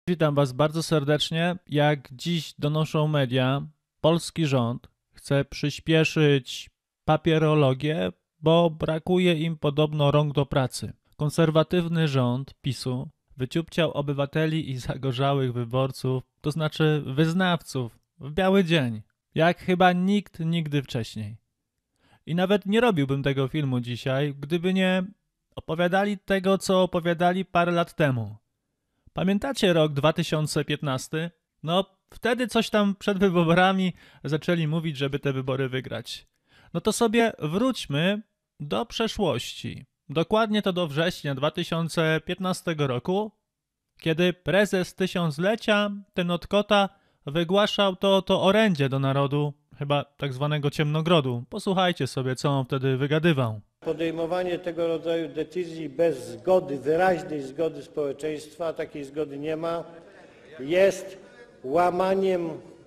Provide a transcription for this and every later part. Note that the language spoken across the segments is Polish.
Witam Was bardzo serdecznie. Jak dziś donoszą media, polski rząd chce przyspieszyć papierologię, bo brakuje im podobno rąk do pracy. Konserwatywny rząd PiS-u wyciupciał obywateli i zagorzałych wyborców, to znaczy wyznawców, w biały dzień, jak chyba nikt nigdy wcześniej. I nawet nie robiłbym tego filmu dzisiaj, gdyby nie opowiadali tego, co opowiadali parę lat temu. Pamiętacie rok 2015? No, wtedy coś tam przed wyborami zaczęli mówić, żeby te wybory wygrać. No to sobie wróćmy do przeszłości. Dokładnie to do września 2015 roku, kiedy prezes tysiąclecia, ten od kota, wygłaszał to orędzie do narodu, chyba tak zwanego ciemnogrodu. Posłuchajcie sobie, co on wtedy wygadywał. Podejmowanie tego rodzaju decyzji bez zgody, wyraźnej zgody społeczeństwa, a takiej zgody nie ma, jest łamaniem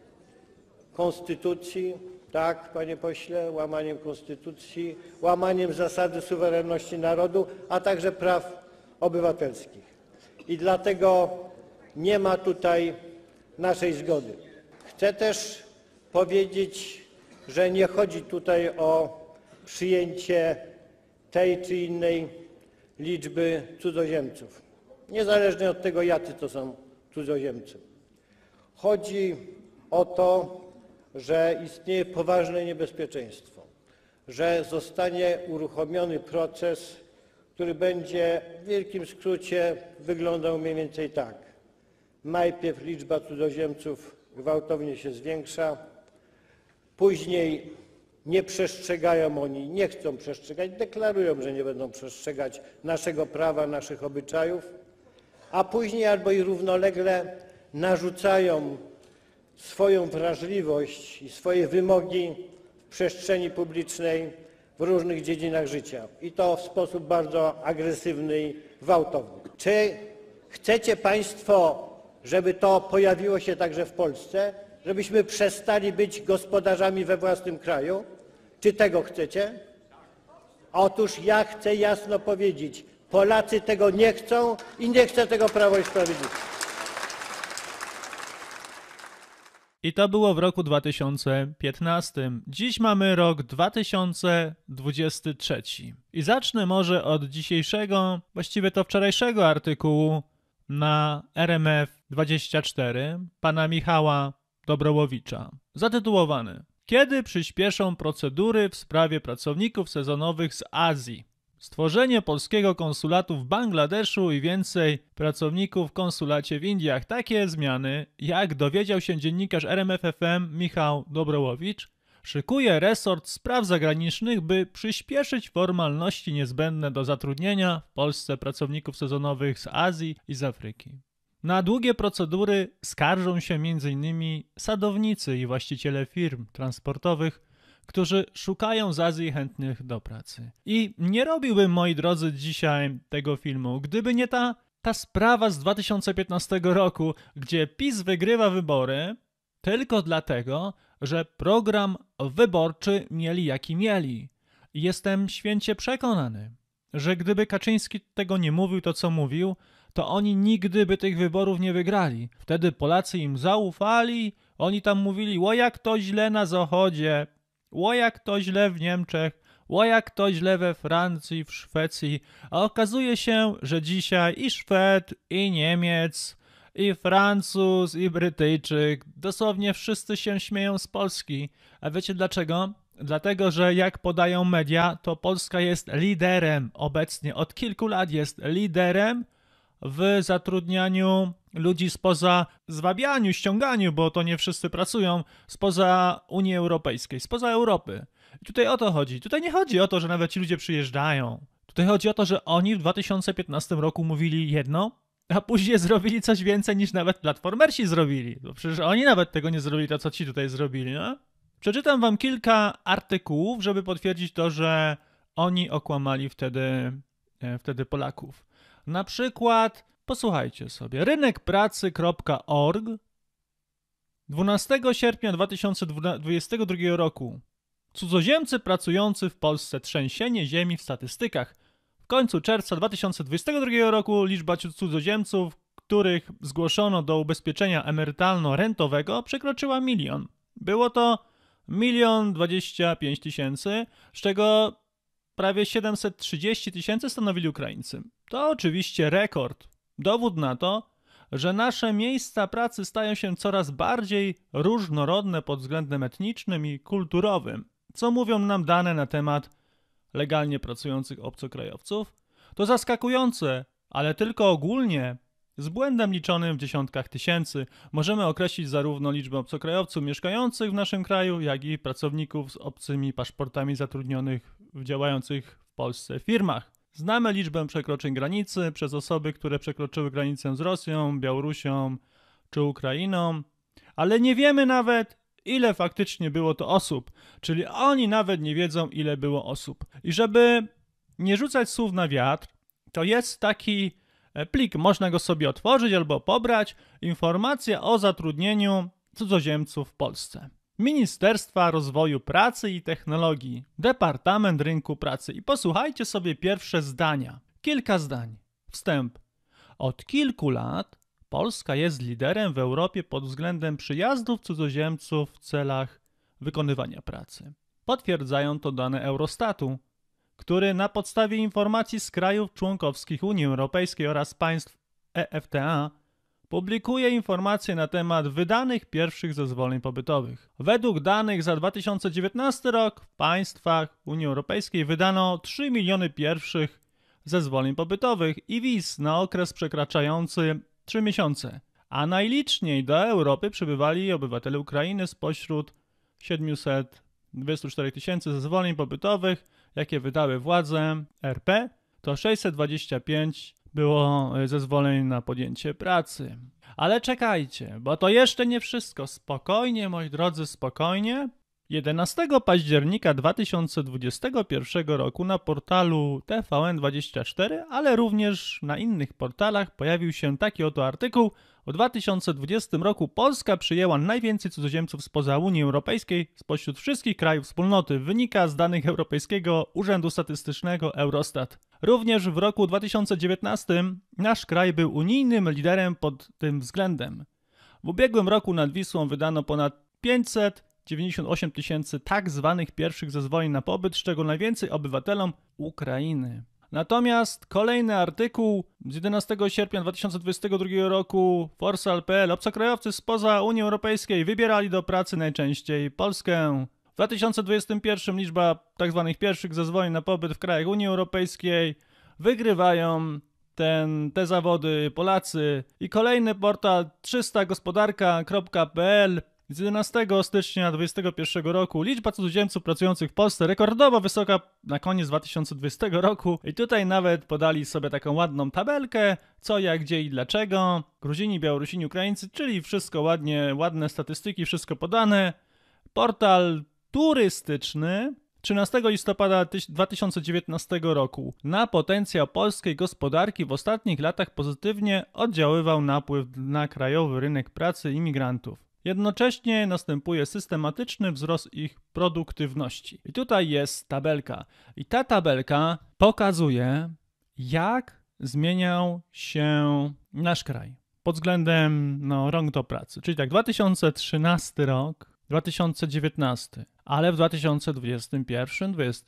konstytucji, tak, panie pośle, łamaniem konstytucji, łamaniem zasady suwerenności narodu, a także praw obywatelskich. I dlatego nie ma tutaj naszej zgody. Chcę też powiedzieć, że nie chodzi tutaj o przyjęcie tej czy innej liczby cudzoziemców, niezależnie od tego, jacy to są cudzoziemcy. Chodzi o to, że istnieje poważne niebezpieczeństwo, że zostanie uruchomiony proces, który będzie w wielkim skrócie wyglądał mniej więcej tak. Najpierw liczba cudzoziemców gwałtownie się zwiększa, później nie przestrzegają oni, nie chcą przestrzegać, deklarują, że nie będą przestrzegać naszego prawa, naszych obyczajów, a później albo i równolegle narzucają swoją wrażliwość i swoje wymogi w przestrzeni publicznej w różnych dziedzinach życia i to w sposób bardzo agresywny i gwałtowny. Czy chcecie państwo, żeby to pojawiło się także w Polsce, żebyśmy przestali być gospodarzami we własnym kraju? Czy tego chcecie? Otóż ja chcę jasno powiedzieć, Polacy tego nie chcą i nie chce tego Prawo i Sprawiedliwość. I to było w roku 2015. Dziś mamy rok 2023. I zacznę może od dzisiejszego, właściwie to wczorajszego artykułu na RMF24 pana Michała Dobrołowicza, zatytułowany „Kiedy przyspieszą procedury w sprawie pracowników sezonowych z Azji? Stworzenie polskiego konsulatu w Bangladeszu i więcej pracowników w konsulacie w Indiach. Takie zmiany, jak dowiedział się dziennikarz RMF FM Michał Dobrołowicz, szykuje resort spraw zagranicznych, by przyspieszyć formalności niezbędne do zatrudnienia w Polsce pracowników sezonowych z Azji i z Afryki. Na długie procedury skarżą się m.in. sadownicy i właściciele firm transportowych, którzy szukają z Azji chętnych do pracy. I nie robiłbym, moi drodzy, dzisiaj tego filmu, gdyby nie ta sprawa z 2015 roku, gdzie PiS wygrywa wybory tylko dlatego, że program wyborczy mieli jaki mieli. Jestem święcie przekonany, że gdyby Kaczyński tego nie mówił, to co mówił, to oni nigdy by tych wyborów nie wygrali. Wtedy Polacy im zaufali, oni tam mówili, o jak to źle na Zachodzie, o jak to źle w Niemczech, o jak to źle we Francji, w Szwecji, a okazuje się, że dzisiaj i Szwed, i Niemiec, i Francuz, i Brytyjczyk, dosłownie wszyscy się śmieją z Polski. A wiecie dlaczego? Dlatego, że jak podają media, to Polska jest liderem obecnie, od kilku lat jest liderem w zatrudnianiu ludzi spoza, zwabianiu, ściąganiu, bo to nie wszyscy pracują, spoza Unii Europejskiej, spoza Europy. I tutaj o to chodzi. Tutaj nie chodzi o to, że nawet ci ludzie przyjeżdżają. Tutaj chodzi o to, że oni w 2015 roku mówili jedno, a później zrobili coś więcej niż nawet platformersi zrobili. Bo przecież oni nawet tego nie zrobili, to co ci tutaj zrobili, no? Przeczytam wam kilka artykułów, żeby potwierdzić to, że oni okłamali wtedy Polaków. Na przykład, posłuchajcie sobie, rynekpracy.org 12 sierpnia 2022 roku. Cudzoziemcy pracujący w Polsce, trzęsienie ziemi w statystykach. W końcu czerwca 2022 roku liczba cudzoziemców, których zgłoszono do ubezpieczenia emerytalno-rentowego, przekroczyła 1 000 000. Było to 1 025 000, z czego prawie 730 000 stanowili Ukraińcy. To oczywiście rekord. Dowód na to, że nasze miejsca pracy stają się coraz bardziej różnorodne pod względem etnicznym i kulturowym. Co mówią nam dane na temat legalnie pracujących obcokrajowców? To zaskakujące, ale tylko ogólnie, z błędem liczonym w dziesiątkach tysięcy, możemy określić zarówno liczbę obcokrajowców mieszkających w naszym kraju, jak i pracowników z obcymi paszportami zatrudnionych w działających w Polsce firmach. Znamy liczbę przekroczeń granicy przez osoby, które przekroczyły granicę z Rosją, Białorusią czy Ukrainą, ale nie wiemy nawet, ile faktycznie było to osób, czyli oni nawet nie wiedzą, ile było osób. I żeby nie rzucać słów na wiatr, to jest taki plik, można go sobie otworzyć albo pobrać, informacja o zatrudnieniu cudzoziemców w Polsce. Ministerstwa Rozwoju Pracy i Technologii, Departament Rynku Pracy. I posłuchajcie sobie pierwsze zdania. Kilka zdań. Wstęp. Od kilku lat Polska jest liderem w Europie pod względem przyjazdów cudzoziemców w celach wykonywania pracy. Potwierdzają to dane Eurostatu, który na podstawie informacji z krajów członkowskich Unii Europejskiej oraz państw EFTA publikuje informacje na temat wydanych pierwszych zezwoleń pobytowych. Według danych za 2019 rok w państwach Unii Europejskiej wydano 3 miliony pierwszych zezwoleń pobytowych i wiz na okres przekraczający 3 miesiące, a najliczniej do Europy przybywali obywatele Ukrainy spośród 724 000 zezwoleń pobytowych, jakie wydały władze RP, to 625 było zezwoleń na podjęcie pracy. Ale czekajcie, bo to jeszcze nie wszystko. Spokojnie, moi drodzy, spokojnie. 11 października 2021 roku na portalu TVN24, ale również na innych portalach pojawił się taki oto artykuł. W 2020 roku Polska przyjęła najwięcej cudzoziemców spoza Unii Europejskiej spośród wszystkich krajów wspólnoty. Wynika z danych Europejskiego Urzędu Statystycznego Eurostat. Również w roku 2019 nasz kraj był unijnym liderem pod tym względem. W ubiegłym roku nad Wisłą wydano ponad 598 000 tak zwanych pierwszych zezwoleń na pobyt, z czego najwięcej obywatelom Ukrainy. Natomiast kolejny artykuł z 11 sierpnia 2022 roku Forsal.pl. Obcokrajowcy spoza Unii Europejskiej wybierali do pracy najczęściej Polskę. W 2021 liczba tzw. pierwszych zezwoleń na pobyt w krajach Unii Europejskiej wygrywają te zawody Polacy. I kolejny portal 300gospodarka.pl. Z 11 stycznia 2021 roku liczba cudzoziemców pracujących w Polsce rekordowo wysoka na koniec 2020 roku. I tutaj nawet podali sobie taką ładną tabelkę, co, jak, gdzie i dlaczego. Gruzini, Białorusini, Ukraińcy, czyli wszystko ładnie, ładne statystyki, wszystko podane. Portal turystyczny 13 listopada 2019 roku. Na potencjał polskiej gospodarki w ostatnich latach pozytywnie oddziaływał napływ na krajowy rynek pracy imigrantów. Jednocześnie następuje systematyczny wzrost ich produktywności. I tutaj jest tabelka. I ta tabelka pokazuje, jak zmieniał się nasz kraj pod względem rąk do pracy. Czyli tak, 2013 rok, 2019, ale w 2021,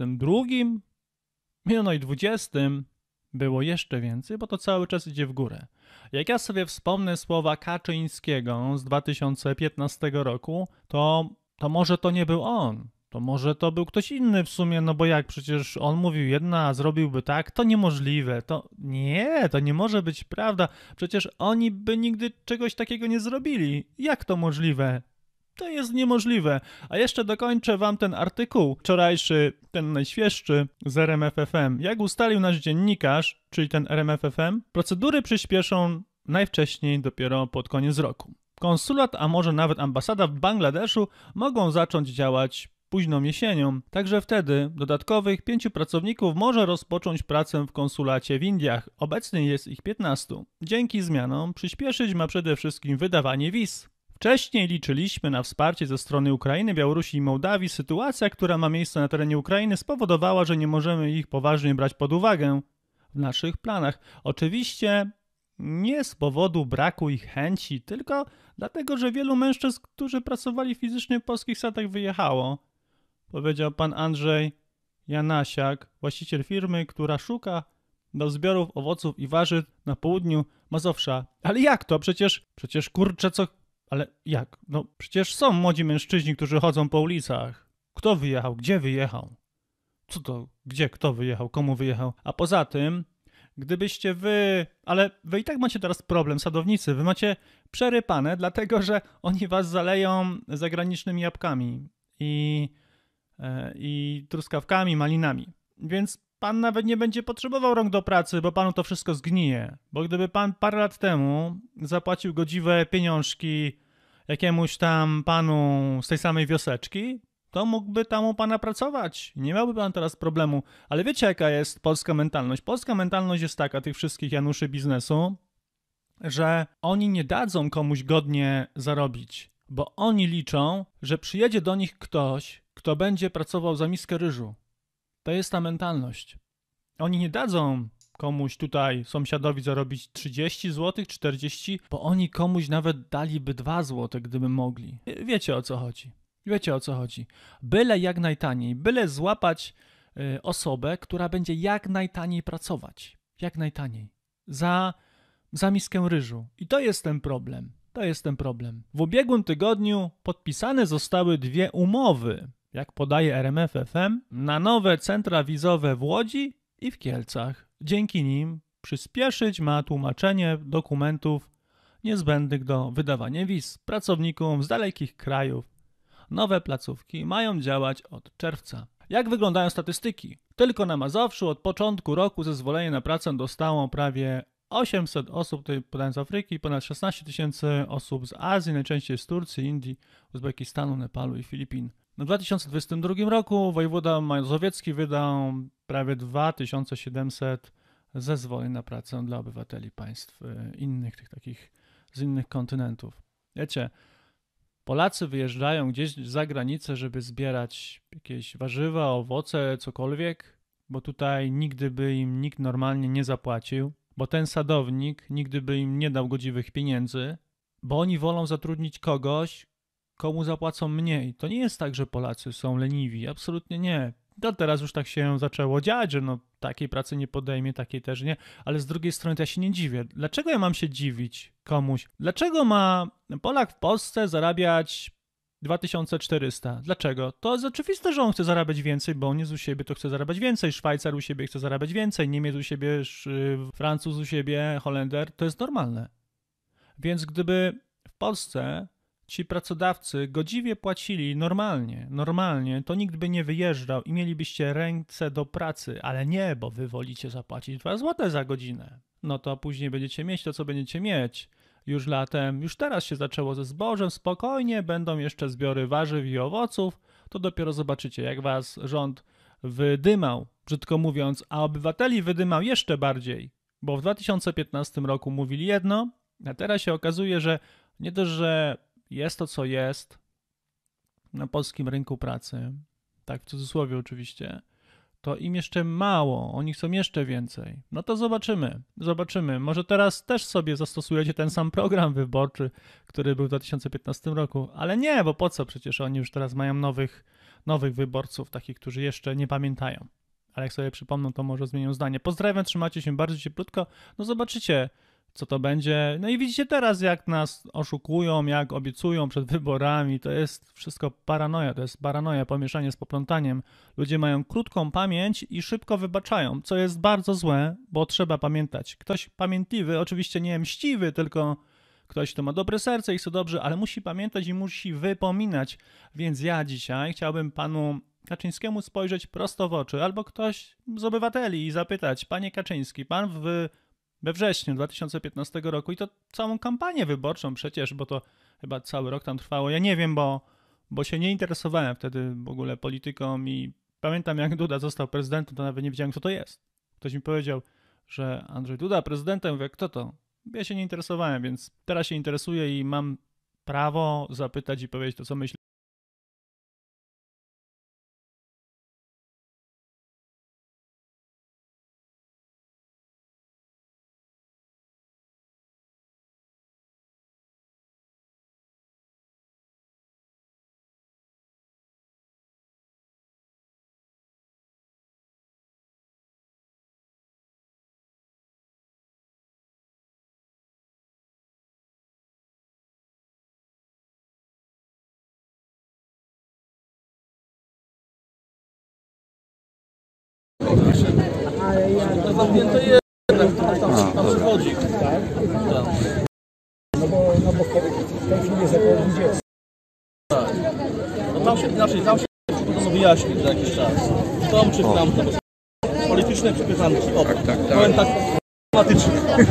2022, i 2020 było jeszcze więcej, bo to cały czas idzie w górę. Jak ja sobie wspomnę słowa Kaczyńskiego z 2015 roku, to może to nie był on. To może to był ktoś inny w sumie, no bo jak przecież on mówił jedno, a zrobiłby tak, to niemożliwe. To nie może być prawda. Przecież oni by nigdy czegoś takiego nie zrobili. Jak to możliwe? To jest niemożliwe. A jeszcze dokończę wam ten artykuł wczorajszy, ten najświeższy z RMFFM. Jak ustalił nasz dziennikarz, czyli ten RMFFM, procedury przyspieszą najwcześniej dopiero pod koniec roku. Konsulat, a może nawet ambasada w Bangladeszu mogą zacząć działać późną jesienią, także wtedy dodatkowych 5 pracowników może rozpocząć pracę w konsulacie w Indiach. Obecnie jest ich 15. Dzięki zmianom przyspieszyć ma przede wszystkim wydawanie wiz. Wcześniej liczyliśmy na wsparcie ze strony Ukrainy, Białorusi i Mołdawii. Sytuacja, która ma miejsce na terenie Ukrainy, spowodowała, że nie możemy ich poważnie brać pod uwagę w naszych planach. Oczywiście nie z powodu braku ich chęci, tylko dlatego, że wielu mężczyzn, którzy pracowali fizycznie w polskich sadach, wyjechało. Powiedział pan Andrzej Janasiak, właściciel firmy, która szuka do zbiorów owoców i warzyw na południu Mazowsza. Ale jak to? Przecież kurczę, co... Ale jak? No przecież są młodzi mężczyźni, którzy chodzą po ulicach. Kto wyjechał? Gdzie wyjechał? Co to? Gdzie? Kto wyjechał? Komu wyjechał? A poza tym, gdybyście wy... Ale wy i tak macie teraz problem, sadownicy. Wy macie przerypane, dlatego że oni was zaleją zagranicznymi jabłkami i truskawkami, malinami. Więc pan nawet nie będzie potrzebował rąk do pracy, bo panu to wszystko zgnije. Bo gdyby pan parę lat temu zapłacił godziwe pieniążki jakiemuś tam panu z tej samej wioseczki, to mógłby tam u pana pracować. Nie miałby pan teraz problemu. Ale wiecie, jaka jest polska mentalność? Polska mentalność jest taka, tych wszystkich Januszy biznesu, że oni nie dadzą komuś godnie zarobić, bo oni liczą, że przyjedzie do nich ktoś, kto będzie pracował za miskę ryżu. To jest ta mentalność. Oni nie dadzą komuś tutaj, sąsiadowi zarobić 30 zł, 40, bo oni komuś nawet daliby 2 zł, gdyby mogli. Wiecie, o co chodzi. Wiecie, o co chodzi. Byle jak najtaniej, byle złapać osobę, która będzie jak najtaniej pracować. Jak najtaniej. Za miskę ryżu. I to jest ten problem. To jest ten problem. W ubiegłym tygodniu podpisane zostały 2 umowy, jak podaje RMF FM, na nowe centra wizowe w Łodzi i w Kielcach. Dzięki nim przyspieszyć ma tłumaczenie dokumentów niezbędnych do wydawania wiz pracownikom z dalekich krajów. Nowe placówki mają działać od czerwca. Jak wyglądają statystyki? Tylko na Mazowszu od początku roku zezwolenie na pracę dostało prawie 800 osób, tutaj podałem z Afryki, ponad 16 tysięcy osób z Azji, najczęściej z Turcji, Indii, Uzbekistanu, Nepalu i Filipin. W 2022 roku wojewoda mazowiecki wydał prawie 2700 zezwoleń na pracę dla obywateli państw innych, tych takich z innych kontynentów. Wiecie, Polacy wyjeżdżają gdzieś za granicę, żeby zbierać jakieś warzywa, owoce, cokolwiek, bo tutaj nigdy by im nikt normalnie nie zapłacił, bo ten sadownik nigdy by im nie dał godziwych pieniędzy, bo oni wolą zatrudnić kogoś, komu zapłacą mniej. To nie jest tak, że Polacy są leniwi, absolutnie nie. To teraz już tak się zaczęło dziać, że no takiej pracy nie podejmie, takiej też nie, ale z drugiej strony to ja się nie dziwię. Dlaczego ja mam się dziwić komuś? Dlaczego ma Polak w Polsce zarabiać 2400? Dlaczego? To jest oczywiste, że on chce zarabiać więcej, bo on jest u siebie, to chce zarabiać więcej, Szwajcar u siebie chce zarabiać więcej, Niemiec u siebie, Francuz u siebie, Holender, to jest normalne. Więc gdyby w Polsce ci pracodawcy godziwie płacili normalnie, to nikt by nie wyjeżdżał i mielibyście ręce do pracy, ale nie, bo wy wolicie zapłacić 2 zł za godzinę. No to później będziecie mieć to, co będziecie mieć. Już latem, już teraz się zaczęło ze zbożem, spokojnie, będą jeszcze zbiory warzyw i owoców, to dopiero zobaczycie, jak was rząd wydymał, brzydko mówiąc, a obywateli wydymał jeszcze bardziej, bo w 2015 roku mówili jedno, a teraz się okazuje, że nie dość, że jest to, co jest na polskim rynku pracy, tak w cudzysłowie oczywiście, to im jeszcze mało, oni chcą jeszcze więcej. No to zobaczymy. Może teraz też sobie zastosujecie ten sam program wyborczy, który był w 2015 roku, ale nie, bo po co? Przecież oni już teraz mają nowych wyborców, takich, którzy jeszcze nie pamiętają. Ale jak sobie przypomną, to może zmienią zdanie. Pozdrawiam, trzymajcie się bardzo cieplutko. No zobaczycie, co to będzie. No i widzicie teraz, jak nas oszukują, jak obiecują przed wyborami. To jest wszystko paranoja, to jest paranoja, pomieszanie z poplątaniem. Ludzie mają krótką pamięć i szybko wybaczają, co jest bardzo złe, bo trzeba pamiętać. Ktoś pamiętliwy, oczywiście nie mściwy, tylko ktoś, kto ma dobre serce i chce dobrze, ale musi pamiętać i musi wypominać. Więc ja dzisiaj chciałbym panu Kaczyńskiemu spojrzeć prosto w oczy, albo ktoś z obywateli i zapytać: panie Kaczyński, pan we wrześniu 2015 roku i to całą kampanię wyborczą przecież, bo to chyba cały rok tam trwało. Ja nie wiem, bo się nie interesowałem wtedy w ogóle polityką i pamiętam, jak Duda został prezydentem, to nawet nie wiedziałem, kto to jest. Ktoś mi powiedział, że Andrzej Duda prezydentem, mówię, kto to? Ja się nie interesowałem, więc teraz się interesuję i mam prawo zapytać i powiedzieć to, co myślę. to zamknięte jest, tam przychodzi. No bo w tej chwili jest około 20. Tak. No tam się inaczej, tam się to wyjaśni za jakiś czas. Tam czy tam, polityczne przepychanki. O, tak. Powiem tak dyplomatycznie.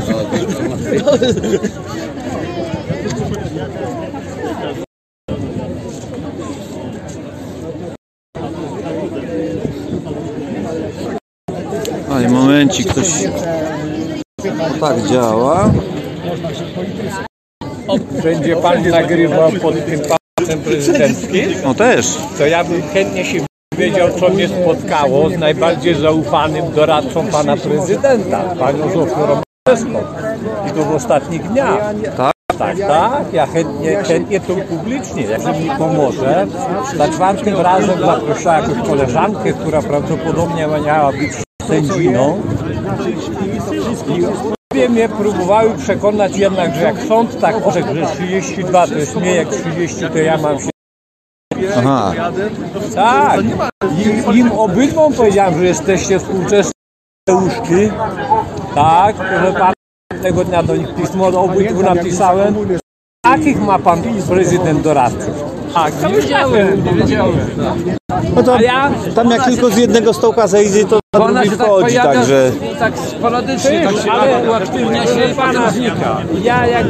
Ale momencik, ktoś tak działa. Będzie pan nagrywał pod tym pasem prezydenckim? No też. To ja bym chętnie się wiedział, co mnie spotkało z najbardziej zaufanym doradcą pana prezydenta, panią Zofią Romaszewską. I to w ostatnich dniach. Tak? Tak. Ja chętnie to publicznie, jak mi pomoże. Za czwartym razem zaprosiła jakąś koleżankę, która prawdopodobnie miała być sędziną. I mnie próbowały przekonać jednak, że jak sąd tak orzekł, że 32 to jest mniej jak 30, to ja mam się... Aha. Tak. Im obydwom powiedziałem, że jesteście współczesne łóżki. Tak, proszę pana, tego dnia do nich pismo do obydwu napisałem. Jakich ma pan prezydent doradców? Tak, nie wiedziałem. No to tam jak tylko z jednego stołka zejdzie, to na drugi wchodzi, także... Tak sporadycznie, tak się uaktywnia się i pana znika. Ja jak...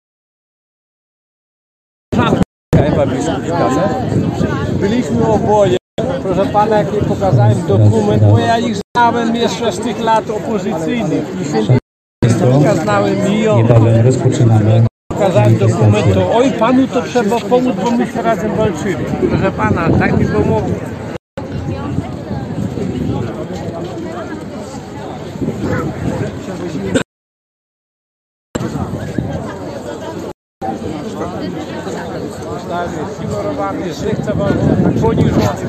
Byliśmy oboje. Proszę pana, jak mi pokazałem dokument, bo ja ich znałem jeszcze z tych lat opozycyjnych. I się znałem i on. Niebawem rozpoczynamy. Pokazałem dokument, to oj, panu to trzeba pomóc, bo myśmy razem walczyli. Proszę pana, tak mi pomogło. Ignorowany, że chce poniżony.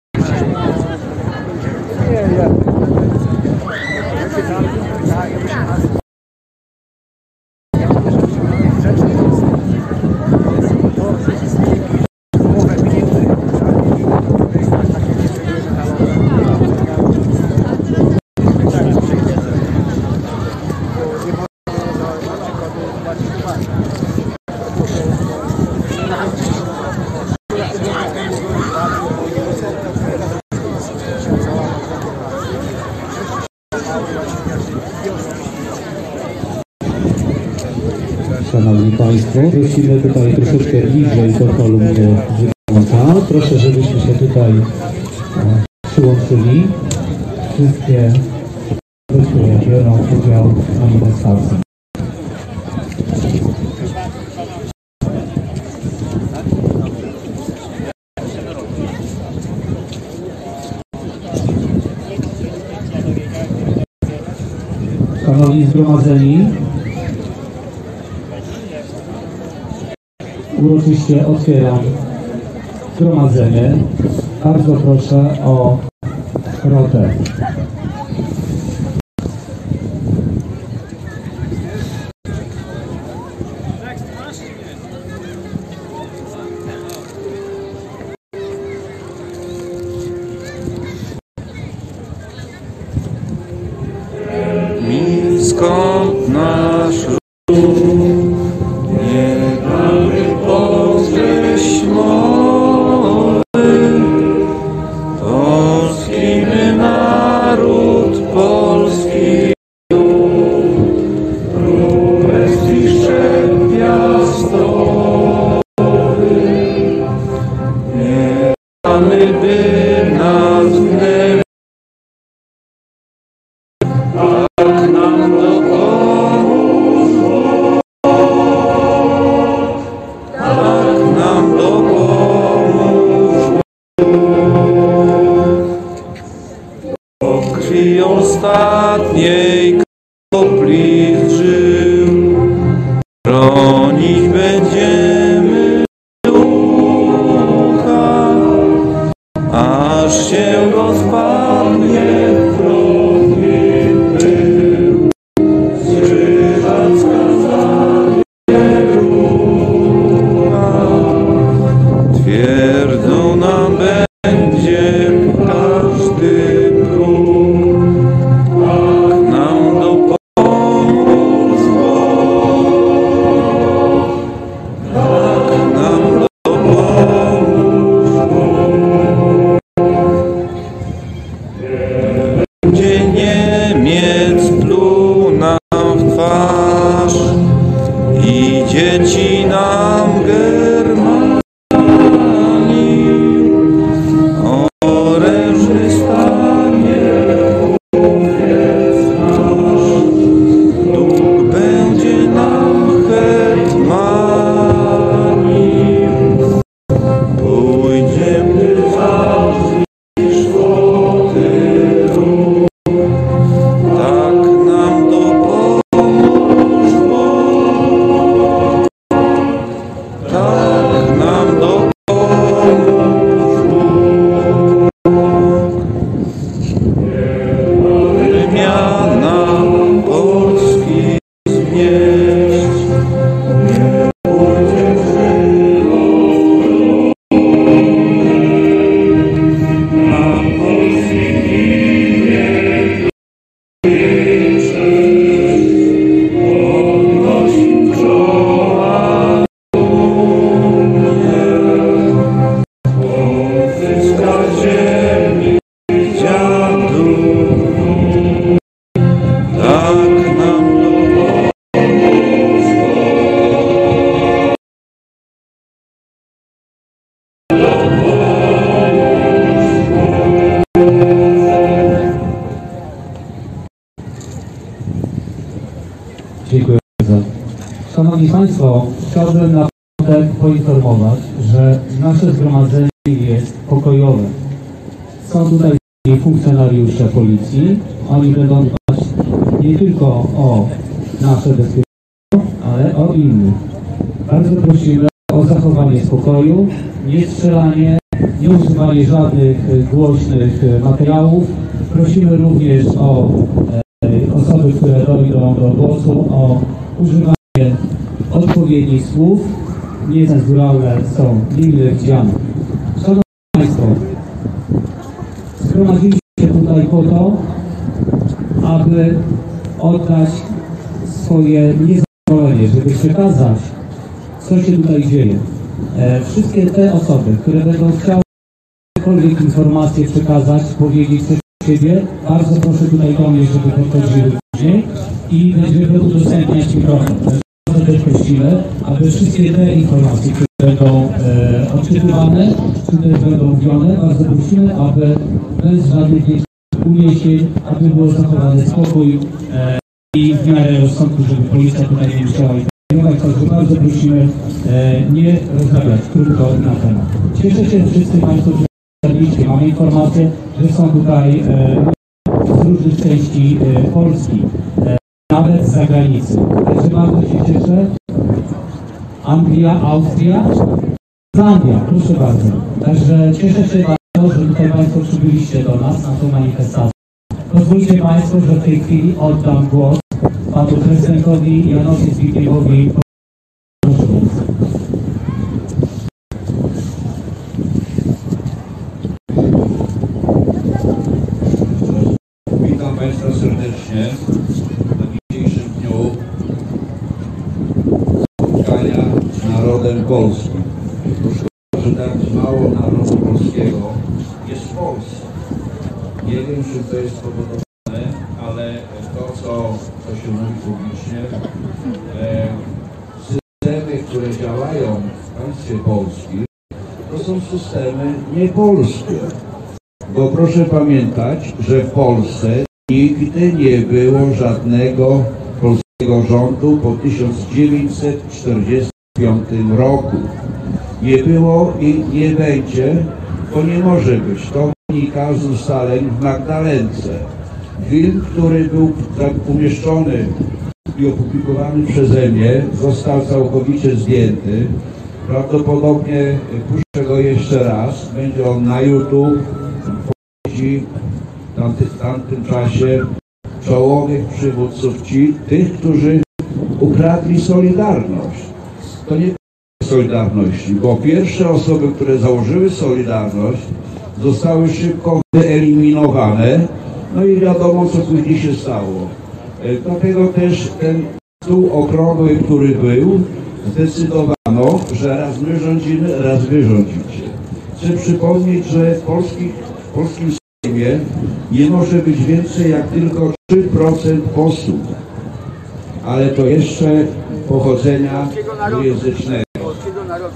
Szanowni Państwo, prosimy tutaj troszeczkę bliżej do kolumny żyjąca. Proszę, żebyśmy się tutaj przyłączyli. Wszystkie osoby, które biorą udział w manifestacji. Szanowni zgromadzeni, uroczyście otwieram zgromadzenie. Bardzo proszę o rotę. Skąd nasz ród, nie damy podkreśl mowy. Polski my naród, polski lud, prestiż gwiazdowy. Nie damy, by nas gnębić. Krwi ostatniej kropli żył, bronić będziemy ducha, aż się rozpadnie wrogi pył. Zżywać skazanie rucha, twierdzą nam będzie każdy próg. Germanii, orężny stanie powiedz nasz, Bóg będzie nam hetmanim, pójdziemy za tyłu, tak nam dopomóż Bóg, tak nam dopomóż Bóg. Wymiana Polski zmieść, nie pójdzie na Polski imię podnosi czoła odzyska ziemi dziadów, tak nam dopomóż Dziękuję bardzo. Szanowni Państwo, chciałbym na początek poinformować, że nasze zgromadzenie jest pokojowe. Są tutaj funkcjonariusze policji. Oni będą dbać nie tylko o nasze bezpieczeństwo, ale o innych. Bardzo prosimy o zachowanie spokoju, nie strzelanie, nie używanie żadnych głośnych materiałów. Prosimy również o osoby, które dojdą do głosu, o używanie odpowiednich słów. Niecenzuralne są mile widziane. Szanowni Państwo, zgromadziliśmy się tutaj po to, aby oddać swoje niezadowolenie, żeby przekazać, co się tutaj dzieje. Wszystkie te osoby, które będą chciały jakiekolwiek informacje przekazać, powiedzieć coś o siebie, bardzo proszę tutaj do mnie, żeby podchodziły później i będziemy udostępniać mikrofon. Bardzo też prosimy, aby wszystkie te informacje, które będą odczytywane, czy też będą mówione, bardzo prosimy, aby bez żadnych uniesień, aby było zachowany spokój i w miarę rozsądku, żeby policja tutaj nie musiała interweniować. Także bardzo prosimy nie rozmawiać krótko na temat. Cieszę się, że wszyscy Państwo przyjechaliście. Mamy informację, że są tutaj z różnych części Polski, nawet z zagranicy. Także bardzo się cieszę. Anglia, Austria, Islandia, proszę bardzo. Także cieszę się bardzo, że tutaj Państwo przybyliście do nas na tą manifestację. Pozwólcie Państwo, że w tej chwili oddam głos Panu Prezydentowi Janowi Zbigniewowi. Proszę bardzo. Witam Państwa serdecznie na dzisiejszym dniu spotkania z narodem polskim. Szkoda, że tak mało narodu polskiego jest w Polsce. Nie wiem, czy to jest spowodowane, ale to, co się mówi publicznie, systemy, które działają w państwie polskim, to są systemy niepolskie. Bo proszę pamiętać, że w Polsce nigdy nie było żadnego polskiego rządu po 1945 roku. Nie było i nie będzie, to nie może być. To wynika z ustaleń w Magdalence. Film, który był umieszczony i opublikowany przeze mnie, został całkowicie zdjęty. Prawdopodobnie puszczę go jeszcze raz. Będzie on na YouTube. W tamtym czasie czołowych przywódców tych, którzy ukradli Solidarność. To nie Solidarności, bo pierwsze osoby, które założyły Solidarność, zostały szybko wyeliminowane, no i wiadomo, co później się stało. Dlatego też ten stół okrągły, który był, zdecydowano, że raz my rządzimy, raz wy rządzicie. Chcę przypomnieć, że w polskim Sejmie nie może być więcej jak tylko 3% posłów, ale to jeszcze pochodzenia dwujęzycznego.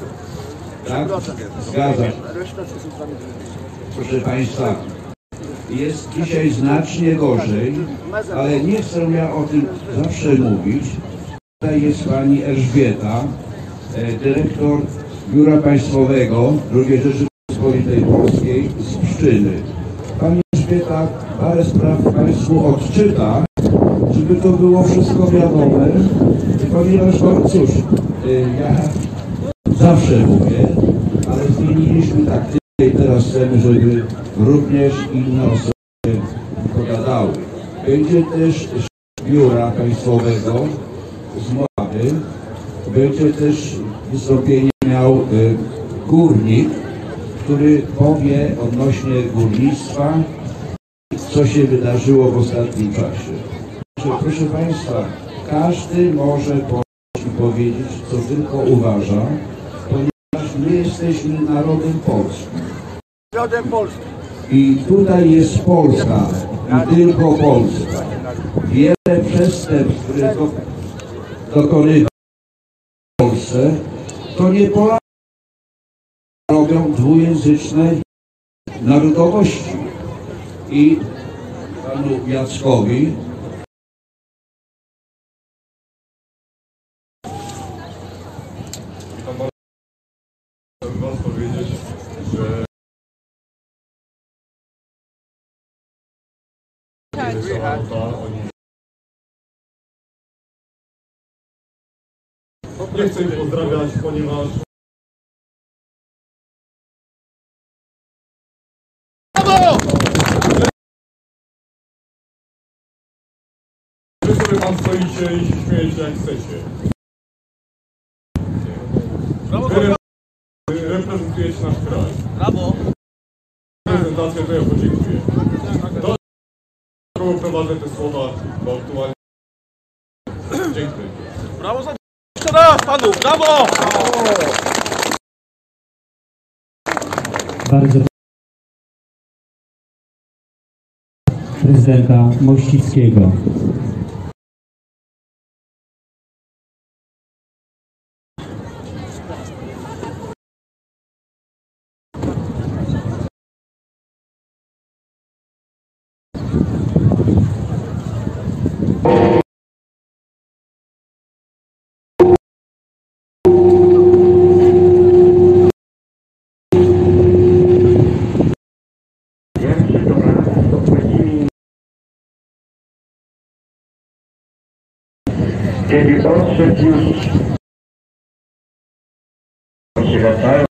Tak? Zgadza się. Proszę Państwa, jest dzisiaj znacznie gorzej, ale nie chcę ja o tym zawsze mówić. Tutaj jest pani Elżbieta, dyrektor Biura Państwowego II Rzeczypospolitej Polskiej z Pszczyny. Pani Elżbieta parę spraw Państwu odczyta, żeby to było wszystko wiadome, ponieważ, no cóż, ja zawsze mówię, ale zmieniliśmy taktykę i teraz chcemy, żeby również inne osoby pogadały. Będzie też Biura Państwowego z Morawy, będzie też wystąpienie miał górnik, który powie odnośnie górnictwa, co się wydarzyło w ostatnim czasie. Proszę Państwa, każdy może powiedzieć, co tylko uważa, ponieważ my jesteśmy narodem polskim. Narodem polskim. I tutaj jest Polska, i tylko Polska. Wiele przestępstw, które dokonywa w Polsce, to nie Polacy robią dwujęzyczne narodowości. I panu Jackowi chcę was powiedzieć, że nie chcę ich pozdrawiać, ponieważ wy sobie tam stoicie i się śmiejecie jak chcecie. Wy reprezentujecie nasz kraj. Brawo! Prezentację to ja podziękuję. To prowadzę te słowa, bo aktualnie... Dziękuję. Brawo za... Jeszcze raz panu! Brawo! Bardzo prezydenta Mościckiego. Kiedy odszedł już, się latają,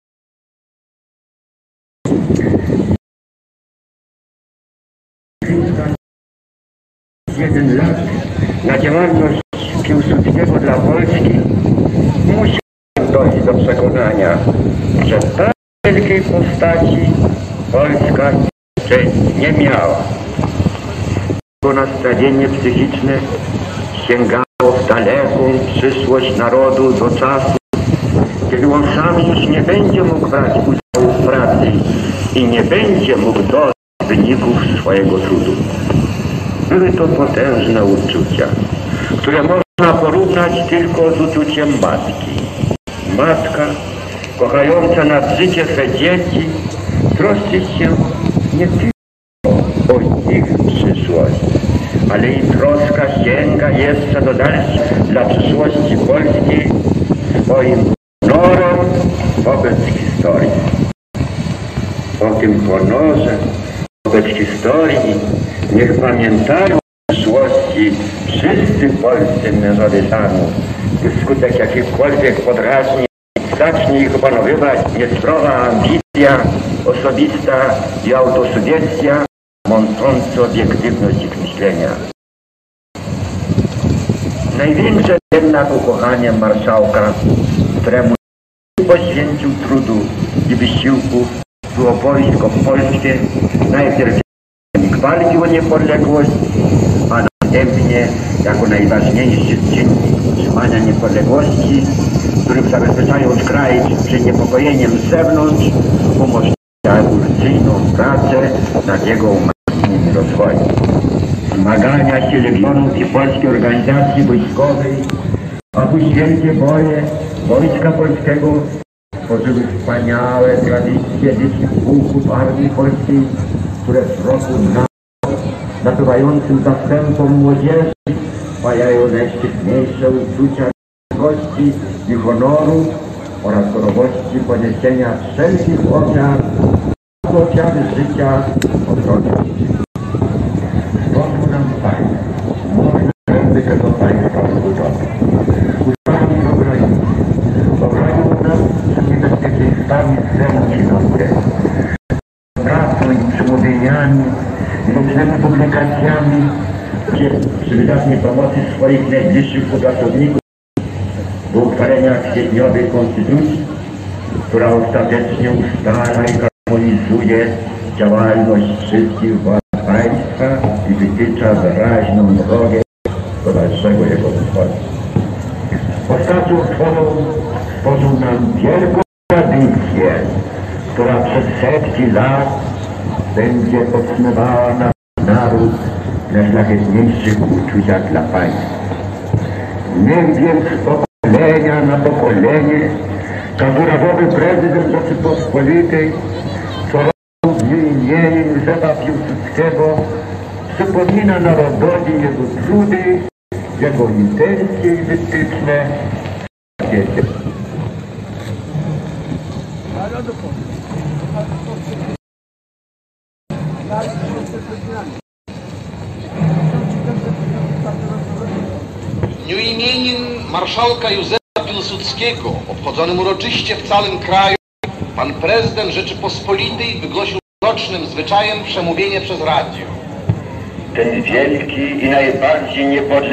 jeden lat na działalność Piłsudskiego dla Polski musi dojść do przekonania, że tak wielkiej postaci Polska jeszcze nie miała. Jego nastawienie psychiczne sięgało w daleką przyszłość narodu do czasu, kiedy on sam już nie będzie mógł brać udziału w pracy i nie będzie mógł dojść wyników swojego trudu. Były to potężne uczucia, które można porównać tylko z uczuciem matki. Matka, kochająca nad życie swe dzieci, troszczyć się nie tylko o ich przyszłość, ale i troska sięga jeszcze do dalszych dla przyszłości Polski swoim honorem wobec historii. O tym honorze wobec historii niech pamiętają w przyszłości wszyscy polscy mężowie, gdy wskutek jakichkolwiek podrażnień zacznie ich opanowywać niezdrowa ambicja osobista i autosugestia mącąca obiektywność ich myślenia. Największe jednak ukochanie marszałka, któremu poświęcił trudu i wysiłków, było wojsko polskie, najpierw walczył o niepodległość, a następnie jako najważniejszy czynnik utrzymania niepodległości, którym zabezpieczając kraj przed niepokojeniem z zewnątrz, umożliwia ewolucyjną pracę nad jego umacnieniem i rozwojem. Zmagania się Legionów i Polskiej Organizacji Wojskowej, obu święcie boje Wojska Polskiego tworzyły wspaniałe tradycje licznych pułków Armii Polskiej, które w roku napływającym zastępom młodzieży spajają najszczytniejsze uczucia godności i honoru oraz gotowości poniesienia wszelkich ofiar życia obrony. Stworzył nam Państwo, można tego Państwa zbudować. Ustami obronił nas przed niebezpieczeństwami względnie naturalnymi. Pracą i przemówieniami, licznymi publikacjami, przy wydatnej pomocy swoich najbliższych współpracowników do uchwalenia kwietniowej konstytucji, która ostatecznie ustala i harmonizuje działalność wszystkich władz państwa i wytycza wyraźną drogę do dalszego jego rozwoju. Ostatnio stworzył nam wielką tradycję, która przez setki lat będzie podtrzymywała nasz naród na szlachetniejszych uczuciach dla państwa. Niech więc pokolenia na pokolenie każdorazowy prezydent Rzeczypospolitej co roku w dniu imienia Józefa Piłsudskiego przypomina narodowi jego trudy, jego intencje i wytyczne. W dniu imienin marszałka Józefa Piłsudskiego, obchodzonym uroczyście w całym kraju, pan prezydent Rzeczypospolitej wygłosił rocznym zwyczajem przemówienie przez radio. Ten wielki i najbardziej niepodległy,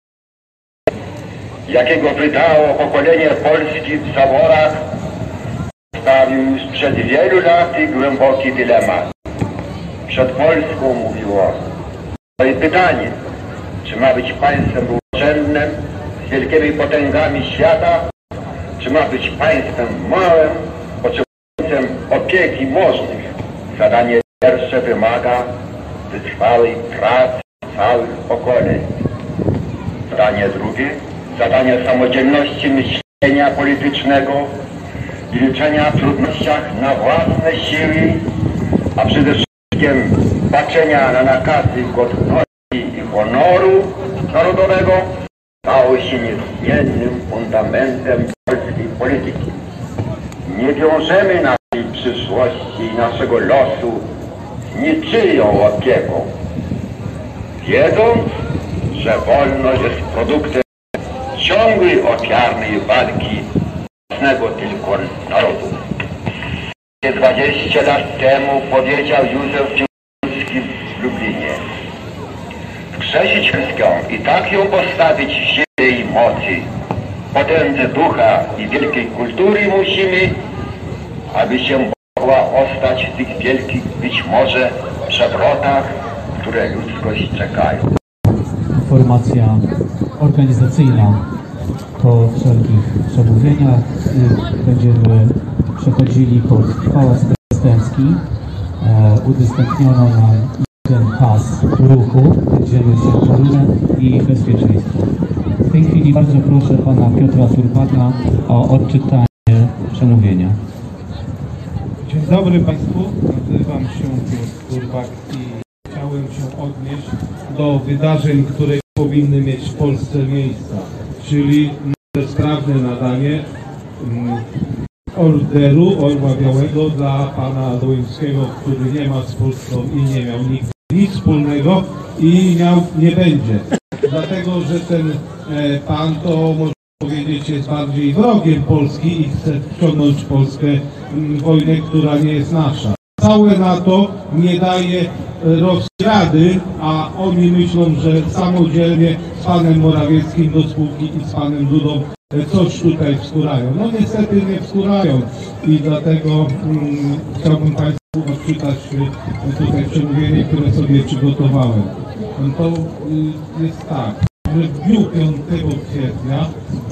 jakiego wydało pokolenie Polski w zaborach, stawił już przed wielu laty głęboki dylemat. Przed Polską mówiło. No i pytanie, czy ma być państwem równorzędnym z wielkimi potęgami świata, czy ma być państwem małym, potrzebującym opieki możnych. Zadanie pierwsze wymaga wytrwałej pracy całych pokoleń. Zadanie drugie, zadanie samodzielności myślenia politycznego i liczenia w trudnościach na własne siły, a przede wszystkim patrzenia na nakazy godności i honoru narodowego, stało się niezmiennym fundamentem polskiej polityki. Nie wiążemy naszej przyszłości i naszego losu z niczyją opieką, wiedząc, że wolność jest produktem ciągłej ofiarnej walki własnego tylko narodu. 20 lat temu powiedział Józef Piłsudski w Lublinie: wskrzesić Polskę i tak ją postawić w sile i mocy, potędze ducha i wielkiej kultury musimy, aby się mogła ostać w tych wielkich, być może, przewrotach, które ludzkość czekają. Informacja organizacyjna po wszelkich przemówieniach. Będziemy przechodzili pod Pałac Prezydencki. Udostępniono nam jeden pas ruchu. Będziemy się poruszać i bezpieczeństwo. W tej chwili bardzo proszę pana Piotra Turbaka o odczytanie przemówienia. Dzień dobry Państwu, nazywam się Piotr Turbak i chciałem się odnieść do wydarzeń, które powinny mieć w Polsce miejsca, czyli sprawne nadanie orderu Orła Białego dla pana Dołyńskiego, który nie ma z Polską i nie miał nigdy nic wspólnego i nie będzie. Dlatego, że ten pan to można powiedzieć jest bardziej wrogiem Polski i chce wciągnąć Polskę w wojnę, która nie jest nasza. Całe NATO nie daje Rosji rady, a oni myślą, że samodzielnie z panem Morawieckim do spółki i z panem Dudą coś tutaj wskórają. No niestety nie wskórają i dlatego chciałbym Państwu odczytać tutaj przemówienie, które sobie przygotowałem. To jest tak, że w dniu 5 kwietnia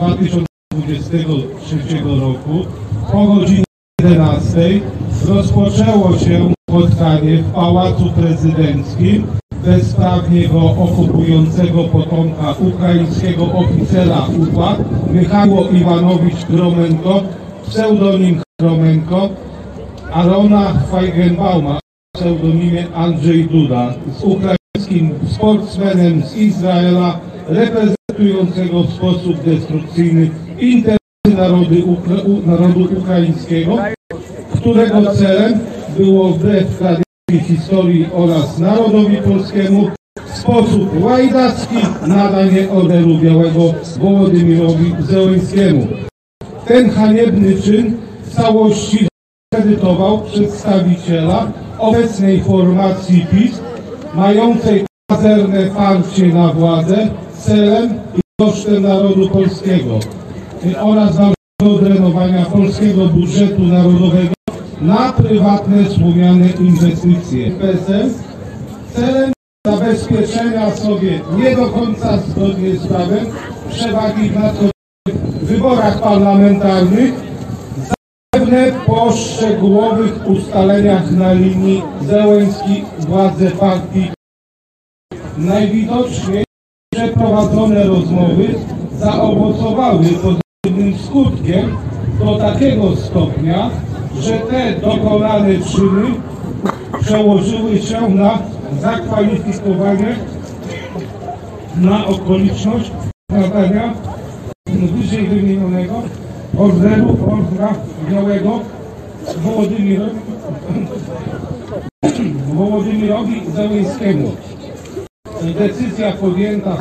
2023 roku po godzinie 11 rozpoczęło się spotkanie w Pałacu Prezydenckim bezprawnie go okupującego potomka ukraińskiego oficera UPA Michała Iwanowicz Gromenko, pseudonim Romenko, Arona Feigenbauma, pseudonimie Andrzej Duda, z ukraińskim sportsmenem z Izraela, reprezentującego w sposób destrukcyjny interesy narodu ukraińskiego, którego celem było wbrew tradycji, historii oraz narodowi polskiemu w sposób łajdacki nadanie Orderu Białego Wołodymirowi Zełenskiemu. Ten haniebny czyn w całości kredytował przedstawiciela obecnej formacji PiS, mającej pazerne parcie na władzę celem i kosztem narodu polskiego oraz drenowania polskiego budżetu narodowego na prywatne wspomniane inwestycje. PSL celem zabezpieczenia sobie nie do końca zgodnie z prawem przewagi w nadchodzących wyborach parlamentarnych zapewne po szczegółowych ustaleniach na linii Zełenski-władze partii. Najwidoczniej przeprowadzone rozmowy zaowocowały pozytywnym skutkiem do takiego stopnia, że te dokonane czyny przełożyły się na zakwalifikowanie na okoliczność nadania wyżej wymienionego Orderu Białego Wołodymirowi Zełenskiemu. Decyzja podjęta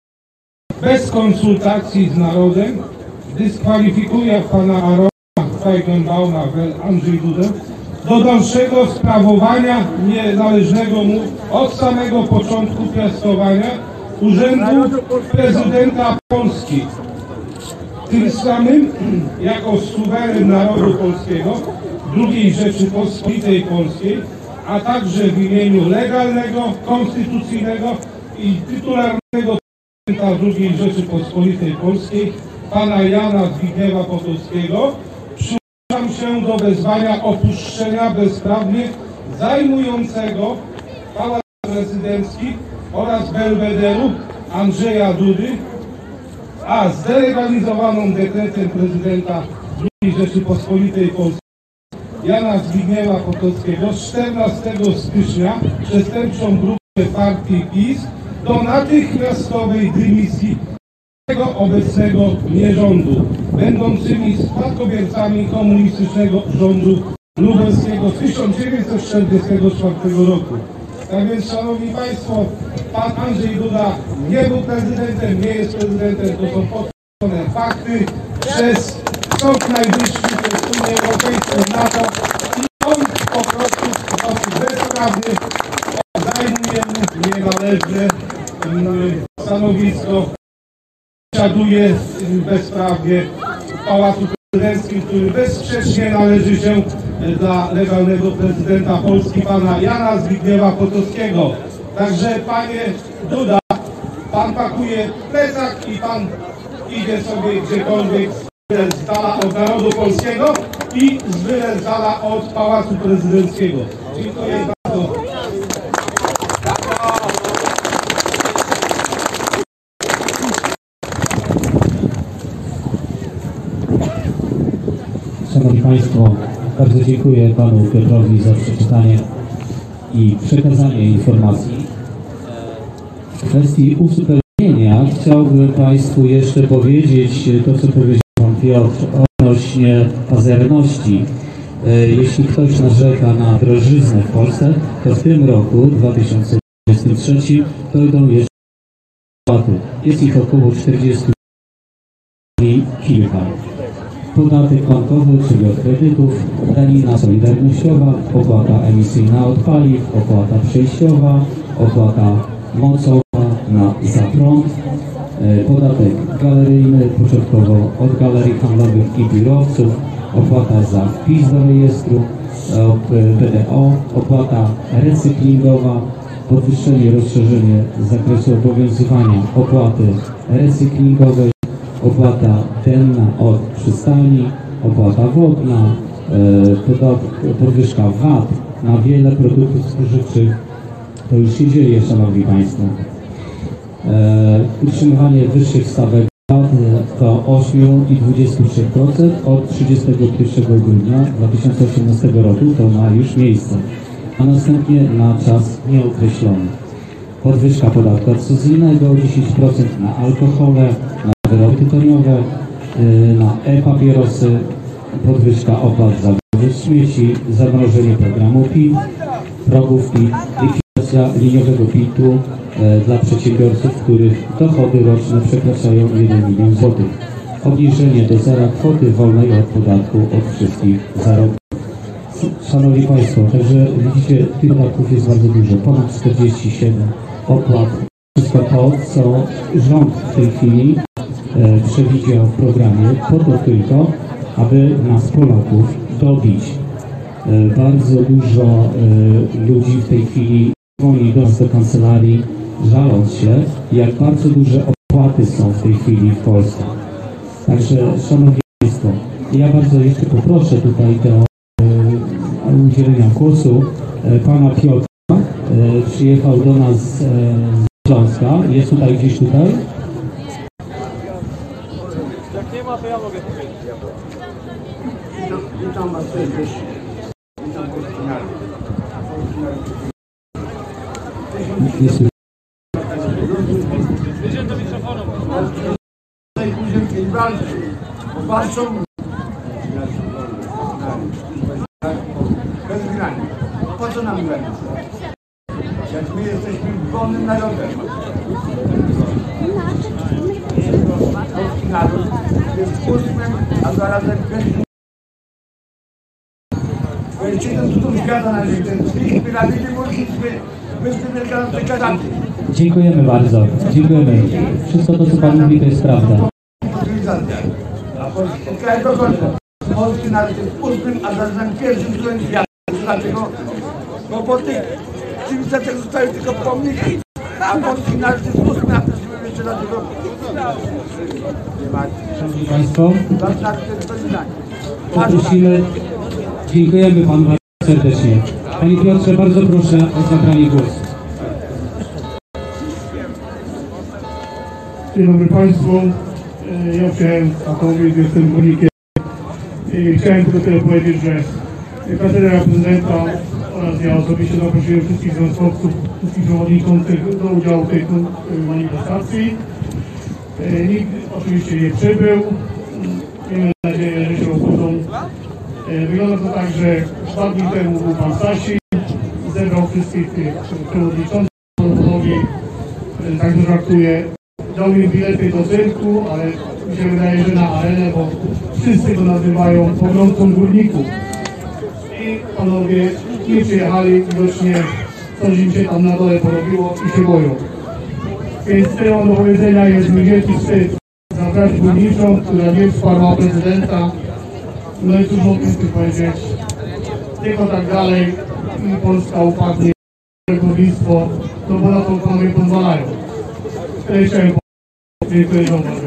bez konsultacji z narodem dyskwalifikuje pana Arona Feigenbauma, Andrzej Dudę, do dalszego sprawowania nienależnego mu od samego początku piastowania urzędu prezydenta Polski. Tym samym jako suweren narodu polskiego, II Rzeczypospolitej Polskiej, a także w imieniu legalnego, konstytucyjnego i tytularnego prezydenta II Rzeczypospolitej Polskiej, pana Jana Zbigniewa Potockiego, przyłączam się do wezwania opuszczenia bezprawnie zajmującego Pałac Prezydencki oraz Belwederu Andrzeja Dudy, a zdelegalizowaną dekretem prezydenta II Rzeczypospolitej Polskiej Jana Zbigniewa Potockiego z 14 stycznia przestępczą grupę partii PiS do natychmiastowej dymisji tego obecnego nierządu, będącymi spadkobiercami komunistycznego rządu lubelskiego z 1944 roku. Tak więc, szanowni państwo, pan Andrzej Duda nie był prezydentem, nie jest prezydentem, to są potwierdzone fakty przez Sąd Najwyższy, przez Unię Europejską, NATO i on po prostu w sposób bezprawny zajmuje nienależne stanowisko, siaduje bezprawnie w Pałacu Prezydenckim, który bezsprzecznie należy się dla legalnego prezydenta Polski, pana Jana Zbigniewa Potockiego. Także panie Duda, pan pakuje plecak i pan idzie sobie gdziekolwiek z dala od narodu polskiego i z dala od Pałacu Prezydenckiego. Dziękuję bardzo. Szanowni Państwo, bardzo dziękuję Panu Piotrowi za przeczytanie i przekazanie informacji. W kwestii uzupełnienia chciałbym Państwu jeszcze powiedzieć to, co powiedział Pan Piotr odnośnie pazerności. Jeśli ktoś narzeka na drożyznę w Polsce, to w tym roku, 2023, dojdą jeszcze opłaty. Jest ich około 40 i kilka. Podatek bankowy, czyli od kredytów, danina solidarnościowa, opłata emisyjna od paliw, opłata przejściowa, opłata mocowa za prąd, podatek galeryjny, początkowo od galerii handlowych i biurowców, opłata za wpis do rejestru, BDO, opłata recyklingowa, podwyższenie, rozszerzenie zakresu obowiązywania opłaty recyklingowej, opłata denna od przystani, opłata wodna, podwyżka VAT na wiele produktów spożywczych. To już się dzieje, Szanowni Państwo. Utrzymywanie wyższych stawek do 8,23% od 31 grudnia 2018 roku to ma już miejsce, a następnie na czas nieokreślony. Podwyżka podatku akcyzyjnego 10% na alkohole, na wyroby tytoniowe, na e-papierosy, podwyżka opłat za wywóz śmieci, zamrożenie programu PIT, progów PIT, likwidacja liniowego PIT-u dla przedsiębiorców, których dochody roczne przekraczają 1 milion złotych. Obniżenie do zera kwoty wolnej od podatku od wszystkich zarobków. Szanowni Państwo, także widzicie, tych podatków jest bardzo dużo, ponad 47 opłat. Wszystko to, co rząd w tej chwili przewidział w programie, po to tylko, aby nas Polaków dobić. Bardzo dużo ludzi w tej chwili dzwoni do nas do kancelarii, żaląc się, jak bardzo duże opłaty są w tej chwili w Polsce. Także, Szanowni Państwo, ja bardzo jeszcze poproszę tutaj do udzielenia głosu pana Piotra. Przyjechał do nas z Śląska. Jest tutaj, gdzieś tutaj. Jak nie ma, to ja mogę powiedzieć. Witam Was serdecznie. Witam Polskinary. Wyjdzie do mikrofonu. Tutaj później walczy. Walczą bez granic. Po co nam granice? Jak my jesteśmy wolnym narodem. Polski naród jest pustym, a zarazem bezwzględnym. Ojczyzną cudów świata na ziemi. Ten zbieg piramidy mogliśmy bezwzględnie przekazać. Dziękujemy bardzo. Dziękujemy. Wszystko to, co Pan mówi, to jest prawda. A od kraju końca. Polski naród jest pustym, a zarazem pierwszym cudem świata. Dlaczego? Bo po tych cywilizacjach zostały tylko pomniki, a polski naród jest pustym, a jeszcze dlatego. Szanowni Państwo, poprosimy, dziękujemy Panu bardzo serdecznie. Panie Piotrze, bardzo proszę o zabranie głosu. Dzień dobry Państwu. Ja chciałem powiedzieć, że jestem górnikiem i chciałem tylko tyle powiedzieć, że Katedra Prezydenta oraz ja osobiście zaprosiłem wszystkich związkowców, wszystkich przewodniczących do udziału w tej manifestacji. Nikt oczywiście nie przybył. Miejmy nadzieję, że się obudzą. Wygląda to tak, że 2 dni temu był Pan Sasi, zebrał wszystkich tych przewodniczących, także żartuję. Dał im bilety do cyrku, ale mi się wydaje, że na arenę, bo wszyscy go nazywają pogromcą górników. I panowie nie przyjechali, widocznie coś im się tam na dole porobiło i się boją. Więc tyle mam do powiedzenia, jest mi wielki wstyd za branż górniczą, która nie wsparła prezydenta. No i cóż mogę powiedzieć, tylko tak dalej i Polska upadnie w górnictwo, no bo na to panowie pozwalają. Tyle chciałem powiedzieć, dziękuję za uwagę.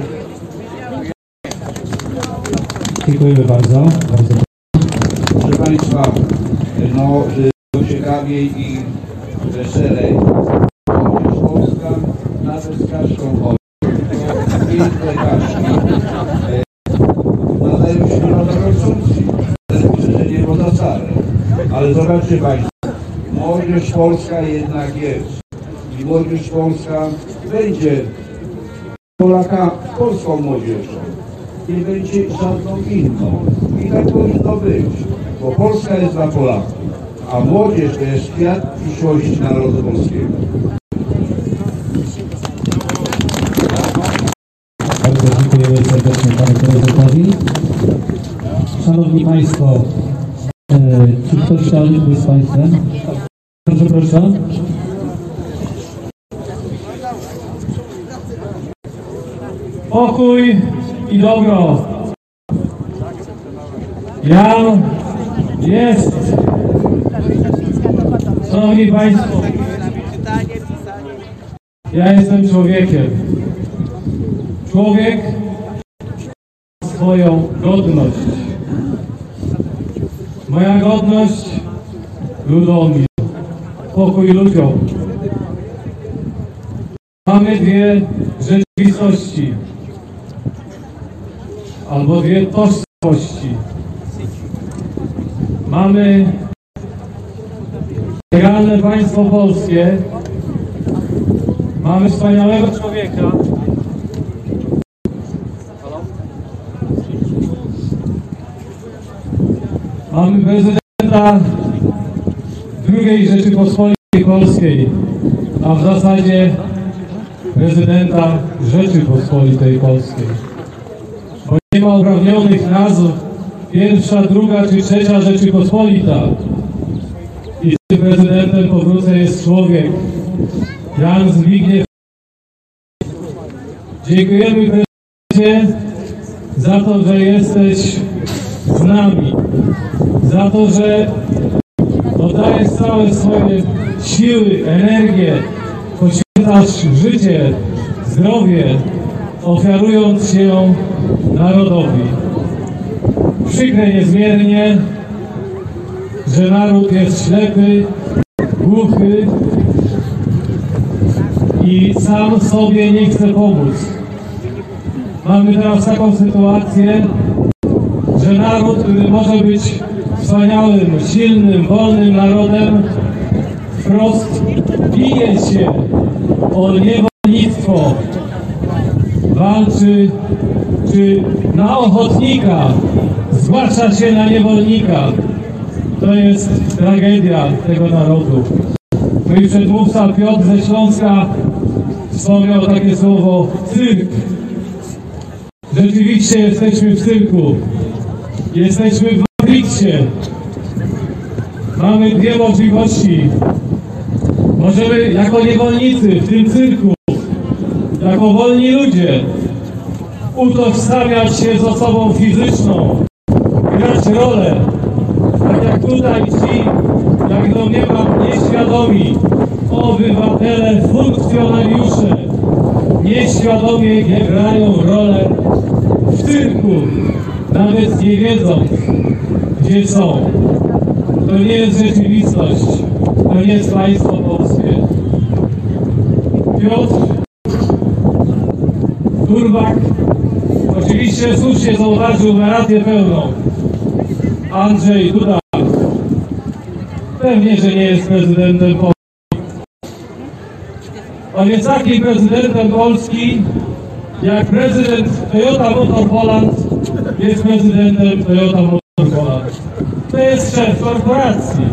Dziękujemy bardzo. Proszę Państwa, no ciekawiej i weselej. Młodzież Polska nawet z kaszką chodzi. Piękne kaszki nadają się na konsumpcji. Myślę, że nie poza wcale. Ale zobaczcie Państwo, młodzież polska jednak jest. I młodzież polska będzie polską młodzieżą. Nie będzie żadną inną. I tak powinno być, bo Polska jest dla Polaków, a młodzież to jest kwiat przyszłości narodu polskiego. Bardzo dziękujemy serdecznie Panu Prezydentowi. Szanowni Państwo, czy ktoś chciałby z Państwem? Proszę, proszę. Pokój i dobro. Jest. Szanowni Państwo, ja jestem człowiekiem. Człowiek ma swoją godność. Moja godność ludom, pokój ludziom. Mamy dwie rzeczywistości. albo dwie tożsamości. Mamy legalne państwo polskie, mamy wspaniałego człowieka, mamy prezydenta II Rzeczypospolitej Polskiej, a w zasadzie prezydenta Rzeczypospolitej Polskiej. Bo nie ma uprawnionych nazw pierwsza, druga czy trzecia Rzeczypospolita. I tym prezydentem powrócę jest człowiek, Jan Zbigniew. Dziękujemy prezydencie za to, że jesteś z nami, za to, że oddajesz całe swoje siły, energię, poświęcasz życie, zdrowie, ofiarując się narodowi. Przykre niezmiernie, że naród jest ślepy, głuchy i sam sobie nie chce pomóc. Mamy teraz taką sytuację, że naród, który może być wspaniałym, silnym, wolnym narodem, wprost bije się o niewolnictwo, walczy, czy na ochotnika, zgłasza się na niewolnika. To jest tragedia tego narodu. Mój przedmówca Piotr ze Śląska wspomniał takie słowo cyrk. Rzeczywiście jesteśmy w cyrku. Jesteśmy w Matrixie. Mamy dwie możliwości. Możemy jako niewolnicy w tym cyrku, jako wolni ludzie, utożsamiać się z osobą fizyczną, grać rolę, tak jak tutaj ci, jak domniemam, nieświadomi obywatele, funkcjonariusze, nieświadomie grają rolę w cyrku, nawet nie wiedząc, gdzie są. To nie jest rzeczywistość, to nie jest państwo polskie. Piotr Turbak oczywiście słusznie zauważył narrację pełną. Andrzej Duda pewnie, że nie jest prezydentem Polski. On jest takim prezydentem Polski, jak prezydent Toyota Motor Poland jest prezydentem Toyota Motor Poland. To jest szef korporacji.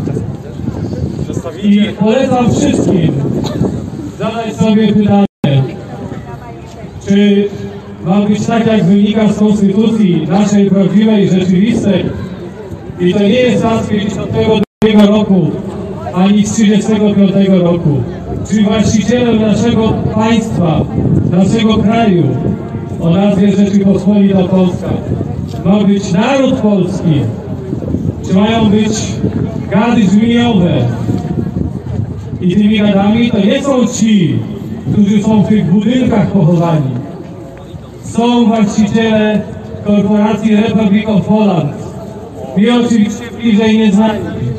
I polecam wszystkim zadać sobie pytanie, czy ma być tak, jak wynika z konstytucji naszej prawdziwej, rzeczywistej. I to nie jest raz z 52 roku, ani z 35 roku. Czy właścicielem naszego państwa, naszego kraju o nazwie Rzeczypospolita Polska ma być naród polski? Czy mają być gady żmijowe? I tymi gadami to nie są ci, którzy są w tych budynkach pochowani. Są właściciele korporacji Republic of Poland. Mi oczywiście bliżej nie znani,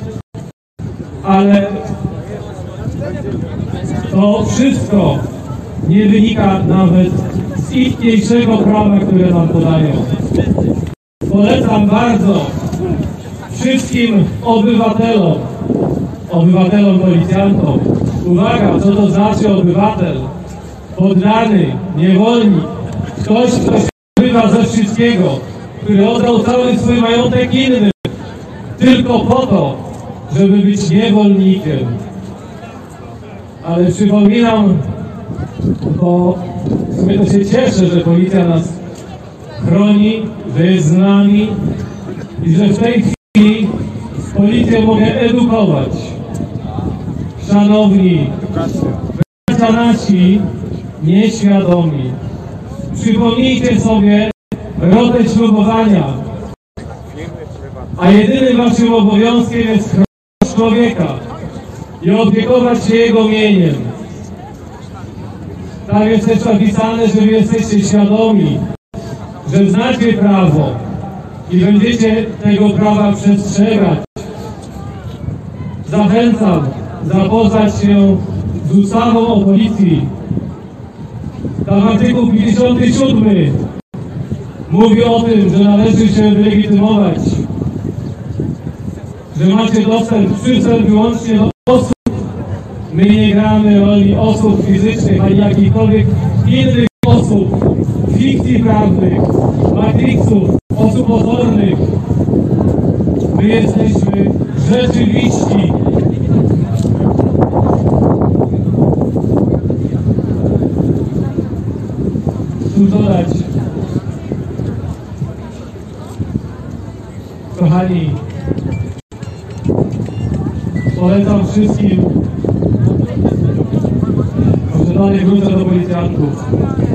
ale to wszystko nie wynika nawet z istniejszego prawa, które nam podają. Polecam bardzo wszystkim obywatelom policjantom. Uwaga, co to znaczy obywatel? Poddany, niewolnik, ktoś, kto się wybywa ze wszystkiego, który oddał cały swój majątek innym, tylko po to, żeby być niewolnikiem. Ale przypominam, bo w sumie to się cieszę, że policja nas chroni, że jest z nami i że w tej chwili policję mogę edukować. Szanowni, bracia nasi nieświadomi, przypomnijcie sobie rotę ślubowania, a jedynym waszym obowiązkiem jest chronić człowieka i opiekować się jego mieniem. Tam jest też napisane, że wy jesteście świadomi, że znacie prawo i będziecie tego prawa przestrzegać. Zachęcam zapoznać się z ustawą o policji. Tam artykuł 57 mówi o tym, że należy się wylegitymować, że macie dostęp wyłącznie do osób. My nie gramy roli osób fizycznych, ani jakichkolwiek innych osób, fikcji prawnych, matrixów, osób pozornych. My jesteśmy rzeczywiści. Tu dodać, kochani, polecam wszystkim, może dalej wrócę do policjantów,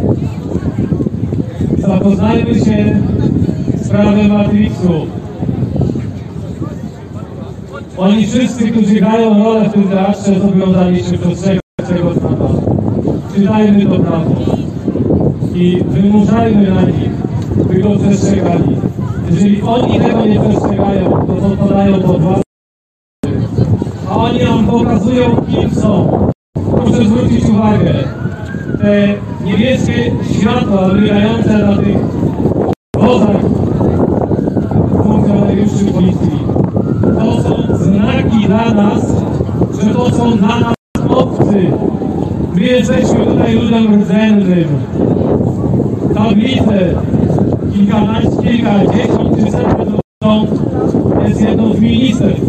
zapoznajmy się z prawem Matrixu. Oni wszyscy, którzy grają rolę w tym teatrze, zobowiązali się przestrzegać tego prawa. Czytajmy to prawo i wymuszajmy na nich, by go przestrzegali. Jeżeli oni tego nie przestrzegają, to podpadają pod własne, a oni nam pokazują, kim są. Proszę zwrócić uwagę, te niebieskie światła migające na tych wozach funkcjonariuszy policji, to są znaki dla nas, że to są dla nas obcy. My jesteśmy tutaj ludem rdzennym. Tablice, kilkadziesiąt czy setne jest jedną z ministerstw.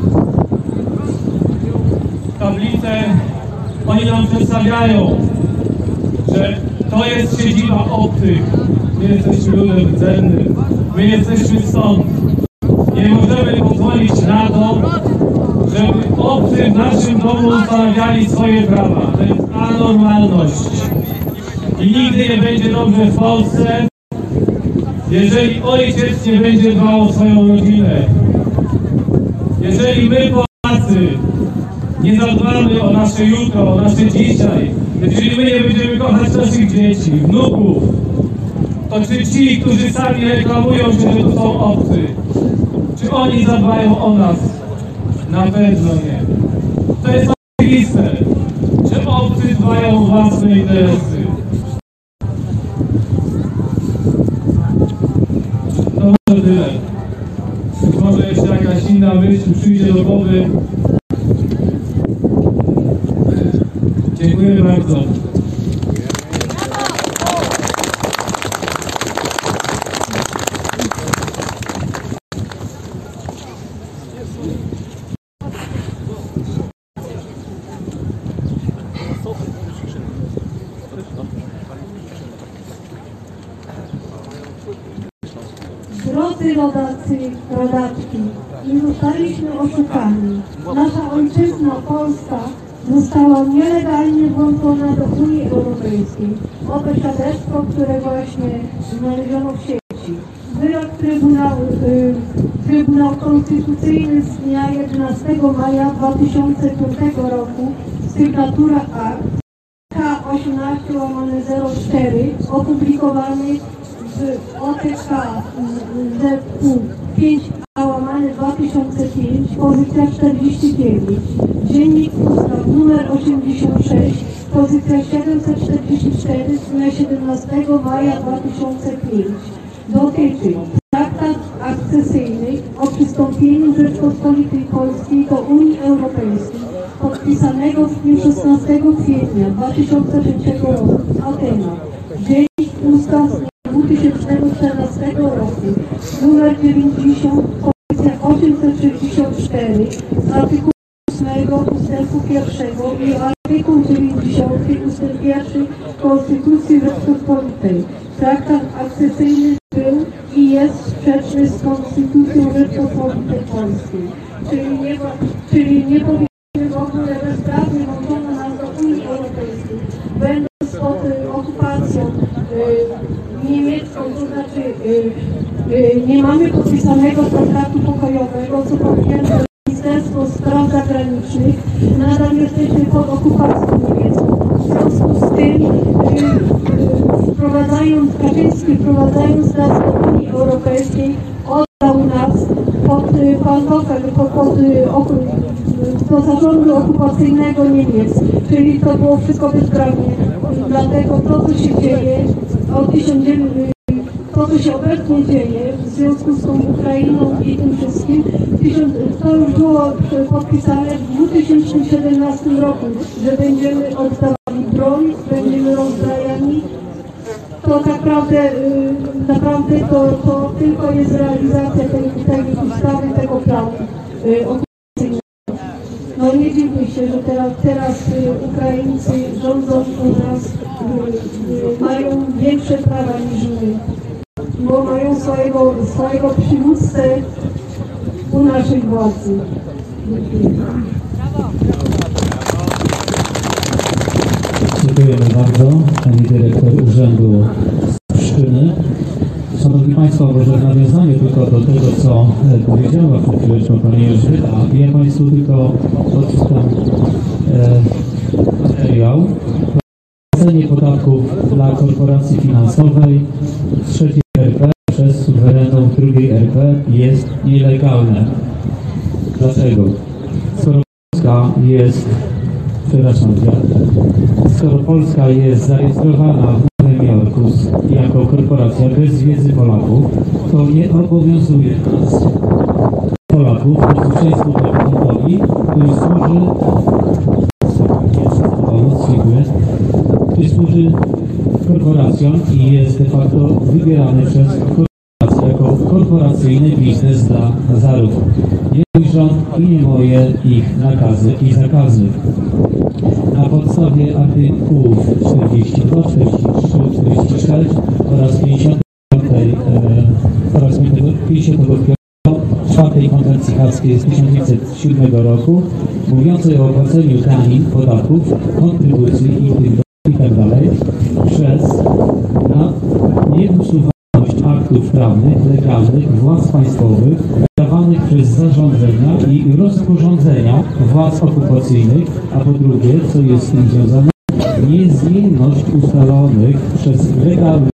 Tablice, oni nam przedstawiają, że to jest siedziba obcych. My jesteśmy ludem rdzennym. My jesteśmy stąd. Nie możemy pozwolić na to, żeby obcy w naszym domu ustanawiali swoje prawa. To jest anormalność. I nigdy nie będzie dobrze w Polsce, jeżeli ojciec nie będzie dbał o swoją rodzinę. Jeżeli my, Polacy, nie zadbamy o nasze jutro, o nasze dzisiaj, jeżeli my nie będziemy kochać naszych dzieci, wnuków, to czy ci, którzy sami reklamują się, że to są obcy, czy oni zadbają o nas? Na pewno nie. To jest oczywiste, że obcy dbają o własne interesy. To może tyle. Być może jeszcze jakaś inna myśl przyjdzie do głowy. Dziękuję bardzo. Drodzy rodacy, rodaczki, nie zostaliśmy oszukani. Nasza ojczyzna Polska została nielegalnie włączona do Unii Europejskiej. Oto świadectwo, które właśnie znaleziono w sieci. Wyrok Trybunał Konstytucyjny z dnia 11 maja 2005 roku, sygnatura akt K18/04 opublikowany w OTK ZU 5/2005, pozycja 49, Dziennik Ustaw nr 86, pozycja 744 z dnia 17 maja 2005. Dotyczy traktat akcesyjny o przystąpieniu Rzeczpospolitej Polskiej do Unii Europejskiej, podpisanego w dniu 16 kwietnia 2003 roku w Atenach. Dziennik Ustaw z 2014 roku, numer 90, pozycja 864, z artykułu 8 ustępu 1 i artykuł 90 ustęp 1 Konstytucji Rzeczypospolitej. Traktat akcesyjny był i jest sprzeczny z Konstytucją Rzeczypospolitej Polskiej. Czyli nie powinniśmy w ogóle bezprawnie włączono nas do Unii Europejskiej, będąc pod okupacją niemiecką, to znaczy nie mamy podpisanego traktatu pokojowego, co potwierdza Ministerstwo Spraw Zagranicznych, nadal jesteśmy pod okupacją niemiecką. W związku z tym wprowadzając nas do Unii Europejskiej, oddał nas pod pantofel, do zarządu okupacyjnego Niemiec, czyli to było wszystko bezprawnie. Dlatego to, co się dzieje od 1900, to to, co się obecnie dzieje w związku z tą Ukrainą i tym wszystkim, to już było podpisane w 2017 roku, że będziemy oddawali broń, będziemy rozbrajani. To naprawdę to tylko jest realizacja tej ustawy, tego planu okupacyjnego. No nie dziwmy się, że teraz Ukraińcy rządzą u nas, mają większe prawa niż my, bo mają swojego przywódcę u naszej władzy. Dziękujemy bardzo, pani dyrektor Urzędu Pszczyny. Szanowni Państwo, może w nawiązaniu tylko do tego, co powiedziała przed chwileczką pani Elżbieta, ja Państwu tylko odczytam materiał. Wprowadzenie podatków dla korporacji finansowej z trzeciej RP przez suwerenów drugiej RP jest nielegalne. Dlaczego? Skoro Polska jest zarejestrowana w Nowym Jorku jako korporacja bez wiedzy Polaków, to nie obowiązuje nas, Polaków, posłuszeństwo do kontroli, który służy korporacjom i jest de facto wybierany przez korporacje jako korporacyjny biznes dla zarobku. Nie mój rząd i nie moje ich nakazy i zakazy. Na podstawie artykułów 42, 43, 46 oraz 55 czwartej konwencji haskiej z 1907 roku mówiącej o opłaceniu danin, podatków, kontrybucji itd. przez nieusuwalność aktów prawnych, legalnych, władz państwowych, wydawanych przez zarządzenia i rozporządzenia władz okupacyjnych, a po drugie, co jest z tym związane, niezmienność ustalonych przez legalnych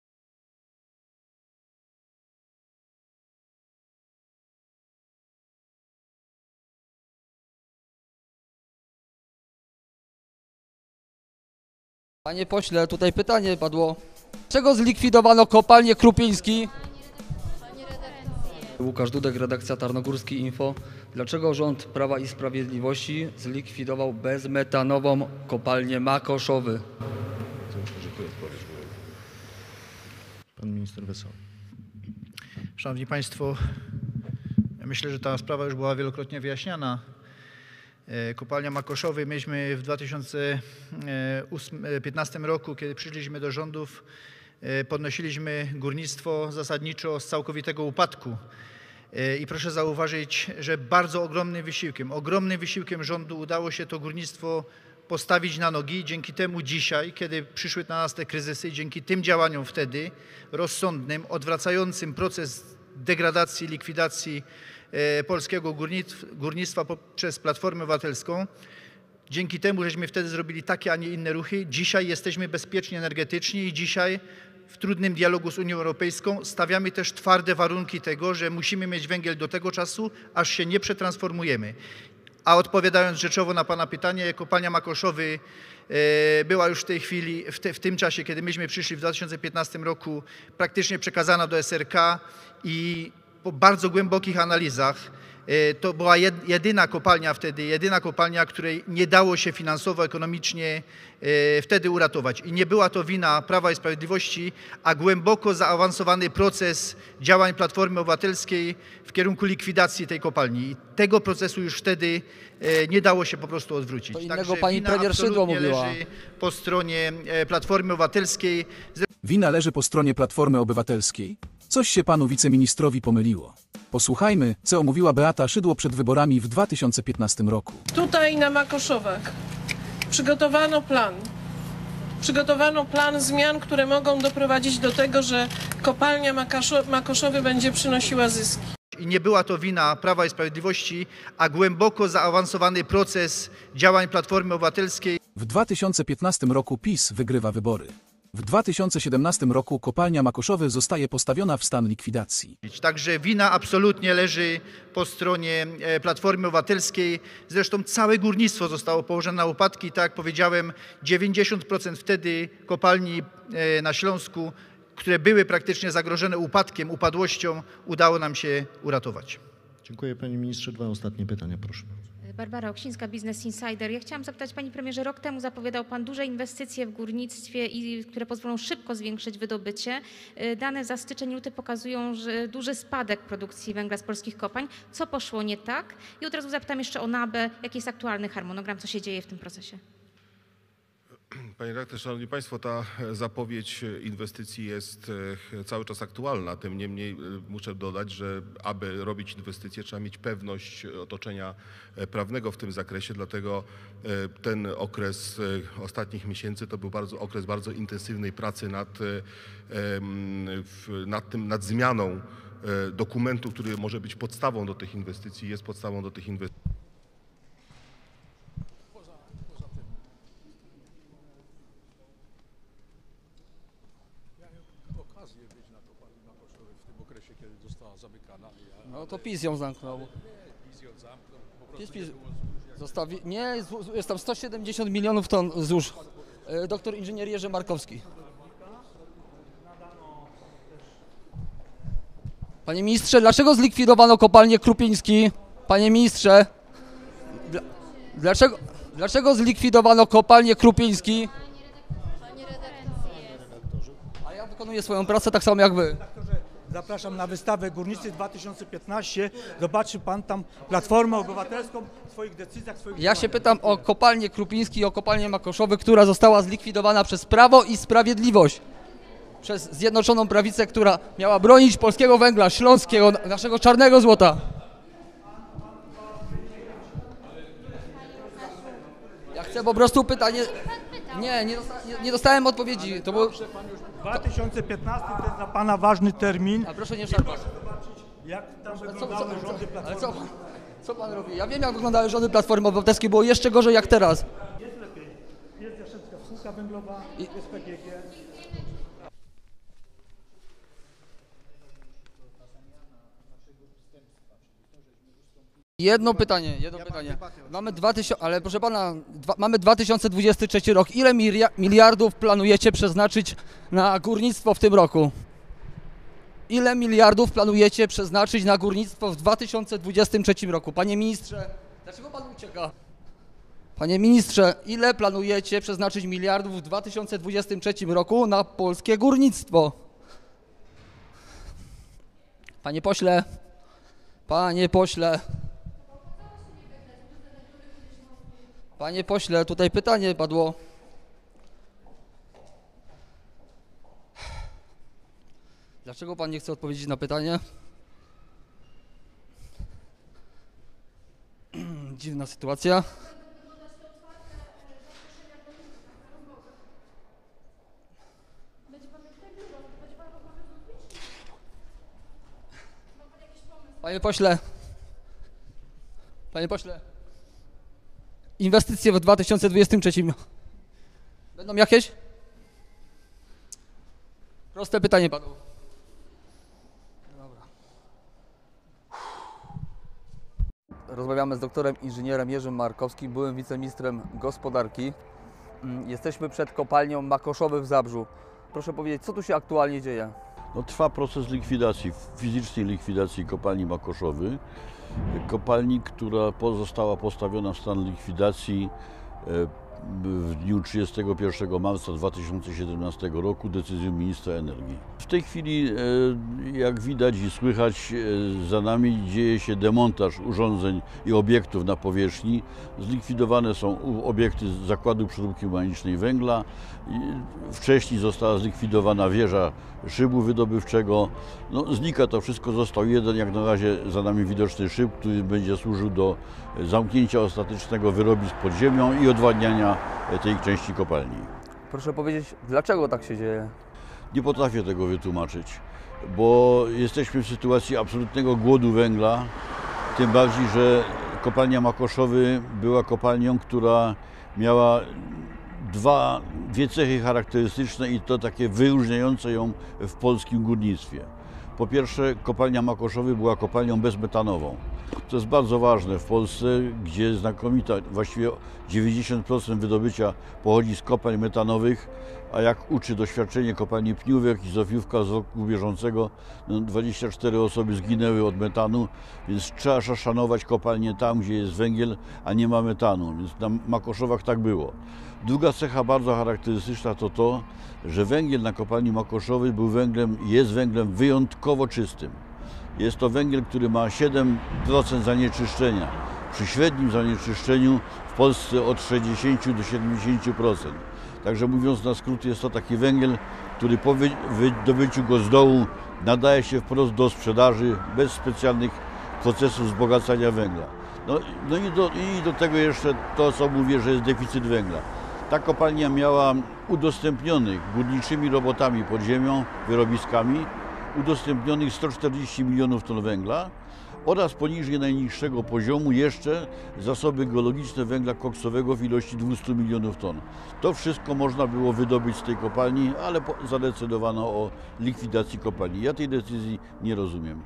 Panie pośle, tutaj pytanie padło. Dlaczego zlikwidowano kopalnię Krupiński? Łukasz Dudek, redakcja Tarnogórski Info. Dlaczego rząd Prawa i Sprawiedliwości zlikwidował bezmetanową kopalnię Makoszowy? Pan minister Wesoły. Szanowni Państwo, ja myślę, że ta sprawa już była wielokrotnie wyjaśniana. Kopalnia Makoszowy, myśmy w 2015 roku, kiedy przyszliśmy do rządów, podnosiliśmy górnictwo zasadniczo z całkowitego upadku. I proszę zauważyć, że bardzo ogromnym wysiłkiem rządu udało się to górnictwo postawić na nogi. Dzięki temu dzisiaj, kiedy przyszły na nas te kryzysy, dzięki tym działaniom wtedy rozsądnym, odwracającym proces degradacji, likwidacji polskiego górnictwa przez Platformę Obywatelską. Dzięki temu, żeśmy wtedy zrobili takie, a nie inne ruchy, dzisiaj jesteśmy bezpieczni energetycznie i dzisiaj w trudnym dialogu z Unią Europejską stawiamy też twarde warunki tego, że musimy mieć węgiel do tego czasu, aż się nie przetransformujemy. A odpowiadając rzeczowo na Pana pytanie, kopalnia Makoszowy była już w tej chwili, w tym czasie, kiedy myśmy przyszli w 2015 roku, praktycznie przekazana do SRK i po bardzo głębokich analizach to była jedyna kopalnia, której nie dało się finansowo, ekonomicznie wtedy uratować. I nie była to wina Prawa i Sprawiedliwości, a głęboko zaawansowany proces działań Platformy Obywatelskiej w kierunku likwidacji tej kopalni. I tego procesu już wtedy nie dało się po prostu odwrócić. To innego pani premier Szydło mówiła. Leży po stronie Platformy Obywatelskiej. Wina leży po stronie Platformy Obywatelskiej. Coś się panu wiceministrowi pomyliło. Posłuchajmy, co mówiła Beata Szydło przed wyborami w 2015 roku. Tutaj na Makoszowach przygotowano plan zmian, które mogą doprowadzić do tego, że kopalnia Makoszowy będzie przynosiła zyski. I nie była to wina Prawa i Sprawiedliwości, a głęboko zaawansowany proces działań Platformy Obywatelskiej. W 2015 roku PiS wygrywa wybory. W 2017 roku kopalnia Makoszowy zostaje postawiona w stan likwidacji. Także wina absolutnie leży po stronie Platformy Obywatelskiej. Zresztą całe górnictwo zostało położone na upadki. Tak jak powiedziałem, 90% wtedy kopalni na Śląsku które były praktycznie zagrożone upadkiem, upadłością, udało nam się uratować. Dziękuję panie ministrze. 2 ostatnie pytania, proszę. Barbara Oksińska, Business Insider. Ja chciałam zapytać panie premierze, rok temu zapowiadał pan duże inwestycje w górnictwie, które pozwolą szybko zwiększyć wydobycie. Dane za styczeń, luty pokazują, że duży spadek produkcji węgla z polskich kopalń. Co poszło nie tak? I od razu zapytam jeszcze o NABE. Jaki jest aktualny harmonogram? Co się dzieje w tym procesie? Panie redaktorze, szanowni państwo, ta zapowiedź inwestycji jest cały czas aktualna. Tym niemniej muszę dodać, że aby robić inwestycje, trzeba mieć pewność otoczenia prawnego w tym zakresie. Dlatego ten okres ostatnich miesięcy to był okres bardzo intensywnej pracy nad zmianą dokumentu, który może być podstawą do tych inwestycji, jest podstawą do tych inwestycji. No to PiS ją zamknął. PiS zostawi... Nie, jest tam 170 milionów ton złóż. Doktor inżynier Jerzy Markowski. Panie ministrze, dlaczego zlikwidowano kopalnię Krupiński? Panie ministrze, dlaczego zlikwidowano kopalnię Krupiński? A ja wykonuję swoją pracę tak samo jak wy. Zapraszam na wystawę Górnicy 2015. Zobaczy pan tam Platformę Obywatelską w swoich decyzjach. Ja się pytam o kopalnię Krupiński i o kopalnię Makoszowy, która została zlikwidowana przez Prawo i Sprawiedliwość. Przez Zjednoczoną Prawicę, która miała bronić polskiego węgla, śląskiego, naszego czarnego złota. Ja chcę po prostu pytanie... Nie dostałem odpowiedzi. To było... 2015 to jest dla pana ważny termin. A proszę nie szarpać. Jak tam wyglądały rządy Platformy? Ale co pan robi? Ja wiem, jak wyglądały rządy Platformy Obywatelskiej. Było jeszcze gorzej jak teraz. Jest lepiej. Jest Jastrzębska Spółka Węglowa, jest PGG. Jedno pytanie. Mamy 2000, ale proszę pana, mamy 2023 rok. Ile miliardów planujecie przeznaczyć na górnictwo w tym roku? Ile miliardów planujecie przeznaczyć na górnictwo w 2023 roku? Panie ministrze, dlaczego pan ucieka? Panie ministrze, ile planujecie przeznaczyć miliardów w 2023 roku na polskie górnictwo? Panie pośle, Panie pośle, tutaj pytanie padło. Dlaczego pan nie chce odpowiedzieć na pytanie? Dziwna sytuacja. Panie pośle, inwestycje w 2023 będą jakieś? Proste pytanie padło. Dobra. Rozmawiamy z doktorem inżynierem Jerzym Markowskim, byłym wiceministrem gospodarki. Jesteśmy przed kopalnią Makoszowy w Zabrzu. Proszę powiedzieć, co tu się aktualnie dzieje? No, trwa proces likwidacji, fizycznej likwidacji kopalni Makoszowy. Kopalni, która została postawiona w stan likwidacji w dniu 31 marca 2017 roku decyzją ministra energii. W tej chwili, jak widać i słychać, za nami dzieje się demontaż urządzeń i obiektów na powierzchni. Zlikwidowane są obiekty zakładu przeróbki mechanicznej węgla. Wcześniej została zlikwidowana wieża szybu wydobywczego. No, znika to wszystko, został jeden jak na razie za nami widoczny szyb, który będzie służył do zamknięcia ostatecznego wyrobisk pod ziemią i odwadniania tej części kopalni. Proszę powiedzieć, dlaczego tak się dzieje? Nie potrafię tego wytłumaczyć, bo jesteśmy w sytuacji absolutnego głodu węgla, tym bardziej, że kopalnia Makoszowy była kopalnią, która miała dwie cechy charakterystyczne i to takie wyróżniające ją w polskim górnictwie. Po pierwsze, kopalnia Makoszowy była kopalnią bezmetanową. To jest bardzo ważne w Polsce, gdzie znakomita, właściwie 90% wydobycia pochodzi z kopalń metanowych. a jak uczy doświadczenie kopalni Pniówek i Zofiówka z roku bieżącego, no 24 osoby zginęły od metanu, więc trzeba szanować kopalnię tam, gdzie jest węgiel, a nie ma metanu, więc na Makoszowach tak było. Druga cecha bardzo charakterystyczna to to, że węgiel na kopalni Makoszowej jest węglem wyjątkowo czystym. Jest to węgiel, który ma 7% zanieczyszczenia. Przy średnim zanieczyszczeniu w Polsce od 60 do 70%. Także mówiąc na skrót, jest to taki węgiel, który po wydobyciu go z dołu nadaje się wprost do sprzedaży bez specjalnych procesów wzbogacania węgla. No i do tego jeszcze to, co mówię, że jest deficyt węgla. Ta kopalnia miała udostępnionych górniczymi robotami pod ziemią, wyrobiskami, udostępnionych 140 milionów ton węgla oraz poniżej najniższego poziomu jeszcze zasoby geologiczne węgla koksowego w ilości 200 milionów ton. To wszystko można było wydobyć z tej kopalni, ale zadecydowano o likwidacji kopalni. Ja tej decyzji nie rozumiem.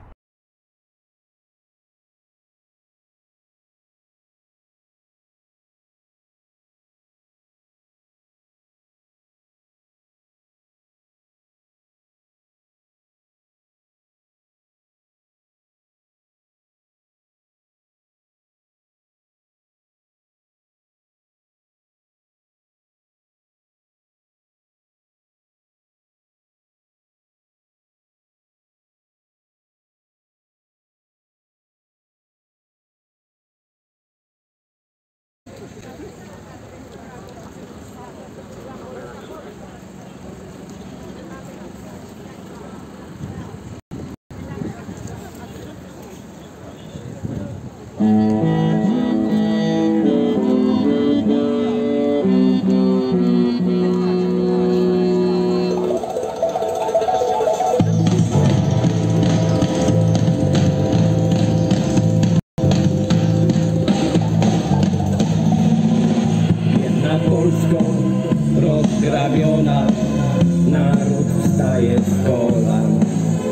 Rozgrabiona, naród wstaje z kolan.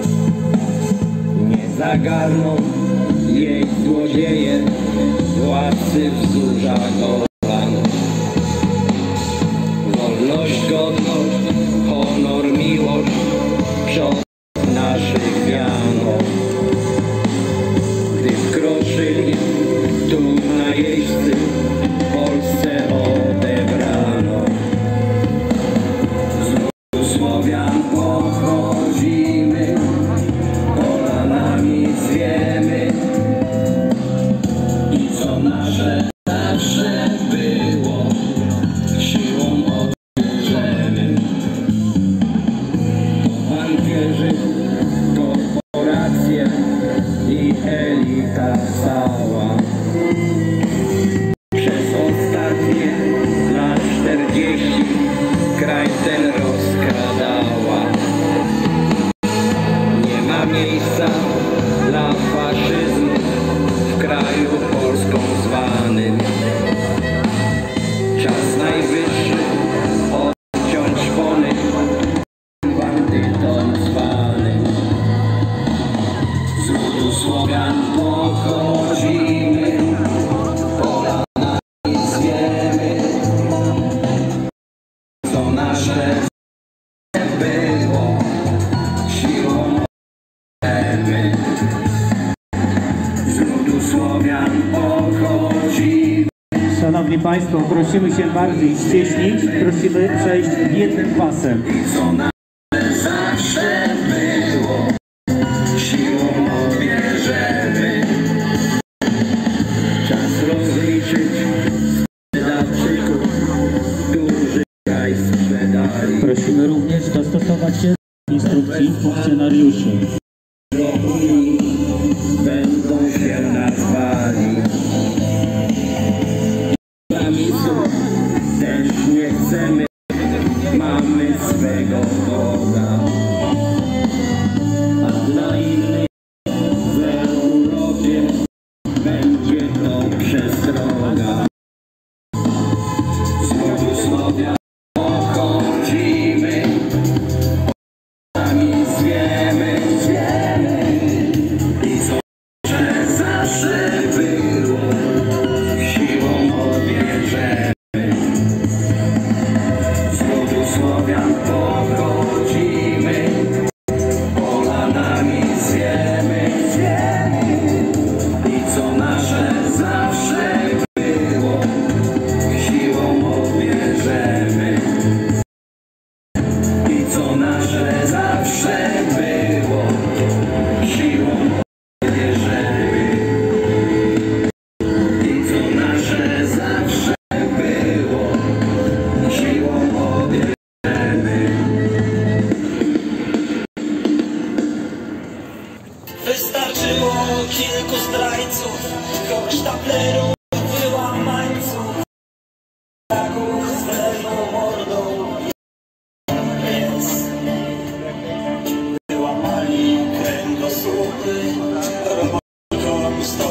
Nie zagarną jej złodzieje, władcy wzgórza kolan. Wolność, godność, honor, miłość, przod naszych wiano. Gdy wkroczyli tu najeźdźcy, Polsce odebrano. Słowian pochodzimy, kolanami zwiemy i co nasze zawsze było, siłą odbierzemy. Bankierzy, korporacje i elita cała przez ostatnie lat 40 kraj ten rozkradała. Nie ma miejsca dla faszyzmu w kraju Polską zwanym. Czas najwyższy odciąć szpony bandytom zwanym. Z ludu Słowian pochodzimy, kolanami zwiemy, co nasze było, siłą odbierzemy. Z ludu Słowian pochodzimy. Szanowni Państwo, prosimy się bardziej ścieśnić, prosimy przejść jednym pasem. I co nasze zawsze było, siłą odbierzemy. Czas rozliczyć sprzedawczyków, którzy kraj sprzedali. Prosimy również dostosować się do instrukcji funkcjonariuszy. Będą się nazwali. Granicy też nie chcemy, mamy swego Boga. A dla innych w Europie będzie to przestroga. Z ludu Słowian pochodzimy, kolanami zwiemy.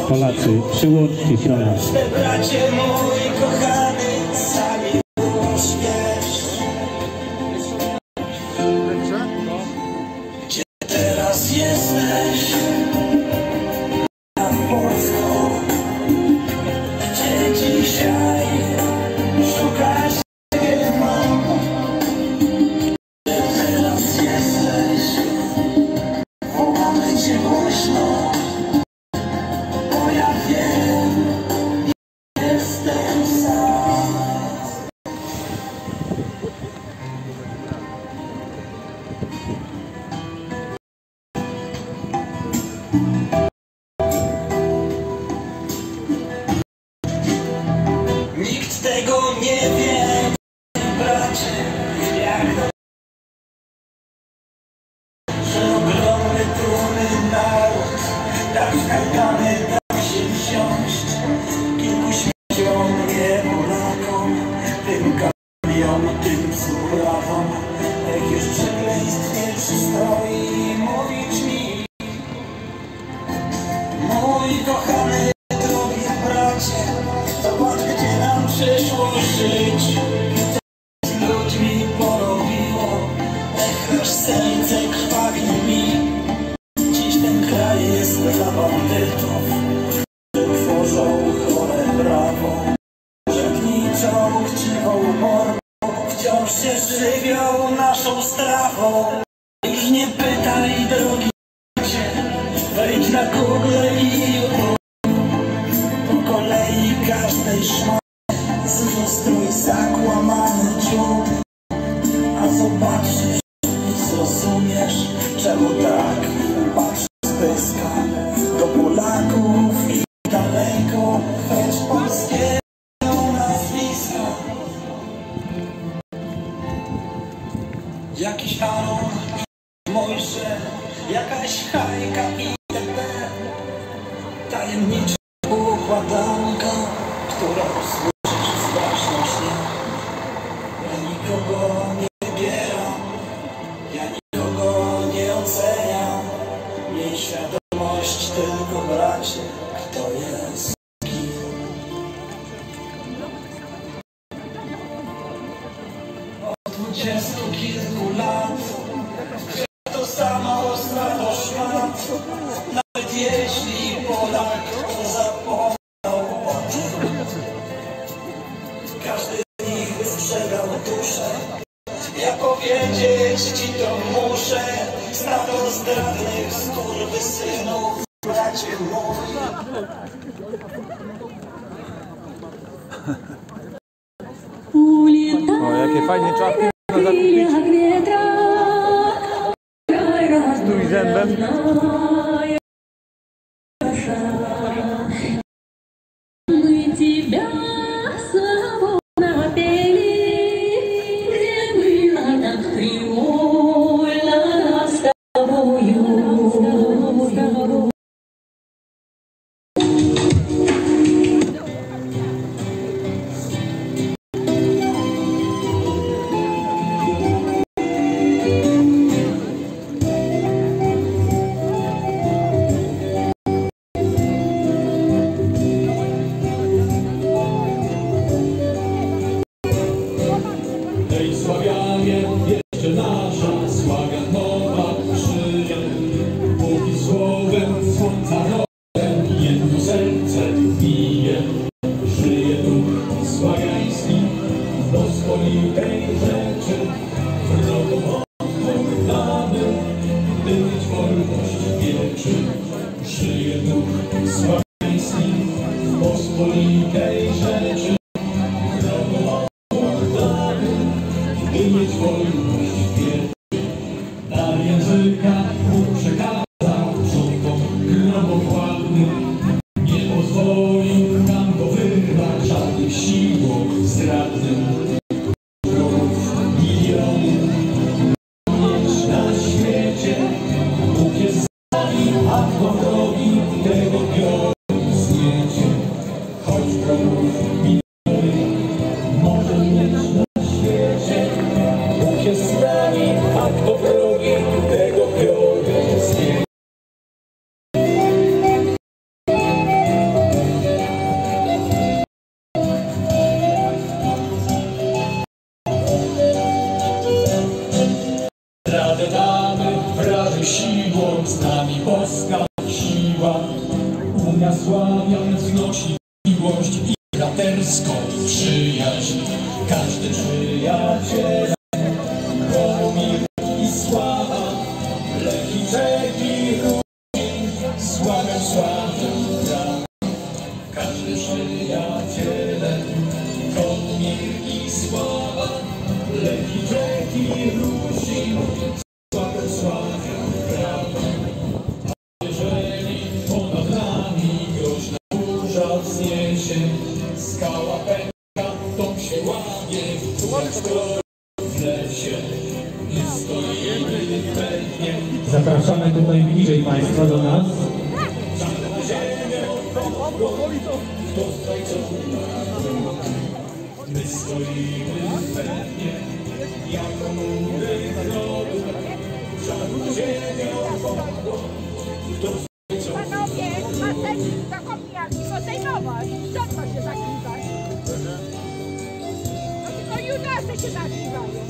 Polacy, przyłączcie się do nas. Bracie mój kochany, sami śmiesz. Gdzie teraz jesteś? Na Polską. Gdzie dzisiaj szukasz siebie mam? Gdzie teraz jesteś? Wołamy cię głośno, bo ja wiem, jestem sam. Nikt tego nie wie, bracie, jak to, że ogromny, trudny naród tak skakany dał się wziąć. Kilku śmierciom, nie Polakom, tym kamiom, tym sprawom. Jakież przekleństwie przystoi mówić mi, mój kochany, drogi bracie, zobacz, gdzie nam przyszło żyć. Co z ludźmi porobiło, aż serce krwawi mi. Dziś ten kraj jest dla bandytów, którzy tworzą chore prawo. Urzędniczą, chciwą mordą, wciąż się żywią naszą strawą. Już nie pytaj, drogi bracie, wejdź na Google i YouTube. Po kolei każdej szmaty zilustruj zakłamany dziób. A zobaczysz i zrozumiesz, czemu tak patrz z pyska do Polaków i daleko, choć polskie nazwiska. Jakiś Aaron, Mojże, jakaś Hajka itp. Tajemnicza układanka, która usłyszysz w strasznym śnie. Ja nikogo nie wybieram, ja nikogo nie oceniam. Miej świadomość tylko, bracie, kto jest kim. Od 20 kilku lat to samo strato szmat. Nawet jeśli Polak zapomniał o tym, każdy z nich sprzedał duszę. Ja powiedzieć ci to muszę, stado zdradnych skurwysynów, bracie mój. O, jakie fajne czapki można zakupić. Z trójzębem. miłość i braterską przyjaźń. Każdy przyjaciel, pomir i sława, leki, czeki, różni, sławią, sławią bram. Każdy przyjaciel, pomir i sława, leki, czeki, różni, sławią, sławią bram. Jeżeli ponad nami groźna burza wzniesie, skała pęka, dom się łamie, jak stoi w lesie. My stoimy pewnie. Zapraszamy tutaj bliżej Państwa do nas. Czarna ziemia, kto zdrajcony. My stoimy pewnie, jako mury rodu. Czarna ziemia, kto zdrajcony. Panowie, faceci zapomnieli podejmować. Co to się nagrywać? No tylko Judasy się nagrywają.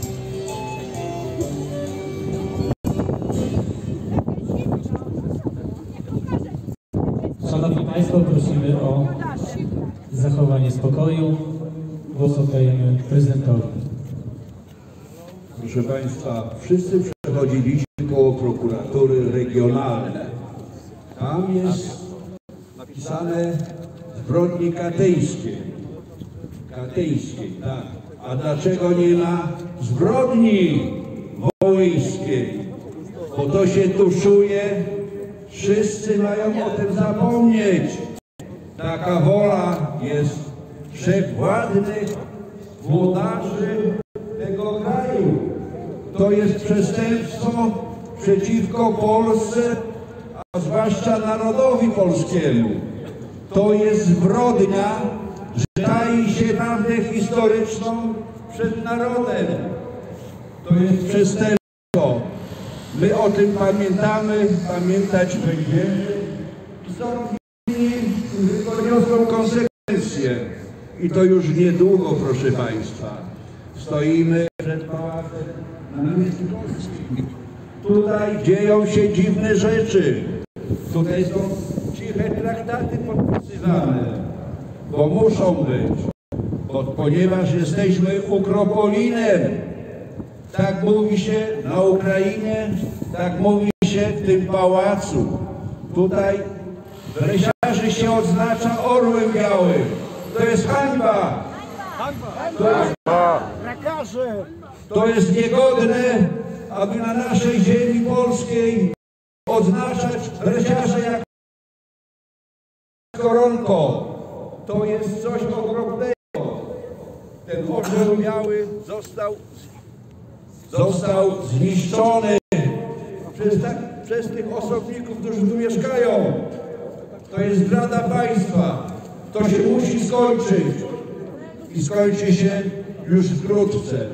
Szanowni Państwo, prosimy o zachowanie spokoju. Głos oddajemy prezydentowi. Proszę Państwa, wszyscy przechodziliśmy koło prokuratury regionalnej. Tam jest napisane zbrodni katyjskie. Katyjskiej, tak. A dlaczego nie ma zbrodni wołyńskiej? Bo to się tuszuje, wszyscy mają o tym zapomnieć. Taka wola jest wszechwładnych włodarzy tego kraju. To jest przestępstwo przeciwko Polsce, a zwłaszcza narodowi polskiemu. To jest zbrodnia, że tai się prawdę historyczną przed narodem. To jest przestępstwo. My o tym pamiętamy, pamiętać będziemy. Są inni, którzy poniosą konsekwencje. I to już niedługo, proszę Państwa. Stoimy przed Pałacem na Mieście Polskim. Tutaj dzieją się dziwne rzeczy. Tutaj są ciche traktaty podpisywane, bo muszą być, ponieważ jesteśmy ukropolinem. Tak mówi się na Ukrainie, tak mówi się w tym pałacu. Tutaj dresiarzy się odznacza orłem białym. To jest hańba. To jest niegodne, aby na naszej ziemi polskiej odznaczać dresiarze jak koronką. To jest coś okropnego. Ten orzeł biały został zniszczony przez tych osobników, którzy tu mieszkają. To jest zdrada państwa. To się musi skończyć. I skończy się już wkrótce.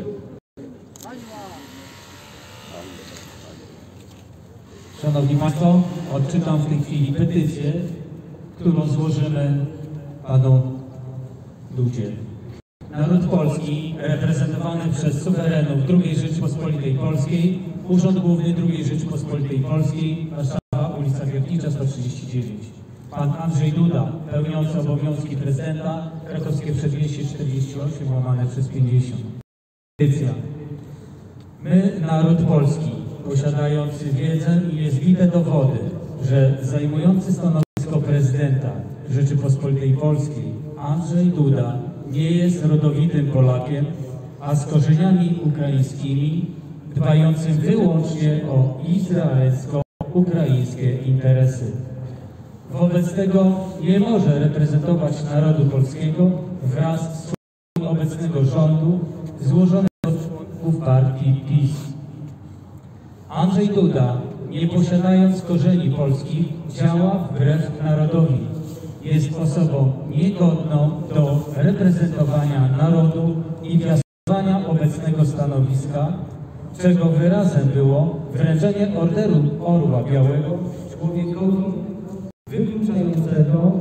Szanowni Państwo, odczytam w tej chwili petycję, którą złożymy Panu Dudzie. Naród polski, reprezentowany przez suwerenów II Rzeczypospolitej Polskiej, Urząd Główny II Rzeczypospolitej Polskiej, Warszawa, ulica Wiertnicza 139. Pan Andrzej Duda, pełniący obowiązki prezydenta, Krakowskie Przedmieście 48/50. Petycja. My, naród polski, posiadający wiedzę i niezbite dowody, że zajmujący stanowisko prezydenta Rzeczypospolitej Polskiej Andrzej Duda nie jest rodowitym Polakiem, a z korzeniami ukraińskimi, dbającym wyłącznie o izraelsko-ukraińskie interesy. Wobec tego nie może reprezentować narodu polskiego wraz z członkami obecnego rządu złożonego z członków partii PiS. Andrzej Duda, nie posiadając korzeni polskich, działa wbrew narodowi. Jest osobą niegodną do reprezentowania narodu i piastowania obecnego stanowiska, czego wyrazem było wręczenie Orderu Orła Białego człowiekowi wykluczającego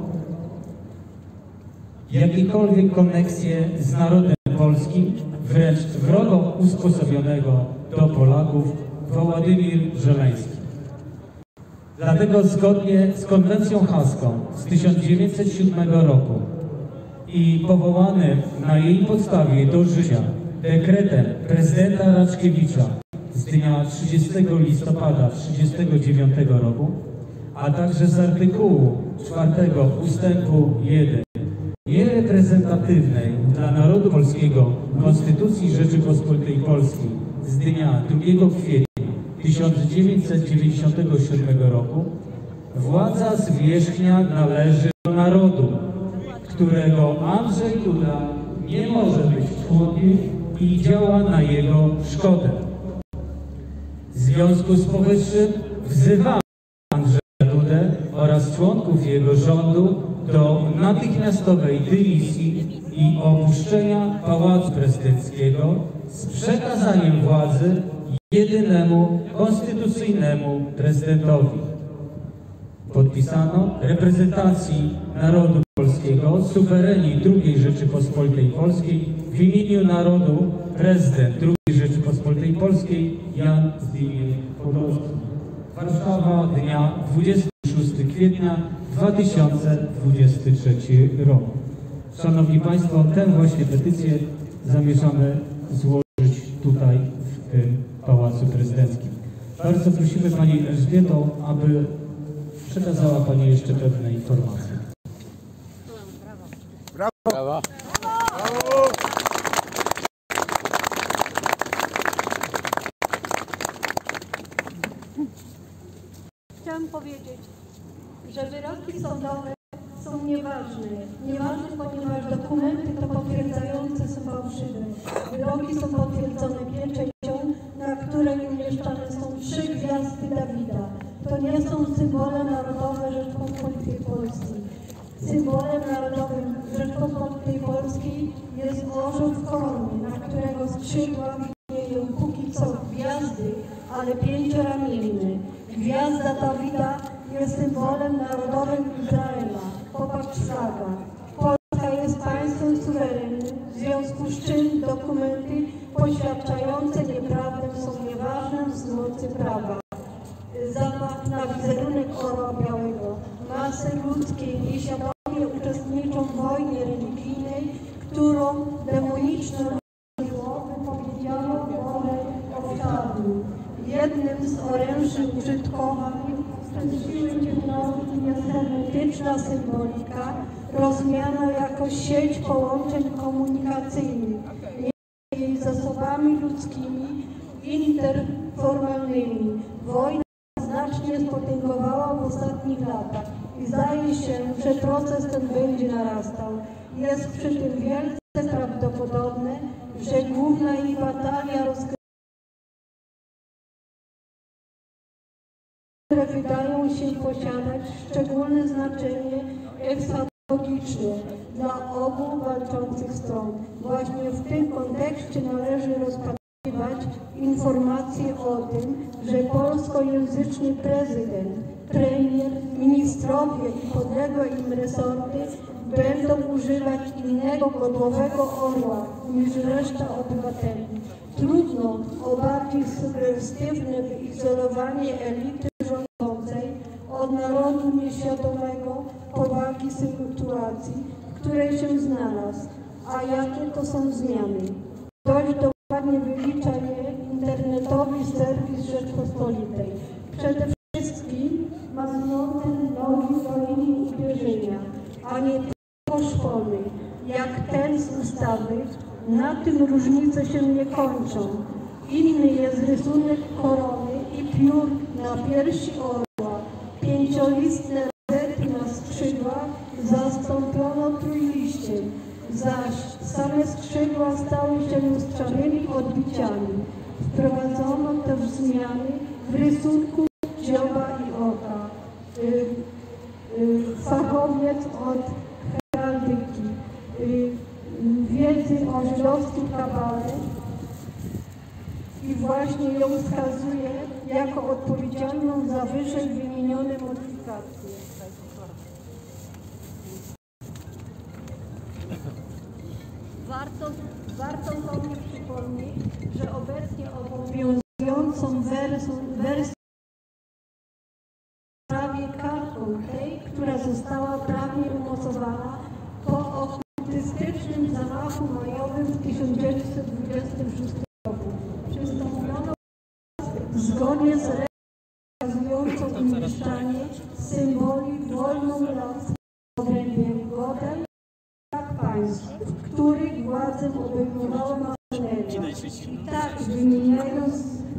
jakiekolwiek koneksje z narodem polskim, wręcz wrogo usposobionego do Polaków, Wołodymir Żeleński. Dlatego zgodnie z konwencją haską z 1907 roku i powołanym na jej podstawie do życia dekretem prezydenta Raczkiewicza z dnia 30 listopada 1939 roku, a także z artykułu 4 ustępu 1 niereprezentatywnej dla narodu polskiego Konstytucji Rzeczypospolitej Polskiej z dnia 2 kwietnia 1997 roku, władza zwierzchnia należy do narodu, którego Andrzej Duda nie może być członkiem i działa na jego szkodę. W związku z powyższym wzywamy Andrzeja Dudę oraz członków jego rządu do natychmiastowej dymisji i opuszczenia Pałacu Prezydenckiego z przekazaniem władzy jedynemu konstytucyjnemu prezydentowi. Podpisano reprezentacji narodu polskiego, suwereni II Rzeczypospolitej Polskiej, w imieniu narodu prezydent II Rzeczypospolitej Polskiej Jan Zbigniew Potocki. Warszawa, dnia 26 kwietnia 2023 roku. Szanowni Państwo, tę właśnie petycję zamierzamy złożyć tutaj w tym Pałacu Prezydenckim. Bardzo prosimy Pani Elżbieto, aby przekazała Pani jeszcze pewne informacje. Brawo! Brawo! Chciałam powiedzieć, że wyroki sądowe są nieważne. Nieważne, ponieważ dokumenty to potwierdzające są fałszywe. Wyroki są potwierdzone pieczęcią, na której umieszczane są 3 gwiazdy Dawida. To nie są symbole narodowe Rzeczypospolitej Polskiej. Symbolem narodowym Rzeczypospolitej Polskiej jest orzeł w koronie, na którego skrzydła widnieją póki co gwiazdy, ale 5-ramienne. Gwiazda Dawida jest symbolem narodowym Izraela. Popatrz flaga. Polska jest państwem suwerennym, w związku z czym dokumenty poświadczające nieprawdę są nieważne z mocy prawa. Zamach na wizerunek orła białego. Masy ludzkie nieświadomie uczestniczą w wojnie religijnej, którą demoniczne siło wypowiedziano wolę owczarni. Jednym z oręży użytkowań przez siły ciemności jest hermetyczna symbolika, rozumiana jako sieć połączeń komunikacyjnych między jej zasobami ludzkimi interformalnymi. Wojna znacznie spotęgowała w ostatnich latach i zdaje się, że proces ten będzie narastał. Jest przy tym wielce prawdopodobne, że główna jej batalia które wydają się posiadać szczególne znaczenie ekstrategiczne dla obu walczących stron. Właśnie w tym kontekście należy rozpatrywać informacje o tym, że polskojęzyczny prezydent, premier, ministrowie i podległe im resorty będą używać innego godłowego orła niż reszta obywateli. Trudno o bardziej sugestywne wyizolowanie elity rządzącej od narodu nieświadomego powagi sytuacji, w której się znalazł. A jakie to są zmiany? Dość dokładnie wylicza je internetowy serwis Rzeczpospolitej. Przede wszystkim ma znące nogi do linii uderzenia, a nie tylko szpony, jak ten z ustawy. Na tym różnice się nie kończą. Inny jest rysunek korony i piór na piersi orła. 5-listne rozety na skrzydłach zastąpiono trójliściem, zaś same skrzydła stały się lustrzanymi odbiciami. Wprowadzono też zmiany w rysunku dzioba i oka. Fachowiec od heraldyki, wiedzy o żydowskim kabale i właśnie ją wskazuje jako odpowiedzialną za wyżej wymienione modyfikacje. Warto sobie przypomnieć, że obecnie obowiązującą wersję zgodnie z wskazującą umieszczanie symboli wolnomularskich w obrębie godem tak państw, których władzę obejmowała masoneria. I tak wymieniając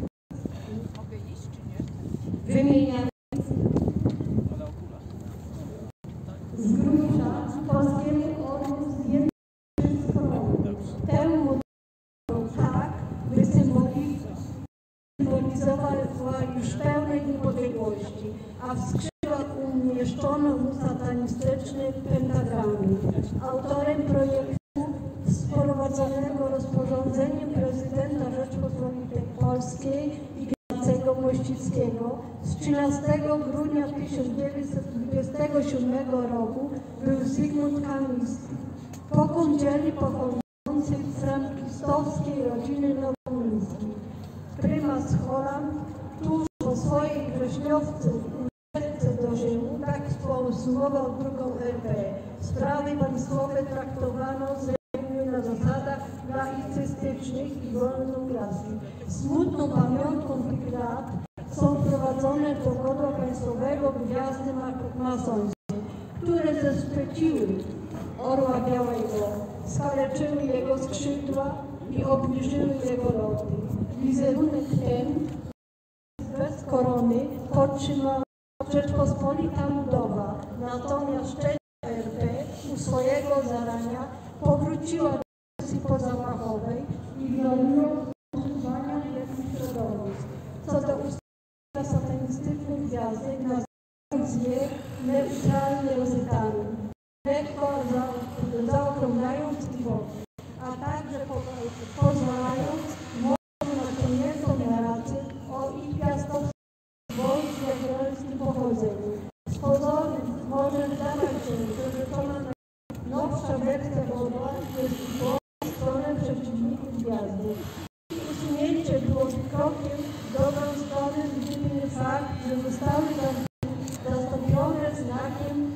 z grunta polskiego orłu z jednej strony. Tę modlę tak, by symbolizowała już pełnej niepodległości, a w skrzydłach umieszczono satanistyczny pentagramy. Autorem projektu wprowadzonego rozporządzeniem prezydenta Rzeczypospolitej Polskiej Ignacego Mościckiego z 13 grudnia 1927 roku był Zygmunt Kamiński, po kądzieli pochodzących z frankistowskiej rodziny Nowomiejskiej. Prymas Holland tuż po swojej wrześniowce do Rzymu tak podsumował drugą RP. Sprawy państwowe traktowano z reguły na zasadach laicystycznych i wolnomularskich. Smutną pamiątką tych lat są wprowadzone do godła państwowego gwiazdy masońskie, które zespeciły orła białego, skaleczyły jego skrzydła i obniżyły jego loty. Wizerunek ten bez korony podtrzymała Rzeczpospolita Ludowa, natomiast trzecia RP u swojego zarania powróciła do wersji pozamachowej i ignorując używania wielkich środowisk. Co do ustawienia satanistycznych gwiazdek, nazywając je neutralnie rozetami, lekko zaokrąglając ich boki, a także pozwalając na ciągniętą narrację o ich piastowskim pochodzeniu. Z pozoru może zdawać się, że to nowsza wersja godła jest w stronę przeciwników gwiazdy. Usunięcie byłoby krokiem w dobrą stronę, gdyby nie fakt, że zostały zastąpione znakiem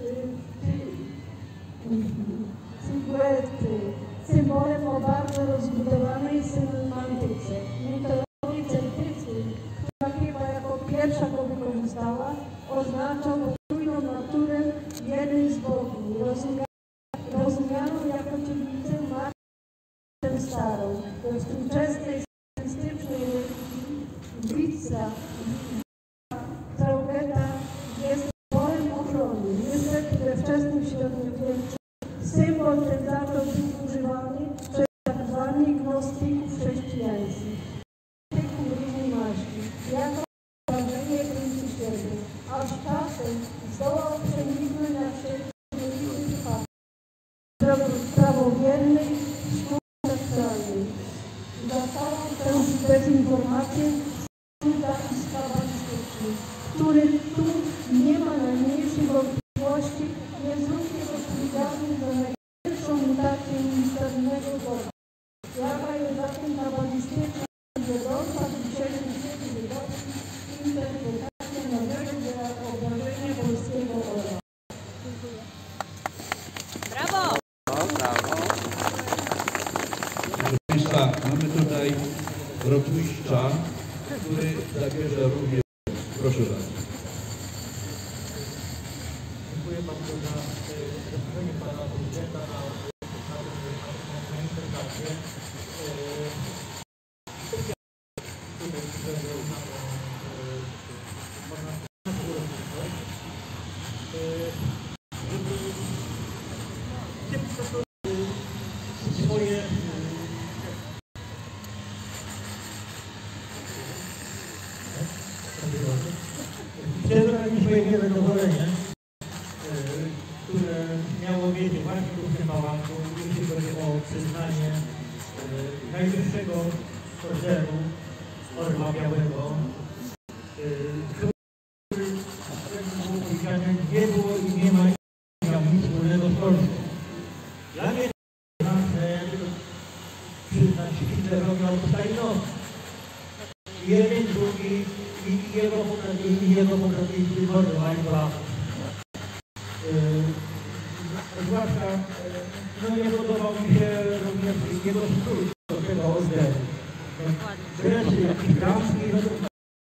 silhuety, symbolem o bardzo rozbudowanej semantyce. Mitologii celtyckiej, która chyba jako pierwsza go wykorzystała, oznaczał potrójną naturę jeden z bogów, rozumianą jako dzielnicę matkę starą. We współczesnej statystycznej Witsa Traugeta jest symbolem ochrony. Niestety we wczesnym średniowieczu symbol ten zaczął być używany przez tzw. gnostyków chrześcijańskich. Różnej maści, jako wrażenie gruntu świata, aż czasem zdołał przeniknąć na wszelkie wypadki prawowiernej szkoły seksualnej. Zastałam tę dezinformację z kabalistycznych, który tu nie ma najmniejszej wątpliwości, jest również odpowiedzialny za największą mutację misternego Boga. Jaka jest zatem kabalistyczna wiodąca w dzisiejszym świecie wyborczym interpretacja nowego wyobrażenia polskiego orła. Dziękuję. Brawo! Brawo! Proszę Państwa, mamy tutaj rotmistrza, który zabierze również. Proszę bardzo. Dziękuję bardzo za zaproszenie Pana Prezydenta na interpretację. Swoje chcę wyrazić swoje wielkie zadowolenie, które miało miejsce właśnie tu w tym Bałanku, jeśli chodzi o przyznanie najwyższego orderu Orła Białego, który nie było i nie ma nic wspólnego z Polską. Dla mnie ważne przyznać Hitlerowi albo Stalinowi. Jeden, drugi i jego pokrewieństwo mordowali Polaków. Zwłaszcza nie podobał mi się również jego skrót do tego orderu. Wreszcie jakiś bramski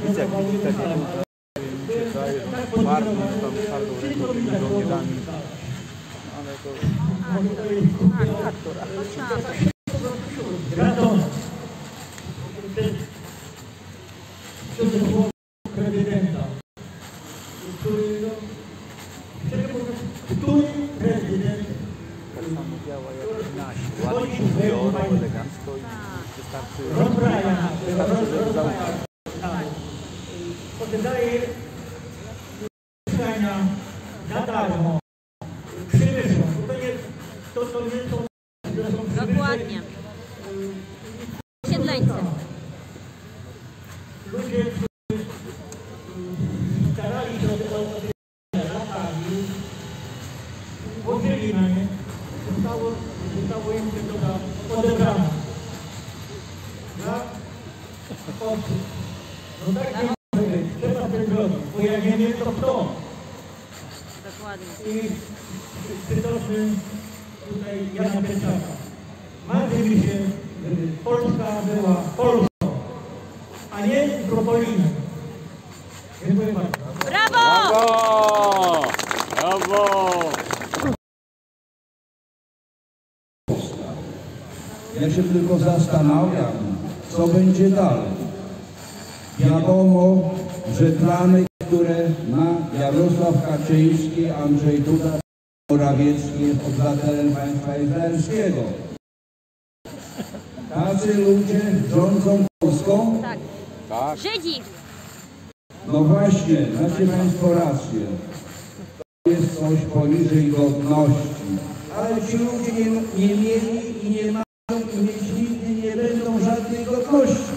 prezydenta, który prezydent ładnie biorą elegancko i wystarczy oddaje mieszkania za darmo przywyższą. To nie są dokładnie. Siedleńcy. Ludzie, którzy starali się o latami, włożyli na nie, zostało im tylko odebrane. Dla osób. No tak nie może być, trzeba ten zrobić, bo ja nie wiem, to kto. Dokładnie. I przytoczę tutaj Jana Pietrzaka. Marzy mi się, żeby Polska była Polską, a nie Metropoliną. Dziękuję bardzo. Brawo! Brawo! Ja się tylko zastanawiam, co będzie dalej. Wiadomo, że plany, które ma Jarosław Kaczyński, Andrzej Duda, Morawiecki jest obywatelem państwa izraelskiego. Tacy ludzie rządzą Polską? Tak. Tak. Żydzi! No właśnie, macie państwo rację. To jest coś poniżej godności. Ale ci ludzie nie mieli i nie mają i mieć nigdy nie będą żadnej godności.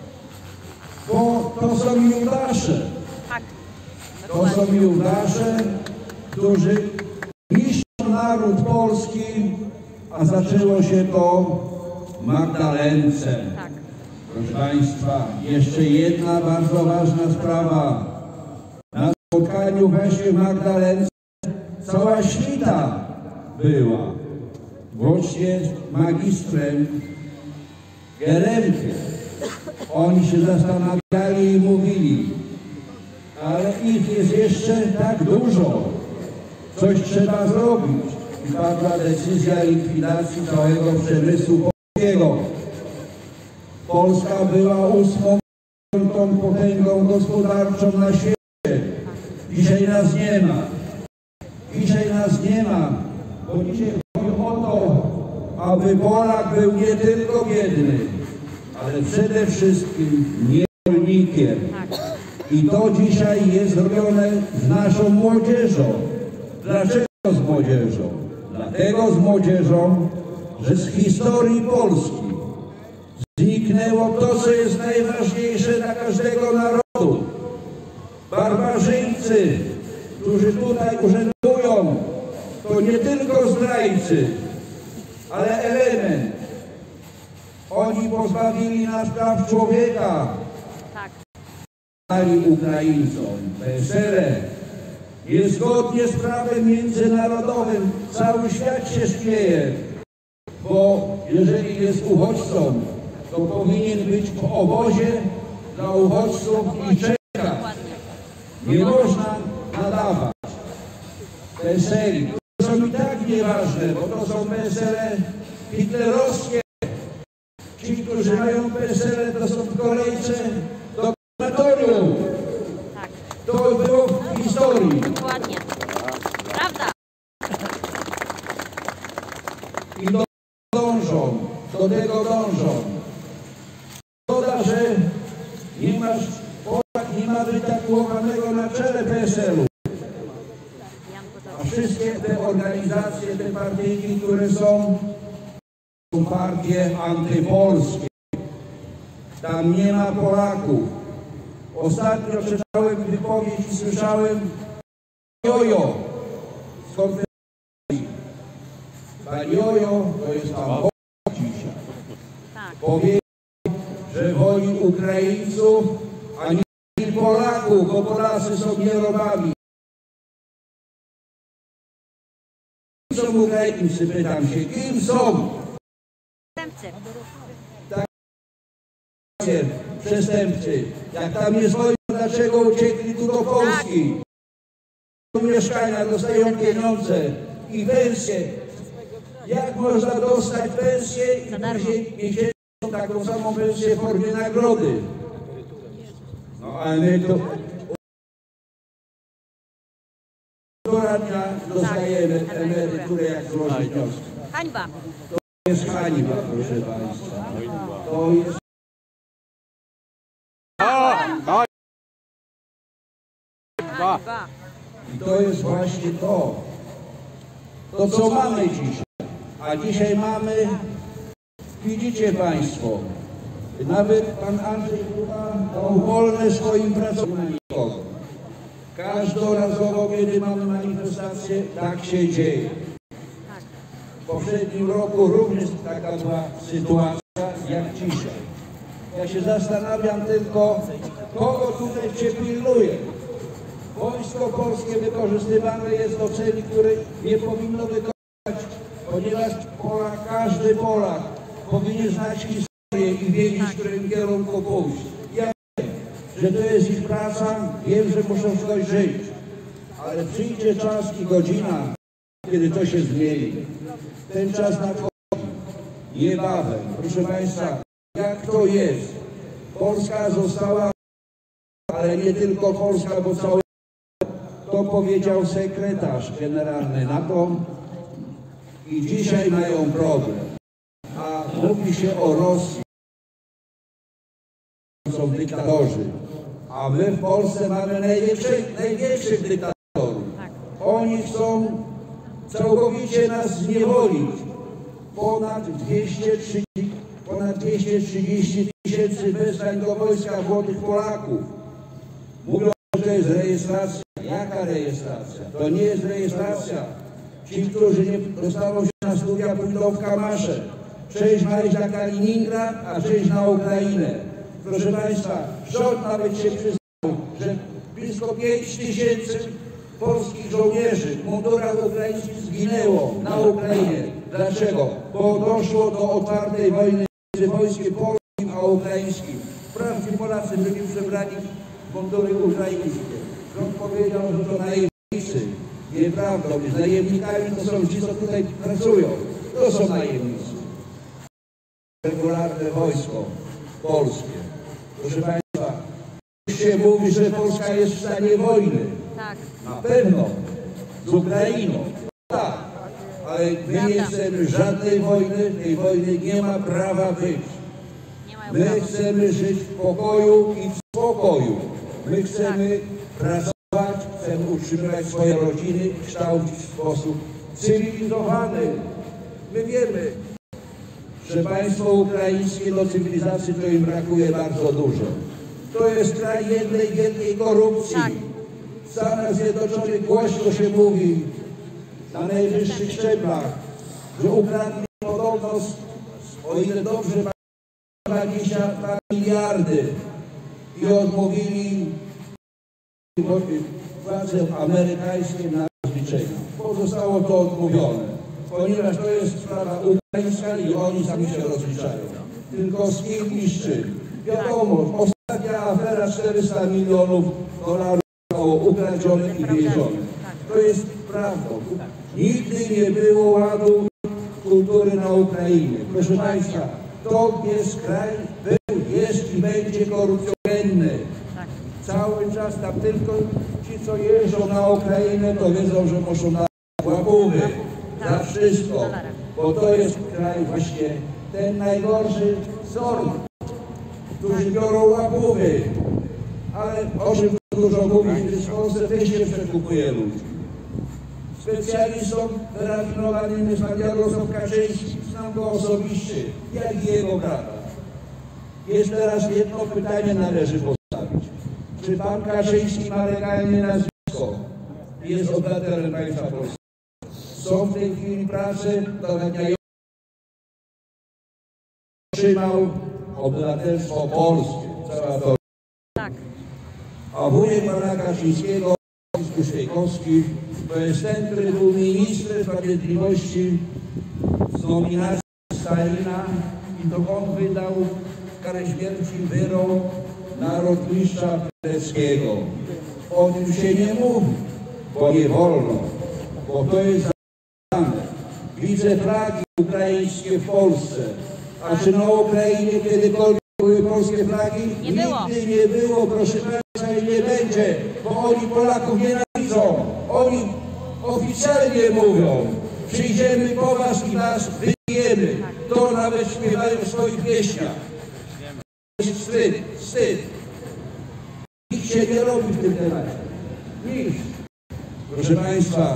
Bo to są Judasze. Tak. To są Judasze, którzy niszczą naród polski, a zaczęło się to w Magdalence. Tak. Proszę Państwa, jeszcze jedna bardzo ważna sprawa. Na spotkaniu właśnie w Magdalence cała świta była. Włącznie z magistrem Geremkiem. Oni się zastanawiali i mówili, ale ich jest jeszcze tak dużo. Coś trzeba zrobić. I padła decyzja likwidacji całego przemysłu polskiego. Polska była 8. potęgą gospodarczą na świecie. Dzisiaj nas nie ma. Dzisiaj nas nie ma, bo dzisiaj chodzi o to, aby Polak był nie tylko biedny, ale przede wszystkim niewolnikiem. I to dzisiaj jest robione z naszą młodzieżą. Dlaczego z młodzieżą? Dlatego z młodzieżą, że z historii Polski zniknęło to, co jest najważniejsze dla każdego narodu. Barbarzyńcy, którzy tutaj urzędują, to nie tylko zdrajcy, ale element. Oni pozbawili nas praw człowieka. Tak. Dali Ukraińcom PSL. Niezgodnie z prawem międzynarodowym cały świat się śmieje, bo jeżeli jest uchodźcą, to powinien być w obozie dla uchodźców i czekać. Nie można nadawać PSL. To są i tak nieważne, bo to są PSL hitlerowskie. Ci, którzy mają PSL, to są w kolejce do krematorium. To było w historii. Dokładnie. Prawda. I do tego dążą. Szkoda, że Polak nie ma wytatuowanego na czele PSL-u. A wszystkie te organizacje, te partyjki, które są partie antypolskie. Tam nie ma Polaków. Ostatnio czytałem wypowiedź i słyszałem Jojo z konferencji. Pan Jojo to jest pan Bóg dzisiaj. Powiedział, że woli Ukraińców, a nie Polaków, bo Polacy są nierobami. Kim są Ukraińcy, pytam się, kim są? Przestępcy. Tak, przestępcy? Jak tam jest wojna, dlaczego uciekli tu do Polski? Mieszkania, dostają pieniądze i pensje. Jak można dostać pensję i później miesięczną taką samą pensję w formie nagrody? No ale my to... Dostajemy emeryturę, jak złożyć wniosek. Hańba. To jest hańba, proszę Państwa. To jest... I to jest właśnie to, co mamy dzisiaj. A dzisiaj mamy, widzicie Państwo, nawet pan Andrzej Duda dał wolne swoim pracownikom. Każdorazowo, kiedy mamy manifestację, tak się dzieje. W poprzednim roku również taka była sytuacja jak dzisiaj. Ja się zastanawiam tylko, kogo tutaj się pilnuje. Wojsko polskie wykorzystywane jest do celi, której nie powinno wykonać, ponieważ każdy Polak powinien znać historię i wiedzieć, w którym kierunku pójść. Ja wiem, że to jest ich praca, wiem, że muszą coś żyć, ale przyjdzie czas i godzina, kiedy to się zmieni. Ten czas nadchodzi niebawem. Proszę Państwa, jak to jest? Polska została, ale nie tylko Polska, bo całe. To powiedział sekretarz generalny NATO i dzisiaj mają problem. A mówi się o Rosji, są dyktatorzy, a my w Polsce mamy największych dyktatorów. Oni chcą całkowicie nas zniewolić. Ponad 230 tysięcy wezwań do wojska młodych Polaków. Mówią, że to jest rejestracja. Jaka rejestracja? To nie jest rejestracja. Ci, którzy nie dostaną się na studia, pójdą w kamasze. Część ma iść na Kaliningrad, a część na Ukrainę. Proszę Państwa, rząd nawet się przyznał, że blisko 5 tysięcy polskich żołnierzy w mundurach ukraińskich zginęło na Ukrainie. Dlaczego? Bo doszło do otwartej wojny między wojskiem polskim a ukraińskim. Wprawdzie Polacy byli przebrani w mundury ukraińskie. Rząd powiedział, że to najemnicy. Nieprawda, najemnikami to są ci, co tutaj pracują. To są najemnicy. Regularne wojsko polskie. Proszę Państwa, się mówi, że Polska jest w stanie wojny. Tak. Na pewno. Z Ukrainą. Tak. Ale my nie chcemy żadnej wojny. Tej wojny nie ma prawa być. My chcemy żyć w pokoju i w spokoju. My chcemy pracować, chcemy utrzymywać swoje rodziny, kształcić w sposób cywilizowany. My wiemy, że państwo ukraińskie do cywilizacji to im brakuje bardzo dużo. To jest kraj jednej wielkiej korupcji. W Stanach Zjednoczonych głośno się mówi na najwyższych szczeblach, że ukradli podobno, o ile dobrze pamiętam, 22 miliardy i odmówili władzom amerykańskim na rozliczenia. Pozostało to odmówione, ponieważ to jest sprawa ukraińska i oni sami się rozliczają. Tylko z kim i z czym? Wiadomo, ostatnia afera 400 milionów dolarów zostało ukradzione i więzione. To jest prawdą. Nigdy nie było ładu kultury na Ukrainie. Proszę Państwa, to jest kraj, był, jest i będzie korupcjogenny. Cały czas tam tylko ci, co jeżdżą na Ukrainę, to wiedzą, że muszą na łapówy za wszystko. Bo to jest kraj właśnie ten najgorszy sort, którzy biorą łapówy. Ale o czym dużo mówić, że w Polsce też się przekupuje ludzi. Specjalistą wyrafinowanym jest pan Jarosław Kaczyński, znam go osobiście, jak i jego brata. Jest teraz jedno pytanie należy postawić. Czy pan Kaczyński ma legalne nazwisko? Jest obywatelem państwa polskiego. Są w tej chwili prace dogadniające. Otrzymał obywatelstwo polskie. Cała to. Tak. A wujek pana Kaczyńskiego, Świejkowski, to jest ten, który był ministrem sprawiedliwości z nominacji Stalina i to on wydał karę śmierci wyrok na rotmistrza Pileckiego. O tym się nie mówi, bo nie wolno, bo to jest zabrane. Widzę flagi ukraińskie w Polsce, a czy na Ukrainie kiedykolwiek były polskie flagi? Nigdy nie było, proszę Państwa, i nie będzie, bo oni Polaków nienawidzą. Oni oficjalnie mówią, przyjdziemy po was i was wybijemy. To nawet śpiewają w swoich pieśniach. Jest wstyd, wstyd. Nikt się nie robi w tym temacie. Nikt. Proszę Państwa,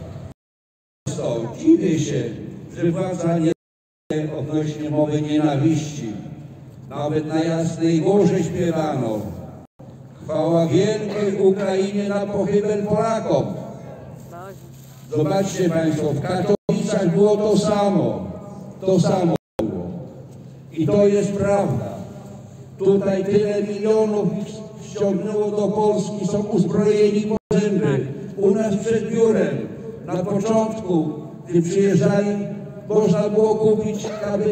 dziwię się, że władza nie odnośnie mowy nienawiści. Nawet na Jasnej Górze śpiewano. Chwała wielkiej Ukrainie na pochybel Polakom. Zobaczcie Państwo, w Katowicach było to samo. To samo było. I to jest prawda. Tutaj tyle milionów ściągnęło do Polski, są uzbrojeni po zęby. U nas przed biurem, na początku, gdy przyjeżdżali, można było kupić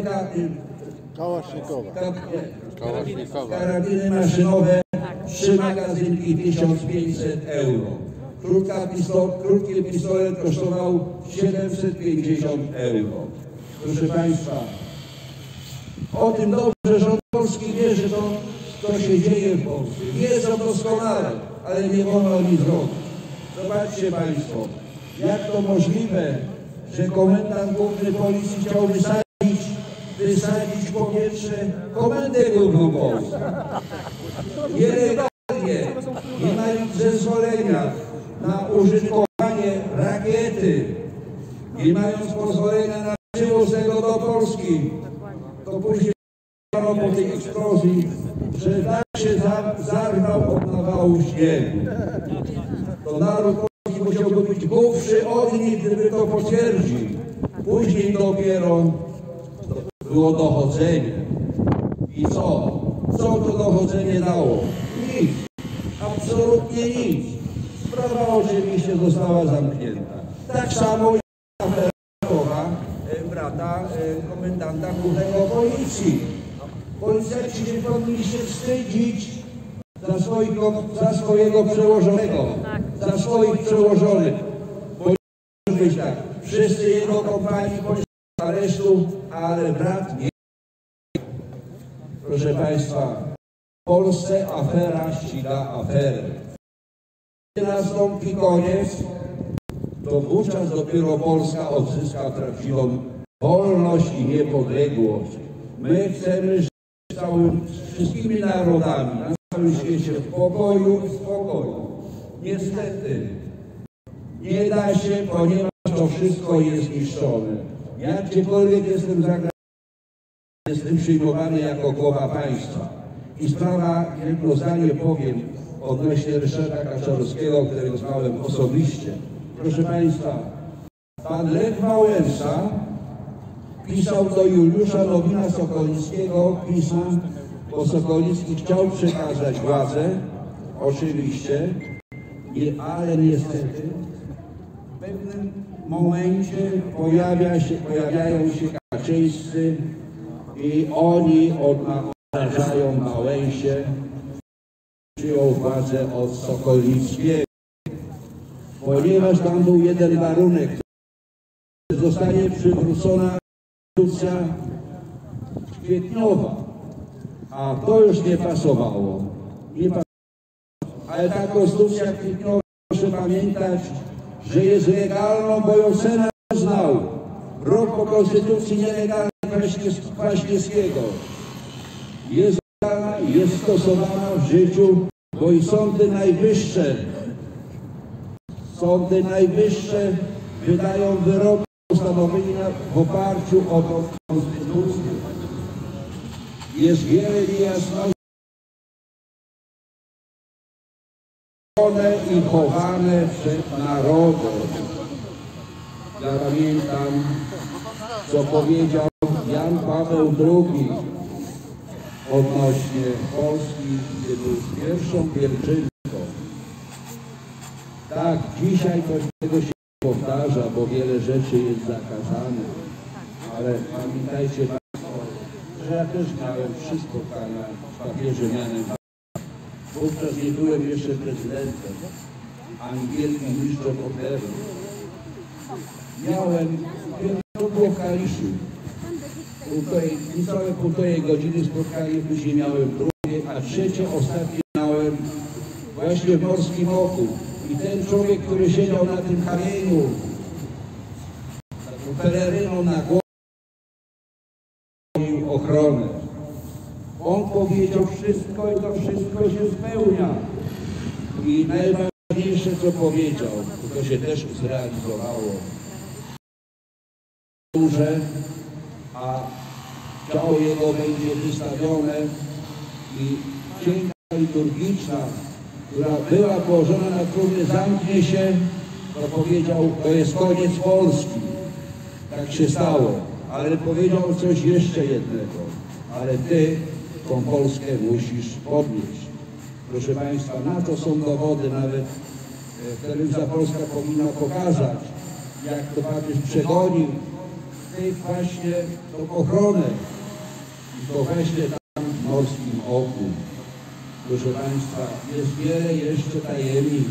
karabiny maszynowe, 3 magazynki 1500 euro. Krótki pistolet kosztował 750 euro. Proszę Państwa, o tym dobrze rząd polski wie, że to się dzieje w Polsce. Wiedzą doskonale, ale nie wolno nic zrobić. Zobaczcie Państwo, jak to możliwe, że komendant główny policji chciał wysadzić w powietrze komendę główną Polski. Nielegalnie, nie mając zezwolenia na użytkowanie rakiety, nie mając pozwolenia na przywóz tego do Polski, to później po tej eksplozji, że tak się zarwał od nawału śniegu. To naród polski musiałby być głupszy od nich, gdyby to potwierdził. Później dopiero było dochodzenie. I co? Co to dochodzenie dało? Nic. Absolutnie nic. Sprawa oczywiście została zamknięta. Tak samo jak afera brata komendanta głównego policji. Policjanci się powinni się wstydzić za swojego przełożonego, za swoich przełożonych. Powinno być tak, wszyscy jego kompanii poszli do aresztu, ale brat nie. Proszę Państwa, w Polsce afera ściga aferę. Gdy nastąpi koniec, to wówczas dopiero Polska odzyska prawdziwą wolność i niepodległość. My chcemy żyć z wszystkimi narodami na całym świecie w pokoju i spokoju. Niestety nie da się, ponieważ to wszystko jest niszczone. Ja gdziekolwiek jestem zagraniczny, jestem przyjmowany jako głowa państwa. I sprawa, jedno zdanie powiem odnośnie Ryszarda Kaczorowskiego, którego znałem osobiście. Proszę Państwa, pan Lech Wałęsa pisał do Juliusza Nowina-Sokolickiego pisma, bo Sokolicki chciał przekazać władzę, oczywiście, ale niestety w pewnym momencie pojawiają się Kaczyńscy i oni odrażają Wałęsie, przyjął władzę od Sokolickiego, ponieważ tam był jeden warunek, że zostanie przywrócona konstytucja kwietniowa, a to już nie pasowało. Ale ta konstytucja kwietniowa, proszę pamiętać, że jest legalną, bo ją Senat uznał. Rok po konstytucji nielegalnej Kwaśniewskiego. Jest legalna i jest stosowana w życiu, bo i Sądy Najwyższe wydają wyroki postanowienia w oparciu o tą konstytucję. Jest wiele niejasności i chowane przed narodem. Ja pamiętam, co powiedział Jan Paweł II odnośnie Polski, gdy był pierwszą pielgrzymką. Tak, dzisiaj tego się powtarza, bo wiele rzeczy jest zakazanych, ale pamiętajcie Państwo, że ja też miałem 3 spotkania z papieżem Janem. Wówczas nie byłem jeszcze prezydentem, ani wielkim mistrzem opery. Miałem, to było w Kaliszu. Niecałe 1,5 godziny spotkanie, później miałem drugie, a trzecie, ostatnie miałem właśnie w Morskim Oku. I ten człowiek, który siedział na tym kamieniu, taką peleryną na głowie, ochronę. On powiedział wszystko i to wszystko się spełnia. I najważniejsze, co powiedział, to się też zrealizowało. Duże, a ciało jego będzie wystawione i księga liturgiczna, która była położona na trumnie, zamknie się, to powiedział, to jest koniec Polski. Tak się stało, ale powiedział coś jeszcze jednego, ale ty tą Polskę musisz podnieść. Proszę Państwa, na to są dowody, nawet Telewizja Polska powinna pokazać, jak to papież przegonił tej właśnie tą ochronę i to właśnie tam w Morskim Oku. Proszę Państwa, jest wiele jeszcze tajemnic.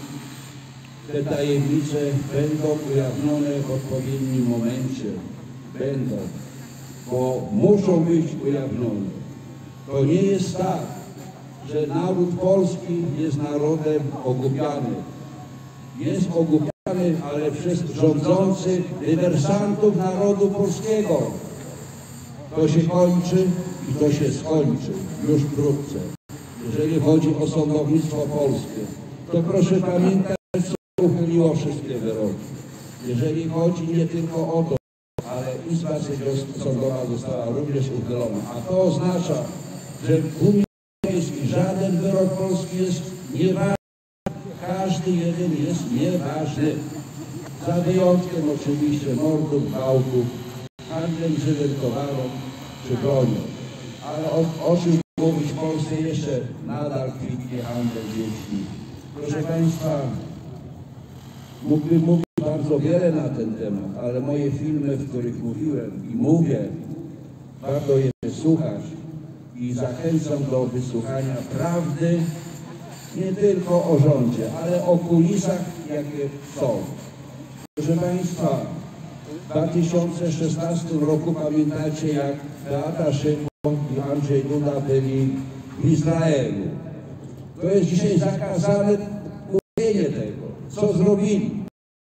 Te tajemnice będą ujawnione w odpowiednim momencie. Będą, bo muszą być ujawnione. To nie jest tak, że naród polski jest narodem ogłupianym. Jest ogłupiany, ale przez rządzących dywersantów narodu polskiego. To się kończy i to się skończy już wkrótce. Jeżeli chodzi o sądownictwo polskie, to proszę pamiętać, co uchyliło wszystkie wyroki. Jeżeli chodzi nie tylko o to, ale Izba Sądowa została również uchylona. A to oznacza, że w Unii Europejskiej żaden wyrok polski jest nieważny. Każdy jeden jest nieważny. Za wyjątkiem oczywiście mordów, gwałtów, handlem żywym towarem czy bronią. Ale o czym mówić, w Polsce jeszcze nadal kwitnie handel dziećmi. Proszę Państwa, mógłbym mówić bardzo wiele na ten temat, ale moje filmy, w których mówiłem i mówię, warto je wysłuchać i zachęcam do wysłuchania prawdy, nie tylko o rządzie, ale o kulisach, jakie są. Proszę Państwa, w 2016 roku pamiętacie, jak Beata Szydło i Andrzej Duda byli w Izraelu. To jest dzisiaj zakazane mówienie tego. Co zrobili?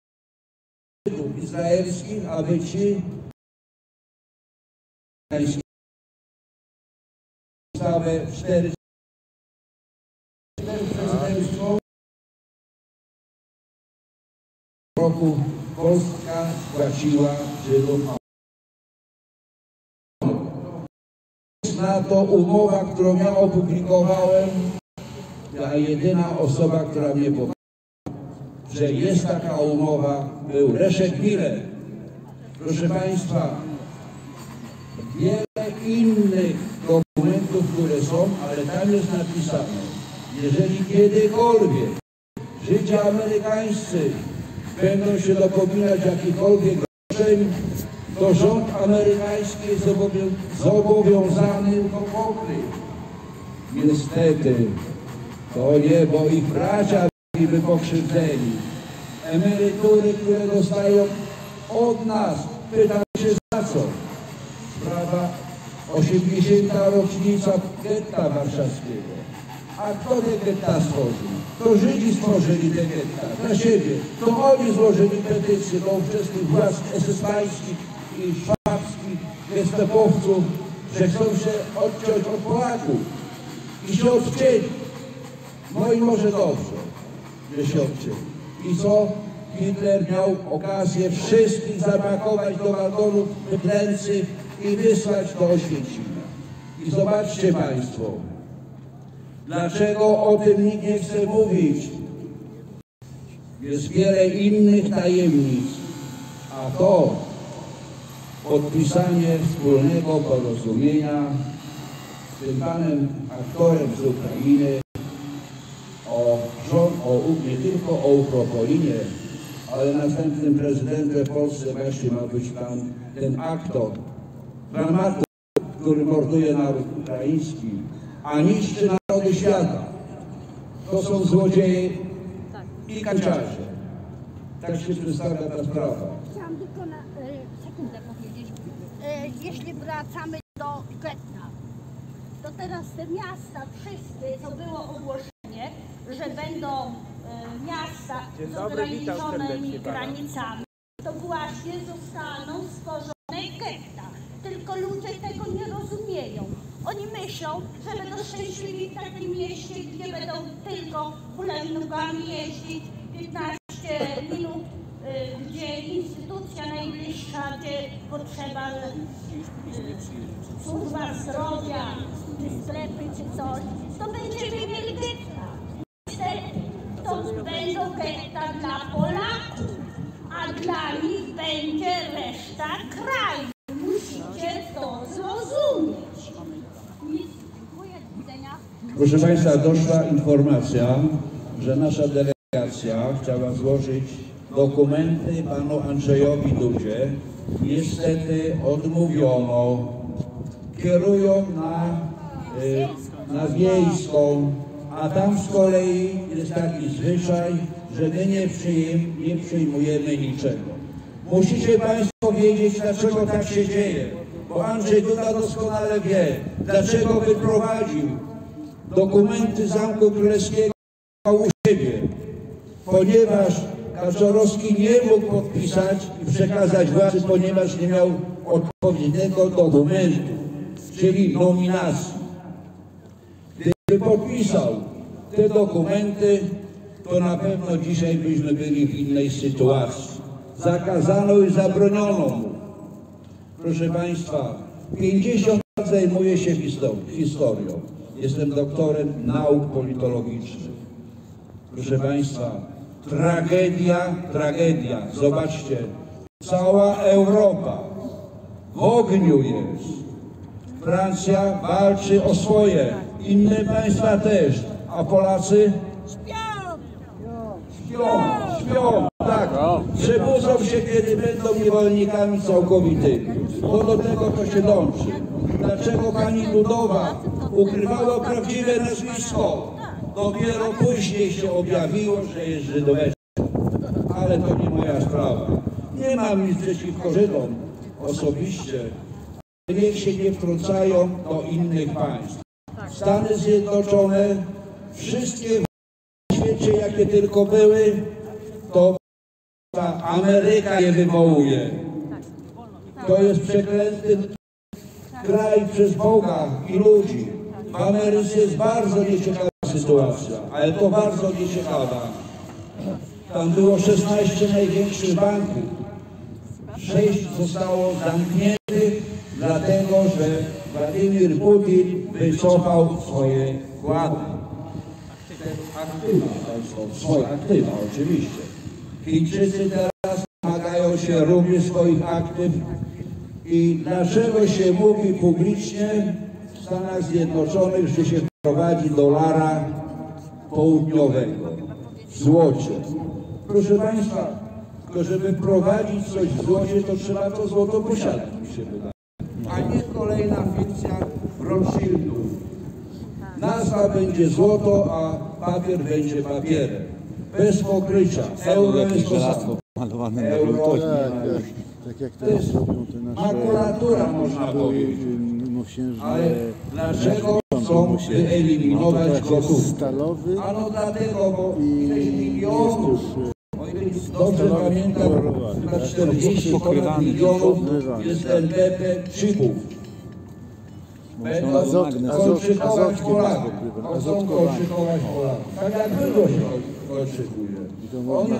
Izraelskich, aby ci ustawę 4 prezydentstwo roku Polska płaciła Żydom. Na to umowa, którą ja opublikowałem, ta jedyna osoba, która mnie powiedziała, że jest taka umowa, był Leszek Miller. Proszę Państwa, wiele innych dokumentów, które są, ale tam jest napisane, jeżeli kiedykolwiek Żydzi amerykańscy będą się dopominać jakichkolwiek roszczeń, to rząd amerykański jest zobowiązany to pokryć. Niestety, to nie, bo ich bracia byliby pokrzywdzeni. Emerytury, które dostają od nas, pytam się za co? Sprawa 80. rocznica getta warszawskiego. A kto te getta stworzył? To Żydzi stworzyli te getta dla siebie. To oni złożyli petycję do ówczesnych władz esesmańskich i szwabskich gestapowców, że chcą się odciąć od Polaków. I się odcięli. No i może dobrze, że się odcięli. I co? Hitler miał okazję wszystkich zapakować do wagonów bydlęcych i wysłać do Oświęcimia. I zobaczcie Państwo, dlaczego o tym nikt nie chce mówić. Jest wiele innych tajemnic, a to podpisanie wspólnego porozumienia z tym panem aktorem z Ukrainy nie tylko o Ukropolinie, ale następnym prezydentem w Polsce właśnie ma być pan ten aktor, dramaturg który morduje naród ukraiński, a niszczy narody świata. To są złodzieje i kanciarze. Tak się przedstawia ta sprawa. Chciałam tylko na sekundę powiedzieć. Jeśli wracamy do getta, to teraz te miasta, wszystkie, to było ogłoszenie, że będą miasta z ograniczonymi granicami, to właśnie zostaną stworzone getta. Tylko ludzie tego nie rozumieją. Oni myślą, że będą szczęśliwi w takim mieście, gdzie będą tylko hulajnogami jeździć 15 minut, gdzie instytucja najbliższa, gdzie potrzeba służba zdrowia, czy sklepy, czy coś, to będziemy mieli getta. Niestety, to będą getta dla Polaków, a dla nich będzie reszta kraju. Musicie to zrozumieć. Dziękuję, do widzenia. Proszę Państwa, doszła informacja, że nasza delegacja chciała złożyć dokumenty panu Andrzejowi Dudzie. Niestety odmówiono. Kierują na Wiejską, a tam z kolei jest taki zwyczaj, że my nie przyjmujemy niczego. Musicie Państwo wiedzieć, dlaczego tak się dzieje, bo Andrzej Duda doskonale wie, dlaczego wyprowadził dokumenty Zamku Królewskiego u siebie, ponieważ Kaczorowski nie mógł podpisać i przekazać władzy, ponieważ nie miał odpowiedniego dokumentu, czyli nominacji. Gdyby podpisał te dokumenty, to na pewno dzisiaj byśmy byli w innej sytuacji. Zakazano i zabroniono mu. Proszę Państwa, 50 lat zajmuję się historią. Jestem doktorem nauk politologicznych. Proszę Państwa, tragedia. Zobaczcie, cała Europa w ogniu jest. Francja walczy o swoje, inne państwa też, a Polacy śpią, tak. Przebudzą się, kiedy będą niewolnikami całkowitymi, bo do tego to się dąży. Dlaczego pani Dudowa ukrywała prawdziwe nazwisko? Dopiero później się objawiło, że jest Żydóweczką. Ale to nie moja sprawa. Nie mam nic przeciwko Żydom osobiście, ale niech się nie wtrącają do innych państw. Stany Zjednoczone, wszystkie w świecie, jakie tylko były, to Ameryka je wywołuje. To jest przeklęty kraj przez Boga i ludzi. W Ameryce jest bardzo nieciekawa sytuacja, ale to bardzo nieciekawa. Tam było 16 największych banków. 6 zostało zamkniętych, dlatego że Władimir Putin wycofał swoje wkłady. Swoje aktywa oczywiście. Chińczycy teraz domagają się również swoich aktyw. I dlaczego się mówi publicznie w Stanach Zjednoczonych, że się wprowadzi dolara południowego w złocie? Proszę Państwa, tylko żeby wprowadzić coś w złocie, to trzeba to złoto posiadać, mi się wydaje. A nie kolejna fikcja Rothschildów. Nazwa będzie złoto, a papier będzie papierem. Bez pokrycia. Euro jest to samo. Euro, tak jak to jest makulatura, można powiedzieć. Ale dlaczego chcą wyeliminować gotówkę? Ano dlatego, bo ileś milionów, dobrze pamiętam, chyba 40 milionów jest NBP chipów. Będą kolczykować Polaków. Chcą kolczykować Polaków. Tak jak było się kolczykuje. Oni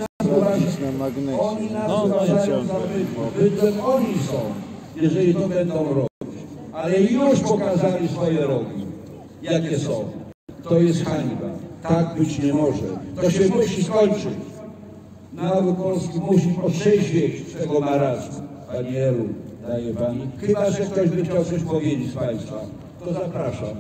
nas uważają za bydłem, oni są, jeżeli to będą robić. Ale już pokazali swoje rogi, jakie są. To jest hańba. Tak być nie może. To się musi skończyć. Naród polski musi otrzeźwieć z tego marazmu. Pani Elu, daje Pani. Chyba że ktoś by chciał coś powiedzieć z Państwa, to zapraszam.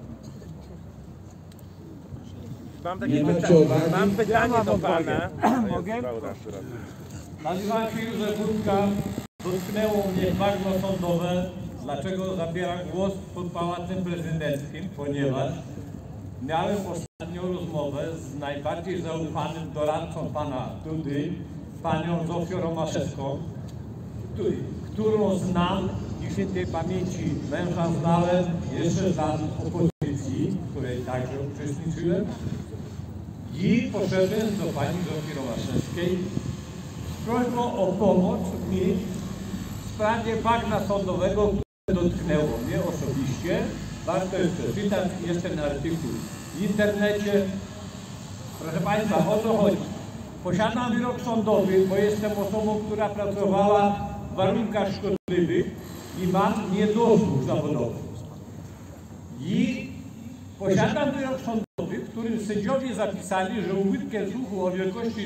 Mam pytanie do Pana. Mogę? Nazywam się Józef Budka. Dotknęło mnie bagno sądowe Dlaczego zabieram głos pod Pałacem Prezydenckim? Ponieważ miałem ostatnią rozmowę z najbardziej zaufanym doradcą pana Dudy, panią Zofią Romaszewską, którą znam i świętej pamięci męża znałem jeszcze za opozycji, w której także uczestniczyłem, i poszedłem do pani Zofii Romaszewskiej z prośbą o pomoc mi w sprawie bagna sądowego, które dotknęło mnie osobiście. Warto jest przeczytać, jest ten artykuł w internecie. Proszę państwa, o co chodzi? Posiadam wyrok sądowy, bo jestem osobą, która pracowała w warunkach szkodliwych i mam niedosłuch zawodowy. I posiadam wyrok sądowy, w którym sędziowie zapisali, że ubytkiem słuchu o wielkości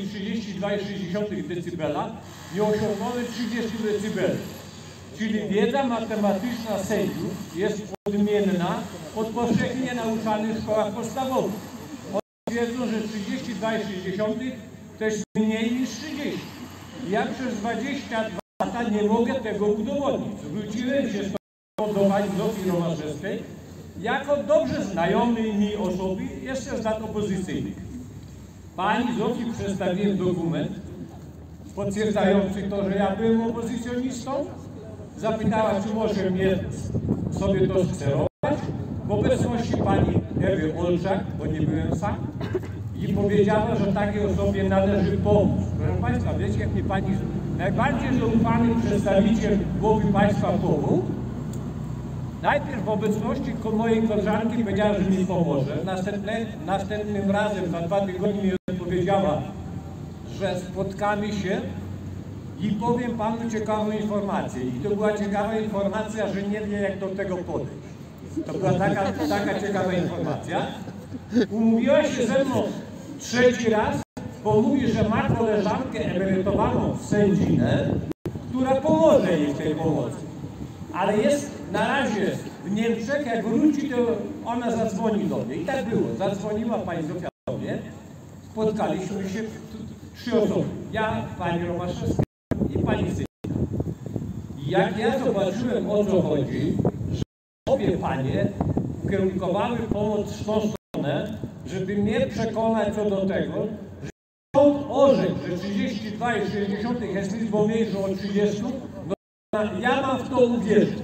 32,6 dB nie osiągnąłem 30 dB. Czyli wiedza matematyczna sędziów jest odmienna od powszechnie nauczanych w szkołach podstawowych. Oni twierdzą, że 32,6 to jest mniej niż 30. Ja przez 22 lata nie mogę tego udowodnić. Zwróciłem się do pani Zofii Romaszewskiej jako dobrze znajomy mi osoby jeszcze z lat opozycyjnych. Pani Zofii przedstawiłem dokument potwierdzający to, że ja byłem opozycjonistą. Zapytała, czy może mnie sobie to skserować w obecności pani Ewy Olczak, bo nie byłem sam, i powiedziała, że takiej osobie należy pomóc. Proszę państwa, wiecie, jak mi pani najbardziej zaufany przedstawiciel głowy państwa pomógł? Najpierw w obecności mojej koleżanki powiedziała, że mi pomoże. Następnym razem, za 2 tygodnie mi odpowiedziała, że spotkamy się i powiem panu ciekawą informację. I to była ciekawa informacja, że nie wie, jak do tego podejść. To była taka ciekawa informacja. Umówiła się ze mną 3. raz, bo mówi, że ma koleżankę emerytowaną sędzinę, która pomoże jej w tej pomocy. Ale jest na razie w Niemczech, jak wróci, to ona zadzwoni do mnie. I tak było. Zadzwoniła pani Zofia do mnie. Spotkaliśmy się 3 osoby. Ja, pani Romaszewska i pani sędzina. I jak ja zobaczyłem, o co chodzi, że obie panie ukierunkowały pomoc w tą stronę, żeby mnie przekonać co do tego, że sąd orzekł, że 32,6 jest liczbą mniejszą od 30, no ja mam w to uwierzyć.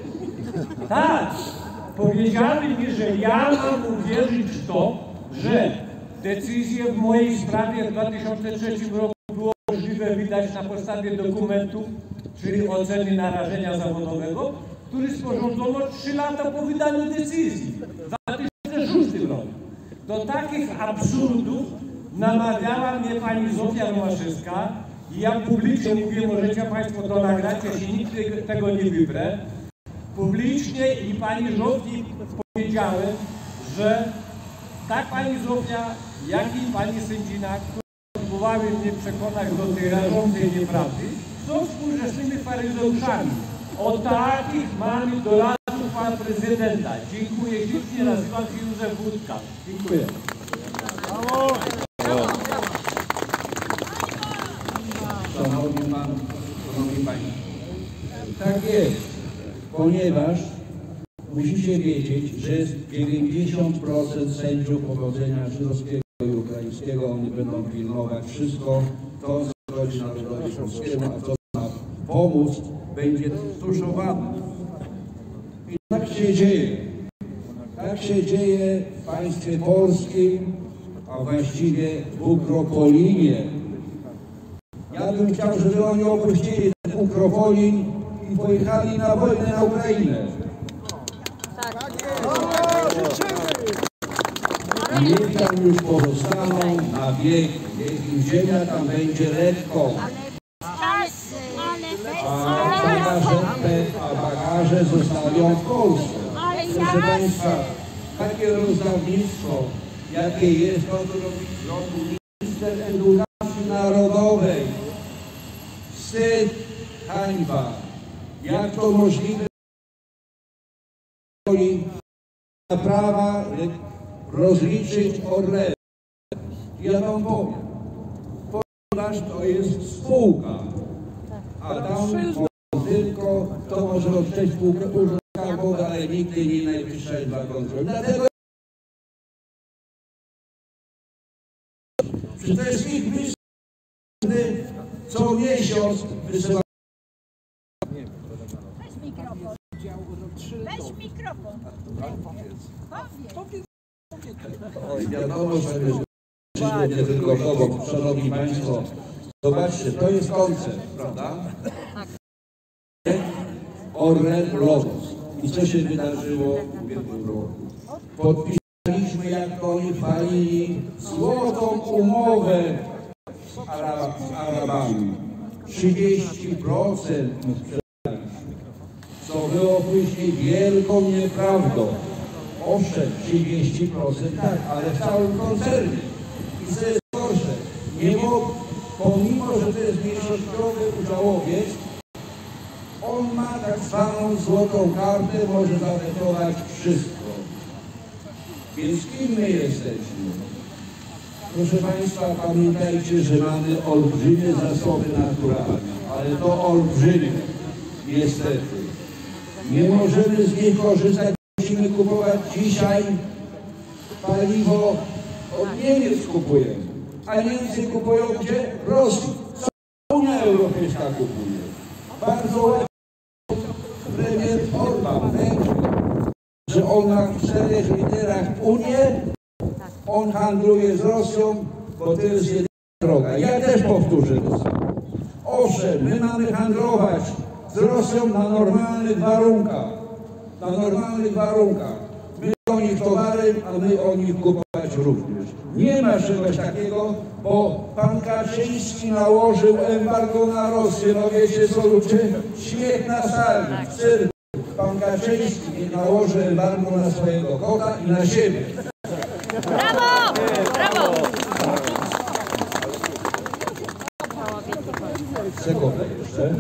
Tak, powiedziano mi, że ja mam uwierzyć w to, że decyzję w mojej sprawie w 2003 roku było możliwe wydać na podstawie dokumentu, czyli oceny narażenia zawodowego, który sporządzono 3 lata po wydaniu decyzji w 2006 roku. Do takich absurdów namawiała mnie pani Zofia Romaszewska i ja publicznie mówię, możecie państwo to nagrać, ja się nigdy tego nie wybrę. Publicznie i pani Zofii powiedziałem, że tak pani Zofia, jak i pani sędzina, które próbowały mnie przekonać do tej rażącej nieprawdy, są współczesnymi faryzeuszami. O takich mamy doradców pana prezydenta. Dziękuję ślicznie, nazywam się Józef Budka. Dziękuję. Brawo! Szanowni Pan, Szanowni Państwo, tak jest, ponieważ musicie wiedzieć, że jest 90% sędziów pochodzenia żydowskiego i ukraińskiego. Oni będą pilnować wszystko, to co chodzi narodowi polskiemu, a co ma pomóc, będzie tuszowane. I tak się dzieje. Tak się dzieje w państwie polskim, a właściwie w Ukropolinie. Ja bym chciał, żeby oni opuścili ten Ukropolin i pojechali na wojnę na Ukrainę. I niech tam już pozostaną na wieki. Niech im ziemia tam będzie lekką. A bagaże zostawią w Polsce. Proszę Państwa, takie rozdawnictwo, jakie jest, to robi minister edukacji narodowej. Wstyd, hańba. Jak to możliwe, prawa rozliczyć Orlen? Ja wam powiem, ponieważ to jest spółka, a tam tylko to może odczytać spółkę Urząd ale nigdy nie Najwyższa Izba Kontroli. Dlatego że to jest ich wysłany co miesiąc wysyłany. Weź mikrofon. Weź mikrofon. Powiedz. Oj, wiadomo, że my nie tylko sobą. Szanowni Państwo, zobaczcie, to jest koncept, prawda? Orlen Logos. I co się wydarzyło w ubiegłym roku? Podpisaliśmy, jak oni chwalili, złotą umowę z Arabami. 30% sprzedaliśmy. Co było później wielką nieprawdą. Owszem, 30% tak, ale w całym koncernie. I co jest gorsze, nie mógł, pomimo że to jest mniejszościowy udziałowiec, on ma tak zwaną złotą kartę, może zawetować wszystko. Więc kim my jesteśmy? Proszę Państwa, pamiętajcie, że mamy olbrzymie zasoby naturalne, ale to olbrzymie, niestety. Nie możemy z nich korzystać, musimy kupować dzisiaj paliwo od Niemiec kupujemy. A Niemcy kupują gdzie? W Rosji. Co Unia Europejska kupuje? Bardzo ładnie premier Orban, że on ma w 4 literach Unię, on handluje z Rosją, bo to jest jedyna droga. Ja też powtórzę to samo. Owszem, my mamy handlować z Rosją na normalnych warunkach. Na normalnych warunkach. My o nich towary, a my o nich kupować również. Nie ma czegoś takiego, bo pan Kaczyński nałożył embargo na Rosję. No wiecie co, ludzie? Śmiech na sali, w cyrku. Pan Kaczyński nałoży embargo na swojego kota i na siebie. Brawo! Brawo! Sekundę jeszcze.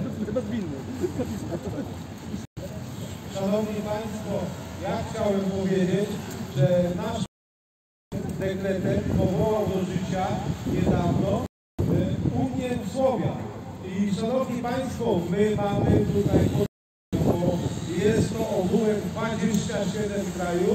Szanowni Państwo, ja chciałem powiedzieć, że nasz dekretem powołał do życia niedawno Unię Słowian. I Szanowni Państwo, my mamy tutaj, bo jest to ogółem 27 krajów.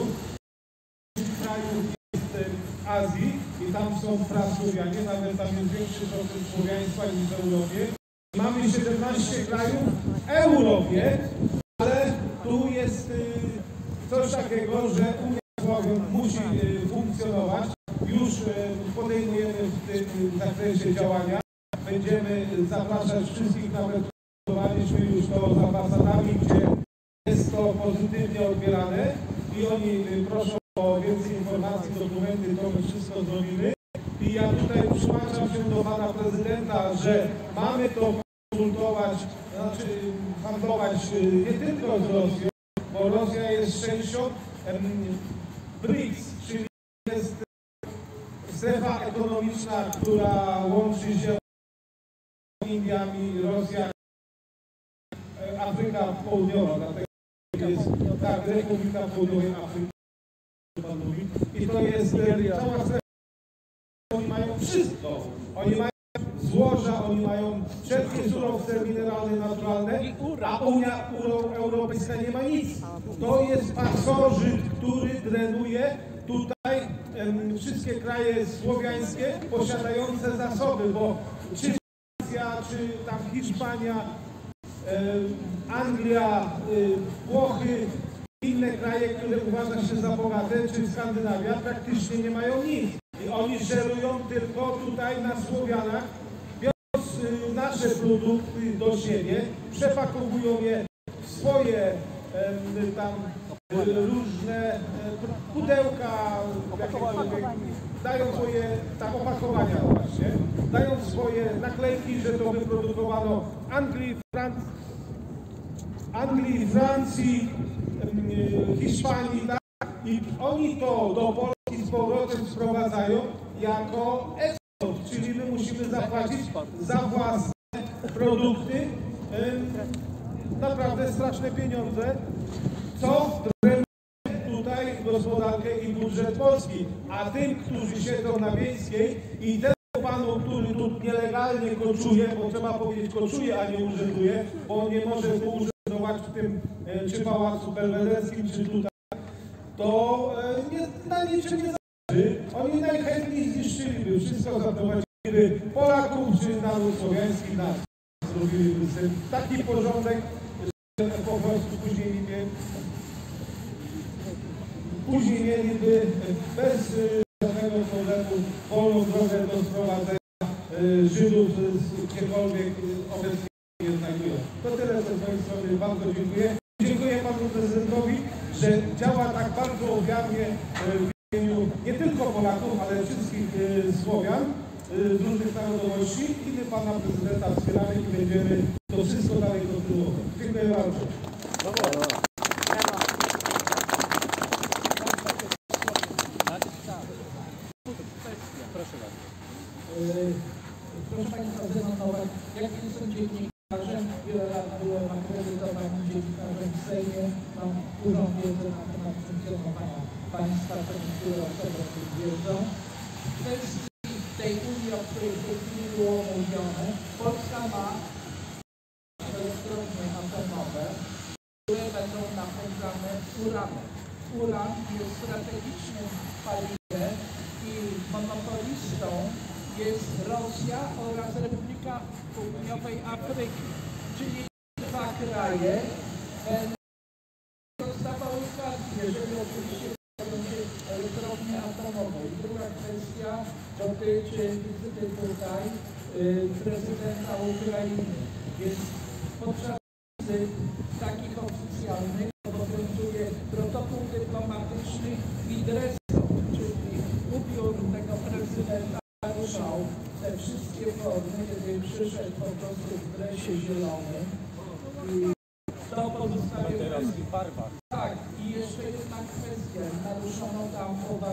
Jest w Azji i tam są prasłowianie, nawet tam jest większy procent słowiaństwa niż w Europie. Mamy 17 krajów w Europie, ale tu jest coś takiego, że Unia Słowian musi funkcjonować. Już podejmujemy w tym zakresie działania. Będziemy zapraszać wszystkich, nawet przygotowaliśmy już to z ambasadami, gdzie jest to pozytywnie odbierane i oni proszą o więcej informacji, dokumenty, to my wszystko zrobimy. I ja tutaj przyłączam się do pana prezydenta, że mamy to konsultować, znaczy handlować nie tylko z Rosją, bo Rosja jest częścią BRICS, czyli jest strefa ekonomiczna, która łączy się z Indiami, Rosja, Afryka Południowa, dlatego jest tak, Republika Południowej Afryki. I to jest cała strefa. Oni mają wszystko. Oni mają złoża, oni mają wszelkie surowce mineralne, naturalne, a Unia Europejska nie ma nic. To jest pasożyt, który drenuje tutaj wszystkie kraje słowiańskie posiadające zasoby, bo czy Francja, czy tam Hiszpania, Anglia, Włochy, inne kraje, które uważa się za bogate, czy Skandynawia, praktycznie nie mają nic. I oni żerują tylko tutaj na Słowianach, biorąc nasze produkty do siebie, przepakowują je w swoje tam różne pudełka, dają swoje tam opakowania właśnie, dają swoje naklejki, że to wyprodukowano w Anglii, Francji, Hiszpanii, tak? I oni to do Polski z powrotem sprowadzają jako eksport, czyli my musimy zapłacić za własne produkty naprawdę straszne pieniądze, co drenuje tutaj gospodarkę i budżet Polski. A tym, którzy siedzą na Wiejskiej i temu panu, który tu nielegalnie koczuje, bo trzeba powiedzieć koczuje, a nie urzęduje, bo on nie może tu urzędować pracować w tym, czy Pałacu Belwederskim, czy tutaj, to na niczym nie zależy. Oni najchętniej zniszczyliby wszystko, zaprowadziliby Polaków, czy naród słowiański, zrobiliby taki porządek, że po prostu później mieliby bez żadnego problemu wolną drogę do sprowadzenia Żydów gdziekolwiek obecnie nie znajdują. To tyle z mojej strony. Bardzo dziękuję. Dziękuję panu prezydentowi, że działa tak bardzo ofiarnie w imieniu nie tylko Polaków, ale wszystkich Słowian z różnych narodowości. I my pana prezydenta wspieramy i będziemy to wszystko dalej kontynuować. Dziękuję bardzo. Proszę Pani Prezydent Nowak, jak jestem dziennikarzem, wiele lat byłem akredytowanym dziennikarzem w Sejmie, mam dużą wiedzę na temat funkcjonowania państwa, to niektóre osoby o tym wiedzą. W kwestii tej Unii, o której w tej chwili było mówione, Polska ma elektrownie atomowe, które będą napędzane uranem. Uran jest strategicznym paliwem i monopolistą jest Rosja oraz Republika Południowej Afryki, czyli dwa kraje będą dostawały karty, jeżeli oczywiście pojawią się elektrownie atomowe. I druga kwestia dotyczy wizyty tutaj prezydenta Ukrainy, więc podczas wizyt takich oficjalnych obowiązuje protokół dyplomatyczny i dreso, czyli ubiór tego prezydenta naruszał te wszystkie formy, kiedy przyszedł po prostu w dresie zielonym i to pozostawia w barwach. Tak, i jeszcze jedna kwestia, naruszono tam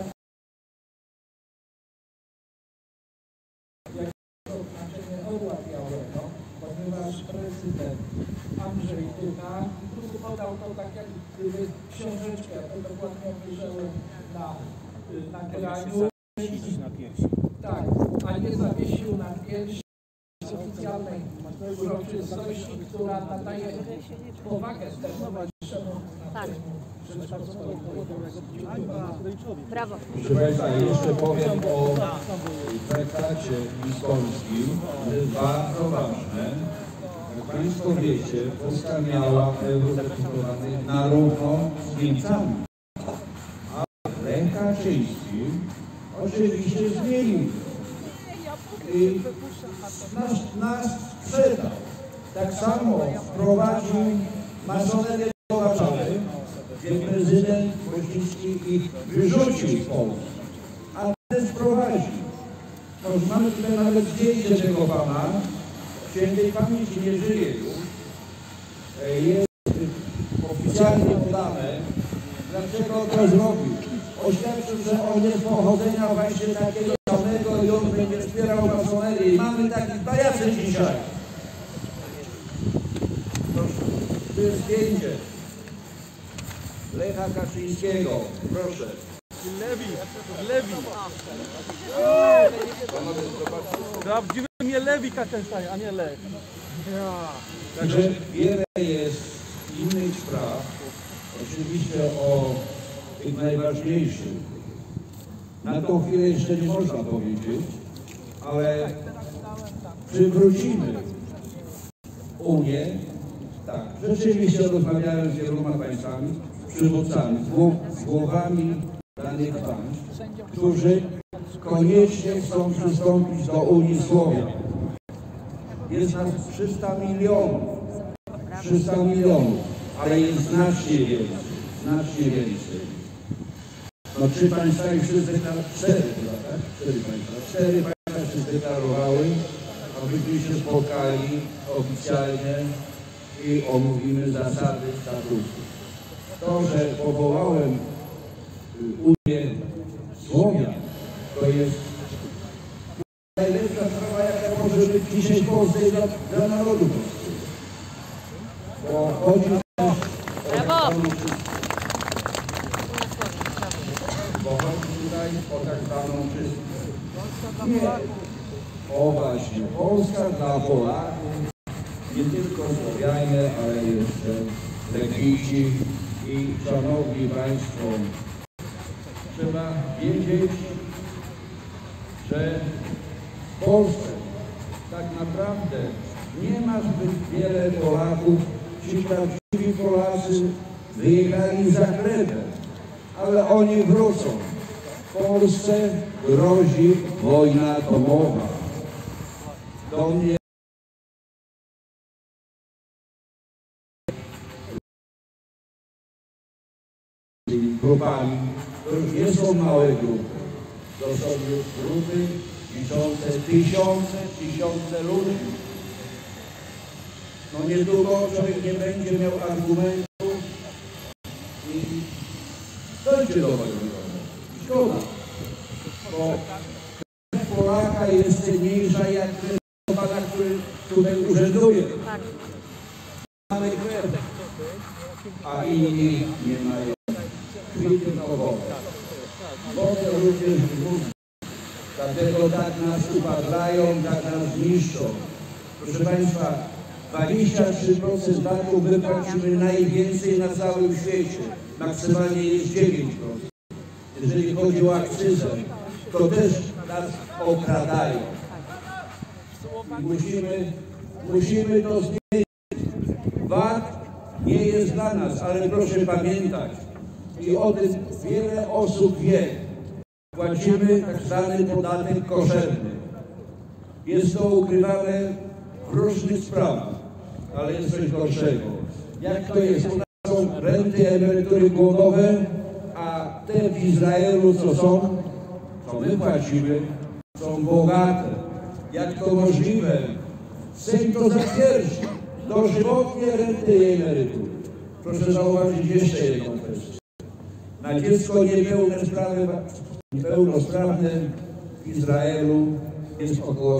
oznaczenie orła białego, ponieważ prezydent Andrzej Duda podał to tak jak gdyby książeczkę, ja to dokładnie obejrzałem na nagraniu. Na piersi. Tak, a nie zawiesił na piersi oficjalnej uroczystości, która nadaje powagę temu znaczeniu Rzeczpospolitej. Brawo. Proszę Państwa, jeszcze powiem o traktacie lizbońskim, że jest bardzo ważne. Jak Państwo wiecie, Polska miała eurodeputowanych na równo z Niemcami. A Lech Kaczyński oczywiście zmienił i nas sprzedał. Tak samo wprowadził masonerię do Warszawy, gdzie prezydent Kościński ich wyrzucił z Polski, a ten wprowadził. Mamy tutaj nawet zdjęcie tego pana, świętej pamięci nie żyje już, jest oficjalnie podane, dlaczego to zrobił. Oświadczył, że on jest pochodzenia właśnie takiego samego i on będzie wspierał masonerię. I mamy takich pajacy dzisiaj. Proszę, to jest zdjęcie Lecha Kaczyńskiego. Proszę. Lewi. Prawdziwie Lewi Kaczyński, a nie Lech. Także wiele jest innych spraw. Oczywiście o tych najważniejszych. Na tą chwilę jeszcze nie można powiedzieć, ale przywrócimy Unię. Tak, rzeczywiście rozmawiałem z wieloma państwami, z przywódcami, z głowami danych państw, którzy koniecznie chcą przystąpić do Unii Słowian. Jest nas 300 milionów. 300 milionów, ale jest znacznie więcej. Znacznie więcej. No 3 państwa już się zdeklarowały, 4 państwa się zdeklarowały, abyśmy się spotkali oficjalnie i omówimy zasady statusu. To, że powołałem Unię Słowian, to jest najlepsza sprawa, jaka może być dzisiaj w Polsce dla narodu polskiego. Bo chodzi też o bo chodzi tutaj o tak zwaną czystkę. Nie. O właśnie, Polska dla Polaków, nie tylko Słowianie, ale jeszcze Legnici i szanowni Państwo, trzeba wiedzieć, że w Polsce tak naprawdę nie ma zbyt wiele Polaków. Ci prawdziwi Polacy wyjechali za chlebem, ale oni wrócą. W Polsce grozi wojna domowa. Do mnie grupami, to już nie są małe grupy, to są już grupy liczące tysiące ludzi. No niedługo człowiek nie będzie miał argumentów i dojdzie do wojny. Szkoda, bo krew Polaka jest cenniejsza jak krew pana, który tutaj urzęduje. Mamy krew, a inni nie mają krwi, tylko wodę. Wodę również wód. Dlatego tak nas upadlają, tak nas niszczą. Proszę Państwa, 23% VAT-u my płacimy najwięcej na całym świecie. Maksymalnie jest 9%. Jeżeli chodzi o akcyzę, to też nas okradają. Musimy to zmienić. VAT nie jest dla nas, ale proszę pamiętać, i o tym wiele osób wie, płacimy tak zwany podatek koszerny. Jest to ukrywane w różnych sprawach, ale jest coś gorszego. Jak to jest? U nas są renty, emerytury głodowe, a te w Izraelu co my płacimy, są bogate. Jak to możliwe? Sejm to zatwierdzi. Dożywotnie renty i emerytury. Proszę zauważyć jeszcze jedną kwestię. Na dziecko niepełnosprawne w Izraelu jest około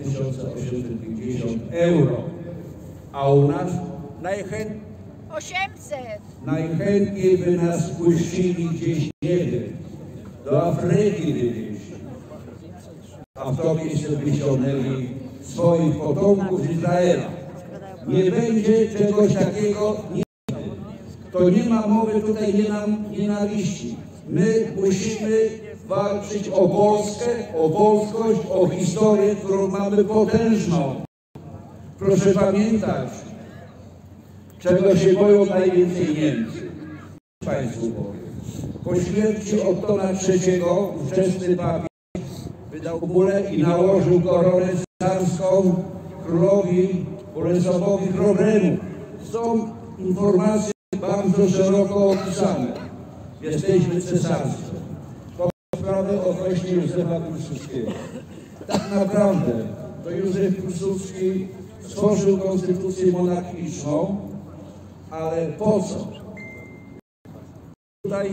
4850 euro, a u nas 800. Najchętniej by nas puścili gdzieś, nie wiem, do Afryki gdzieś, a w to miejsce wyciągnęli swoich potomków z Izraela. Nie będzie czegoś takiego nigdy. To nie ma mowy tutaj nienawiści. My musimy walczyć o Polskę, o polskość, o historię, którą mamy potężną. Proszę pamiętać, czego się boją najwięcej Niemcy. Państwu powiem. Po śmierci Ottona III ówczesny papież wydał bulę i nałożył koronę cesarską królowi Bolesławowi Chrobremu. Są informacje bardzo szeroko opisane. Jesteśmy cesarstwem. To sprawę odnośnie Józefa Piłsudskiego. Tak naprawdę to Józef Piłsudski stworzył konstytucję monarchiczną, ale po co? Tutaj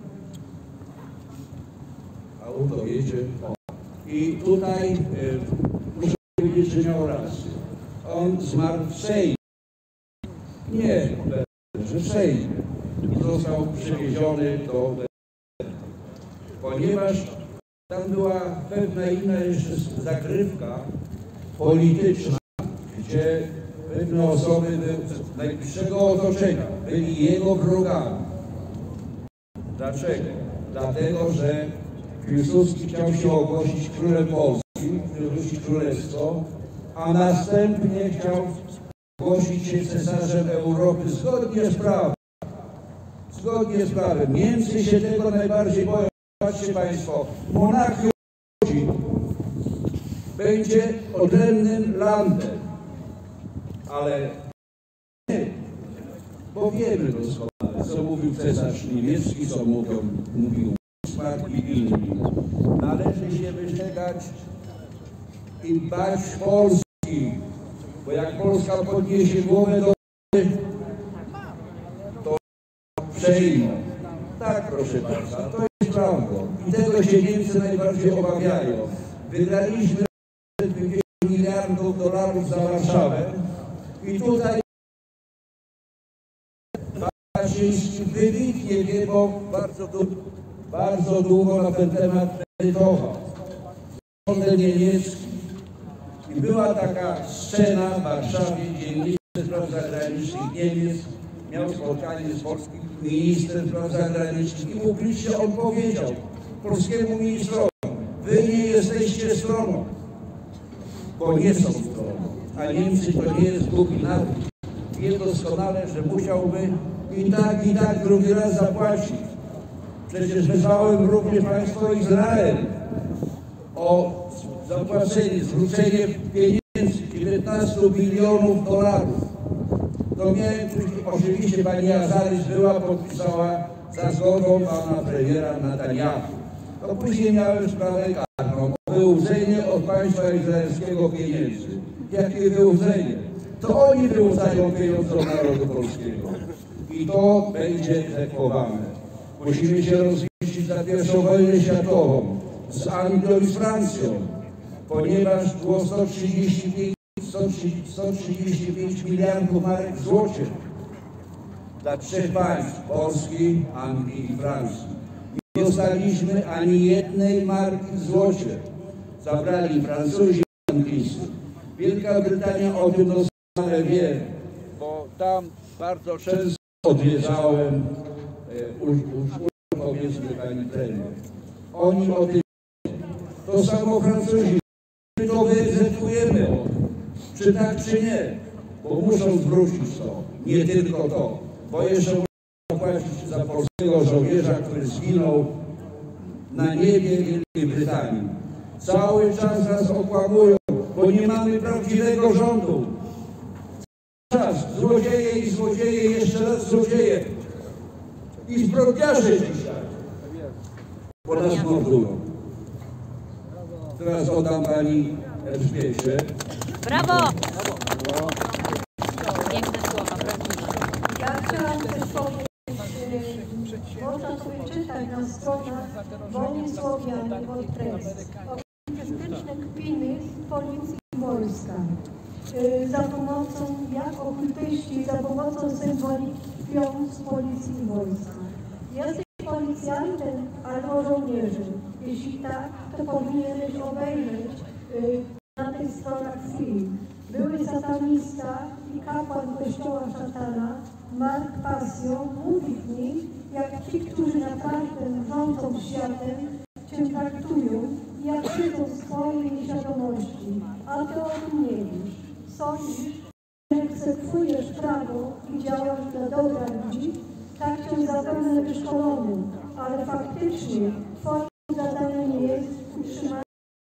auto jedzie. I tutaj muszę powiedzieć, że miał rację. On zmarł w Sejmie. Nie, że w Sejmie. I został przewieziony do ponieważ tam była pewna inna jeszcze zagrywka polityczna, gdzie pewne osoby z najbliższego otoczenia byli jego wrogami. Dlaczego? Dlatego, że Piłsudski chciał się ogłosić królem Polski, wywrócić królestwo, a następnie chciał ogłosić się cesarzem Europy zgodnie z prawem. Zgodnie z prawem. Niemcy się tego najbardziej boją. Patrzcie Państwo, Monachium będzie odrębnym landem, ale nie, bo wiemy doskonale, co mówił cesarz niemiecki, co mówił Bismarck i inni. Należy się wyrzekać i bać Polski, bo jak Polska podniesie głowę do góry, to przejmą. Tak, proszę Państwa, to jest prawdą. I tego się Niemcy najbardziej obawiają. Wygraliśmy 200 miliardów dolarów za Warszawę i tutaj Kaczyński wybitnie wie, bo bardzo długo na ten temat medytował. Rządem niemieckim. I była taka scena w Warszawie, dzielnicy spraw zagranicznych Niemiec miał spotkanie z polskim ministrem spraw zagranicznych i publicznie on powiedział polskiemu ministrowi: wy nie jesteście stroną, bo nie są stroną, a Niemcy to nie jest głupi naród. Wie doskonale, że musiałby i tak drugi raz zapłacić. Przecież wezwałem również państwo Izrael o zapłacenie, zwrócenie pieniędzy, 19 milionów dolarów. To miałem, oczywiście pani Azaris była, podpisała za zgodą pana premiera Netanyahu. To później miałem sprawę karną o wyłudzenie od państwa izraelskiego pieniędzy. Jakie wyłudzenie? To oni wyłudzają pieniądze od narodu polskiego. I to będzie egzekwowane. Musimy się rozliczyć za I wojnę światową z Anglią i z Francją, ponieważ było 135 miliardów marek w złocie dla 3 państw, Polski, Anglii i Francji. Nie dostaliśmy ani jednej marki w złocie. Zabrali Francuzi i Anglicy. Wielka Brytania o tym doskonale wie, bo tam bardzo często odwiedzałem, powiedzmy pani premier. Oni o tym wiedzą. To samo Francuzi. My to wyegzekwujemy, czy tak, czy nie, bo muszą zwrócić to, nie tylko to, bo jeszcze muszą płacić za polskiego żołnierza, który zginął na niebie Wielkiej Brytanii. Cały czas nas okłamują, bo nie mamy prawdziwego rządu. Cały czas złodzieje i złodzieje, jeszcze raz złodzieje i zbrodniarze dzisiaj, bo nas mordują. Teraz oddam pani Elżbiecie. Brawo! Piękne słowa, prawdziwe. Ja chciałam też powiedzieć, można sobie czytać na stronach Wojny Słowianie Press o niebezpieczne kpiny policji i wojska. Za pomocą, jak okultyści, za pomocą symboli kpią z policji i wojska. Jesteś policjantem albo żołnierzem. Jeśli tak, to powinieneś obejrzeć na tych stronach film. Były satanista i kapłan kościoła szatana, Mark Passio, mówi w nim, jak ci, którzy naprawdę rządzą światem, cię traktują, jak siedzą w swojej nieświadomości, a ty o tym nie wiesz. Sądzisz, że egzekwujesz prawo i działasz dla dobra ludzi, tak cię zapewne wyszkolono, ale faktycznie twoim zadaniem jest utrzymać.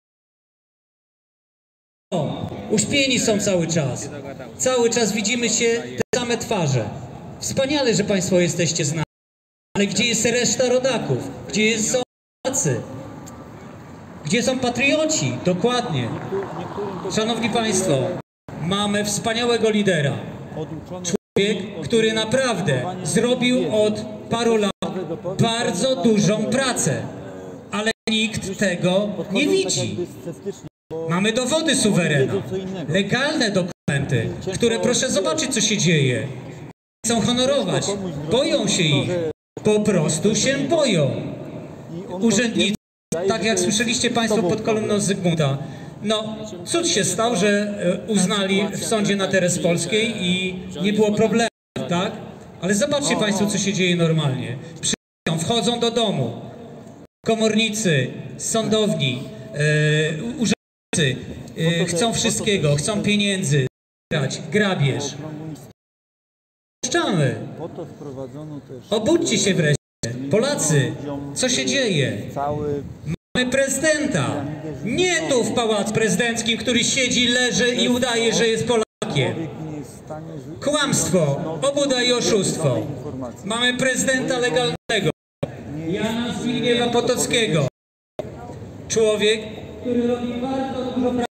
Uśpieni są cały czas. Cały czas widzimy się te same twarze. Wspaniale, że państwo jesteście z nami. Ale gdzie jest reszta rodaków? Gdzie są Polacy? Gdzie są patrioci? Dokładnie. Szanowni państwo, mamy wspaniałego lidera. Człowiek, który naprawdę zrobił od paru lat bardzo dużą pracę. Ale nikt tego nie widzi. Mamy dowody suwerena, legalne dokumenty, które proszę zobaczyć, co się dzieje. Chcą honorować, boją się ich, po prostu się boją. Urzędnicy, tak jak słyszeliście państwo pod kolumną Zygmunta, no cud się stał, że uznali w sądzie na Terespolskiej i nie było problemu, tak? Ale zobaczcie państwo, co się dzieje normalnie. Wchodzą do domu, komornicy, sądowni, urzędnicy, chcą wszystkiego, chcą pieniędzy, grabież. Puszczamy. Obudźcie się wreszcie. Polacy, co się dzieje? Mamy prezydenta. Nie tu w Pałacu Prezydenckim, który siedzi, leży i udaje, że jest Polakiem. Kłamstwo, obłuda i oszustwo. Mamy prezydenta legalnego. Jana Zbigniewa Potockiego. Człowiek, który robi bardzo dużo pracy.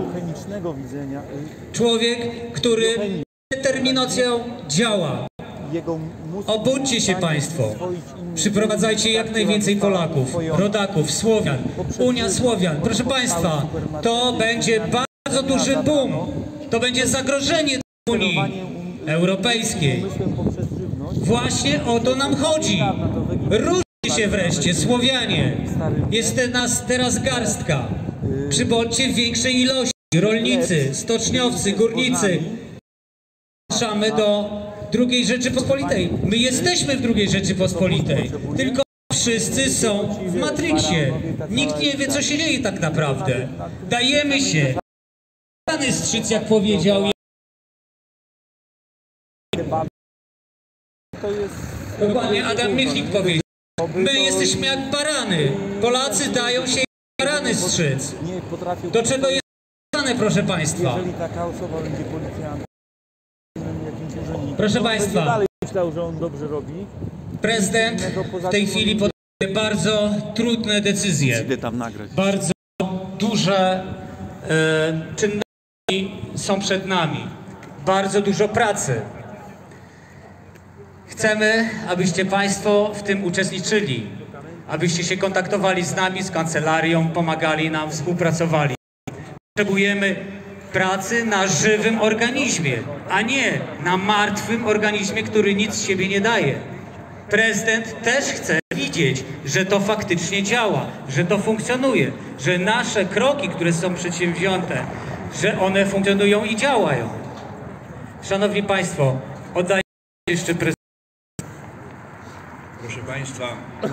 Człowiek, który z determinacją działa. Obudźcie się państwo. Przyprowadzajcie jak najwięcej Polaków, rodaków, Słowian, Unia Słowian. Proszę państwa, to będzie bardzo duży boom. To będzie zagrożenie dla Unii Europejskiej. Właśnie o to nam chodzi. Ruszcie się wreszcie, Słowianie. Jest nas teraz garstka. Przybądźcie w większej ilości. Rolnicy, stoczniowcy, górnicy. Zapraszamy do II Rzeczypospolitej. My jesteśmy w II Rzeczypospolitej, tylko wszyscy są w Matrixie. Nikt nie wie, co się dzieje tak naprawdę. Dajemy się. Pan Strzyc, jak powiedział. Dokładnie, Adam Michnik powiedział. My jesteśmy jak barany. Polacy dają się jak barany, Strzyc. Do czego jest barany, proszę Państwa? Jeżeli taka osoba będzie policjantem, jakimś urzędnikiem, proszę Państwa, dalej myślał, że on dobrze robi. Prezydent w tej chwili podejmuje bardzo trudne decyzje. Bardzo duże czynności są przed nami. Bardzo dużo pracy. Chcemy, abyście Państwo w tym uczestniczyli, abyście się kontaktowali z nami, z kancelarią, pomagali nam, współpracowali. Potrzebujemy pracy na żywym organizmie, a nie na martwym organizmie, który nic z siebie nie daje. Prezydent też chce widzieć, że to faktycznie działa, że to funkcjonuje, że nasze kroki, które są przedsięwzięte, że one funkcjonują i działają. Szanowni Państwo, oddaję jeszcze prezydentowi. Proszę Państwa,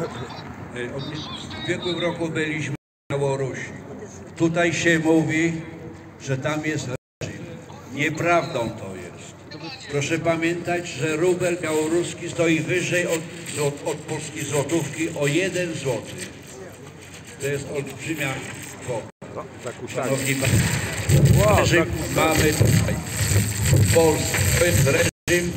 w ubiegłym roku byliśmy na Białorusi. Tutaj się mówi, że tam jest reżim. Nieprawdą to jest. Proszę pamiętać, że rubel białoruski stoi wyżej od polskiej złotówki o 1 zł. To jest olbrzymia kwota. Szanowni Państwo, mamy tutaj w Polsce. To jest reżim,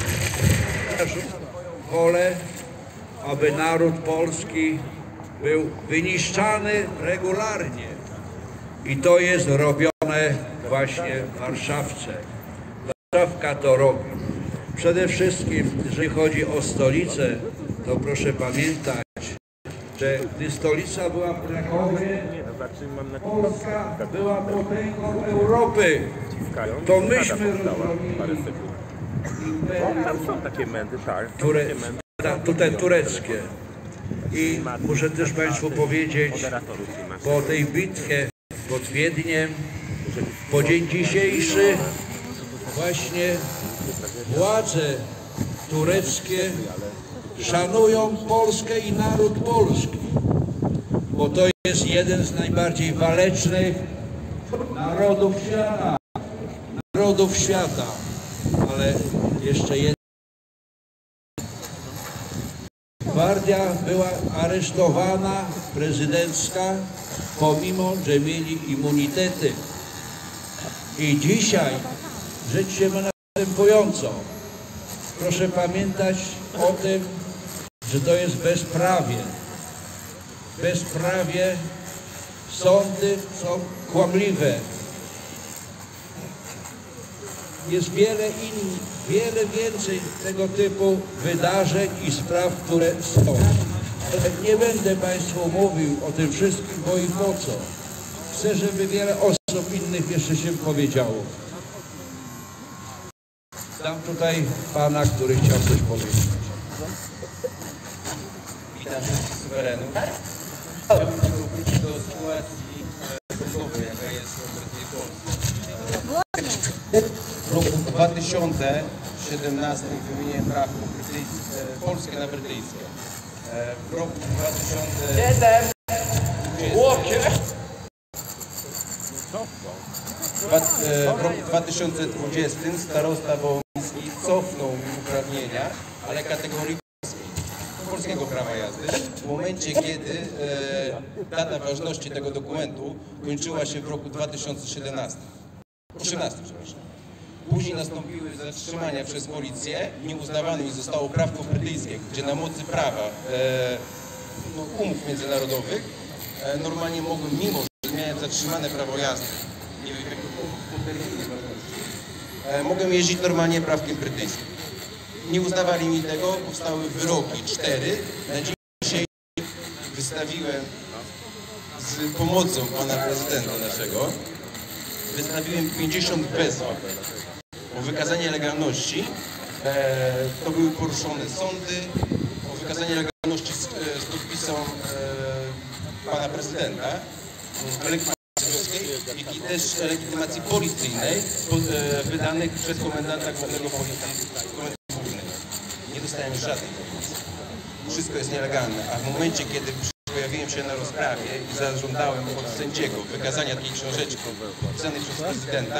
wolę, aby naród polski był wyniszczany regularnie. I to jest robione właśnie w Warszawce. Warszawka to robi. Przede wszystkim, jeżeli chodzi o stolicę, to proszę pamiętać, że gdy stolica była w Krakowie, Polska była potęgą Europy. To myśmy robili tam są takie mędy, tak. tutaj tureckie. I muszę też Państwu powiedzieć, po tej bitwie pod Wiedniem, po dzień dzisiejszy właśnie władze tureckie szanują Polskę i naród polski, bo to jest jeden z najbardziej walecznych narodów świata. Ale jeszcze jedna. Gwardia była aresztowana, prezydencka, pomimo, że mieli immunitety. I dzisiaj rzecz się ma następującą. Proszę pamiętać o tym, że to jest bezprawie. Bezprawie, sądy są kłamliwe. Jest wiele więcej tego typu wydarzeń i spraw, które są. Nie będę Państwu mówił o tym wszystkim, bo i po co. Chcę, żeby wiele osób innych jeszcze się powiedziało. Dam tutaj pana, który chciał coś powiedzieć. Witam wszystkich suwerenów. Chciałbym wrócić do sytuacji rządowej, jaka jest obecnie w Polsce. W roku 2017 wymieniłem prawo polskie na brytyjskie. W roku 2020 starosta wołyński cofnął uprawnienia, ale kategorii polskiego prawa jazdy, w momencie kiedy data ważności tego dokumentu kończyła się w roku 2017. 13, przepraszam. Później nastąpiły zatrzymania przez policję, nieuznawane mi zostało prawko brytyjskie, gdzie na mocy prawa umów międzynarodowych normalnie mogłem, mimo że miałem zatrzymane prawo jazdy, nie wiem jak to mogłem jeździć normalnie prawkiem brytyjskim. Nie uznawali mi tego, powstały wyroki 4. Na dzień dzisiejszy wystawiłem z pomocą pana prezydenta naszego, wystawiłem 50 wezwań o wykazanie legalności. To były poruszone sądy o wykazanie legalności z podpisą pana prezydenta, jak i też legitymacji policyjnej wydanych przez komendanta głównego Policji Głównej. Nie dostałem żadnej informacji. Wszystko jest nielegalne, a w momencie, kiedy pojawiłem się na rozprawie i zażądałem od sędziego wykazania tej książeczki podpisanej przez prezydenta,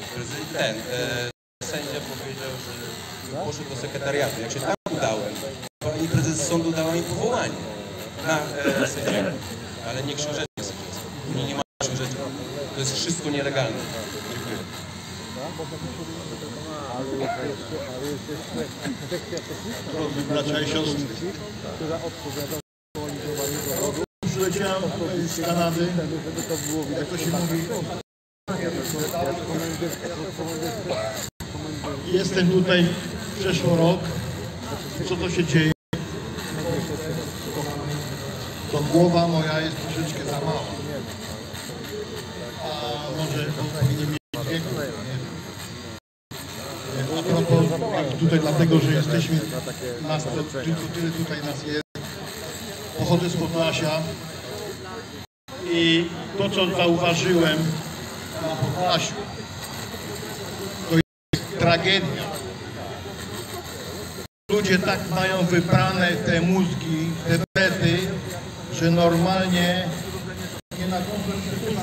sędzia powiedział, że poszedł do sekretariatu. Jak się tam udałem, pani prezes sądu dała mi powołanie na sędziego, ale nie książeczkę sędziowską. Nie ma książeczki. To jest wszystko nielegalne. Dziękuję. Drodzy bracia i siostry, przyleciałem z Kanady, jak to się mówi, jestem tutaj przeszło rok. Co to się dzieje? To głowa moja jest troszeczkę za mała. A może powinien mieć wieku. A propos, tutaj dlatego, że jesteśmy, tylko tyle tutaj nas jest. Pochodzę z Podlasia i to, co zauważyłem na Podlasiu, to jest tragedia. Ludzie tak mają wyprane te mózgi, te bedy, że normalnie nie nadążą się.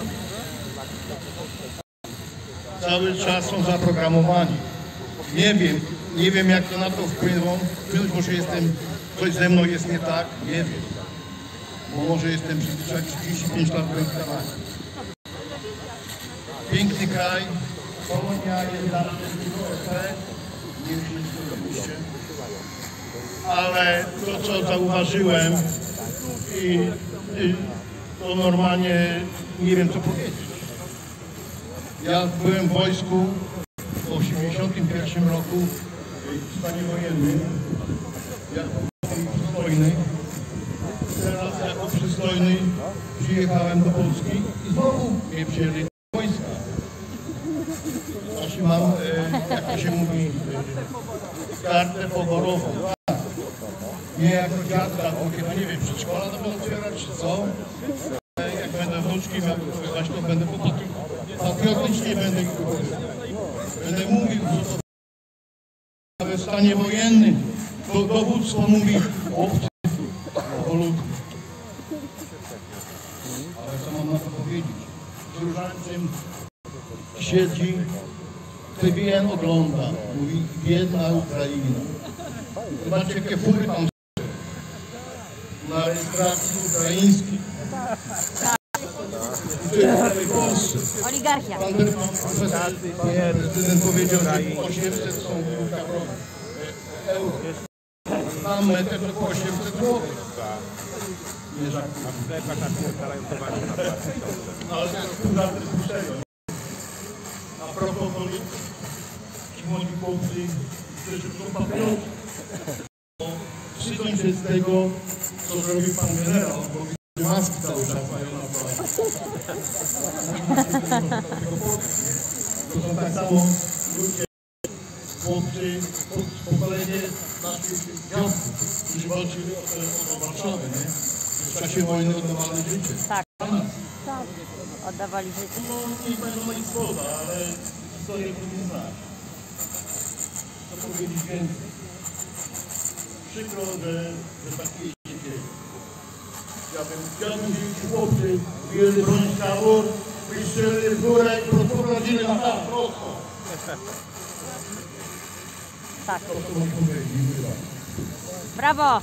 Cały czas są zaprogramowani. Nie wiem jak to na to wpłyną. Może coś ze mną jest nie tak, nie wiem. Bo może jestem 35 lat byłem w Kanadzie. Piękny kraj, Polonia jest dalej nie wiem, oczywiście. Ale to, co zauważyłem i to normalnie nie wiem, co powiedzieć. Ja byłem w wojsku w 1981 roku w stanie wojennym jako przystojny. Teraz jako przystojny przyjechałem do Polski i znowu mnie wzięli do wojska. Znaczy mam, jak to się mówi, kartę poborową. Nie jako dziadka, bo chyba nie wiem, przedszkola to będę otwierać, czy co? Jak będę wnuczki miał otwierać, to będę patriotycznie będę mówił, że to w stanie wojennym. To dowództwo mówi, chłopcy, powolutku. Ale co mam na to powiedzieć? Różańcem siedzi, TVN ogląda, mówi, biedna Ukraina. Zobaczcie, jakie fury tam na rejestracji ukraińskiej. Oligarchia. Pan prezydent powiedział, że 800 są euro. Znam metę to 800 zł. Nie żartuję. Ale żarty puszczają. A propos ci młodzi chłopcy, którzy są patrioci. Wstydzą się z tego, co zrobił pan generał, bo maski cały czas mają na twarzy. To są tak samo ludzie, chłopcy, pokolenie naszych dziadków, którzy walczyli o Warszawę, nie? W czasie wojny oddawali życie. Tak, tak, oddawali życie. No, nie będą mieć słowa, ale historię nie znać. Co powiedzieć więcej? Przykro, że takie się dzieje. Chciałbym dziś chłopcy, wiele broń kabur, wystrzelili w górę i poprowadzili na tam, prosto. Tak. To mam powiedzieć. Brawo!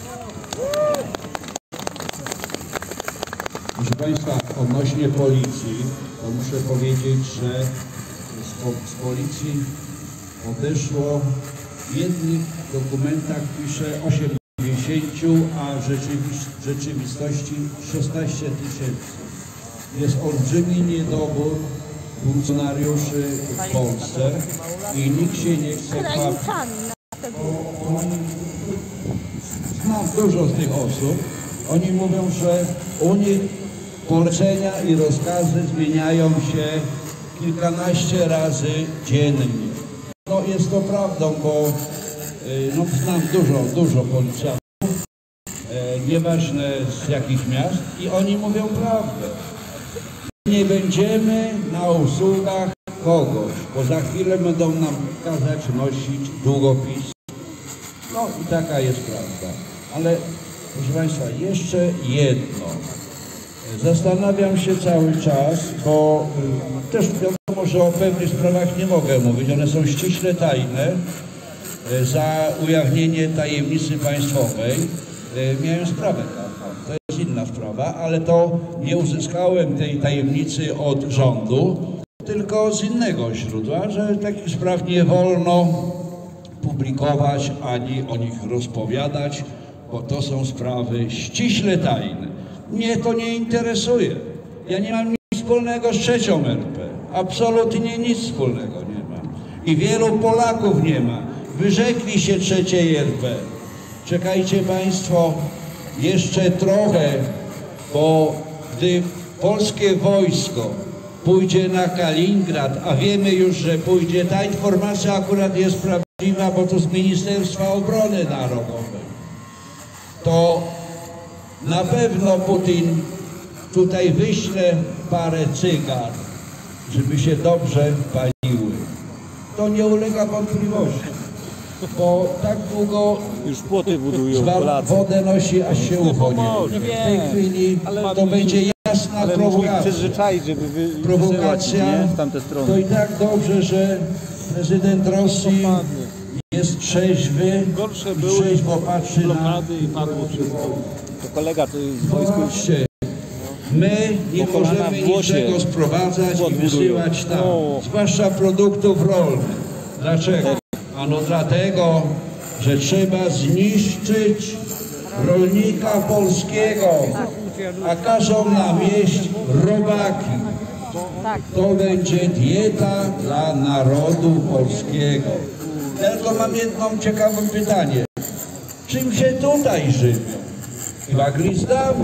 Proszę Państwa, odnośnie policji, to muszę powiedzieć, że z policji odeszło w jednych dokumentach pisze 80, a w rzeczywistości 16 000. Jest olbrzymi niedobór funkcjonariuszy w Polsce i nikt się nie chce chwalić. Znam dużo z tych osób. Oni mówią, że u nich polecenia i rozkazy zmieniają się kilkanaście razy dziennie. No jest to prawdą, bo no, znam dużo policjantów, nieważne z jakich miast, i oni mówią prawdę. nie będziemy na usługach kogoś, bo za chwilę będą nam kazać nosić długopis. No i taka jest prawda. Ale proszę Państwa, jeszcze jedno. Zastanawiam się cały czas, bo też wiadomo, że o pewnych sprawach nie mogę mówić, one są ściśle tajne. Za ujawnienie tajemnicy państwowej miałem sprawę karną. To jest inna sprawa, ale to nie uzyskałem tej tajemnicy od rządu, tylko z innego źródła, że takich spraw nie wolno publikować ani o nich rozpowiadać, bo to są sprawy ściśle tajne. Mnie to nie interesuje. Ja nie mam nic wspólnego z trzecią RP. Absolutnie nic wspólnego nie mam. I wielu Polaków nie ma. Wyrzekli się trzeciej RP. Czekajcie Państwo jeszcze trochę, bo gdy polskie wojsko pójdzie na Kaliningrad, a wiemy już, że pójdzie, ta informacja akurat jest prawdziwa, bo to z Ministerstwa Obrony Narodowej, to na pewno Putin tutaj wyśle parę cygar, żeby się dobrze paliły. To nie ulega wątpliwości, bo tak długo już płoty budują Polacy. Wodę nosi, aż się ucho nie. W tej chwili to będzie jasna prowokacja. Przyzwyczaić, żeby prowokacja, w tamte strony. To i tak dobrze, że prezydent Rosji jest trzeźwy, trzeźwo patrzy na... i padło wszystko. To kolega to jest w wojsku. My nie możemy niczego sprowadzać i wysyłać tam, zwłaszcza produktów rolnych. Dlaczego? Ano dlatego, że trzeba zniszczyć rolnika polskiego, a każą nam jeść robaki. To będzie dieta dla narodu polskiego. Tylko mam jedno ciekawe pytanie. Czym się tutaj żywią? Chyba glizdami.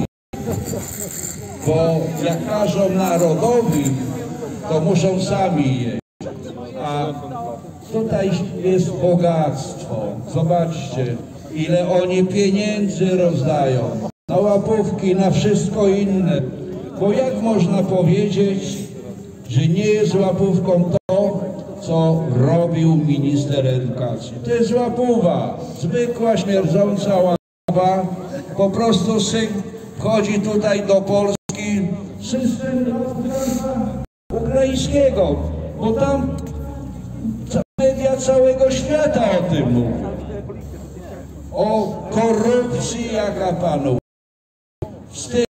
Bo jak każą narodowi, to muszą sami jeść. A tutaj jest bogactwo. Zobaczcie, ile oni pieniędzy rozdają. Na łapówki, na wszystko inne. Bo jak można powiedzieć, że nie jest łapówką to, co robił minister edukacji? To jest łapuwa. Zwykła, śmierdząca łapuwa. Po prostu syn wchodzi tutaj do Polski. System ukraińskiego. Bo tam media całego świata o tym mówią. O korupcji, jaka panuje. Wstyd.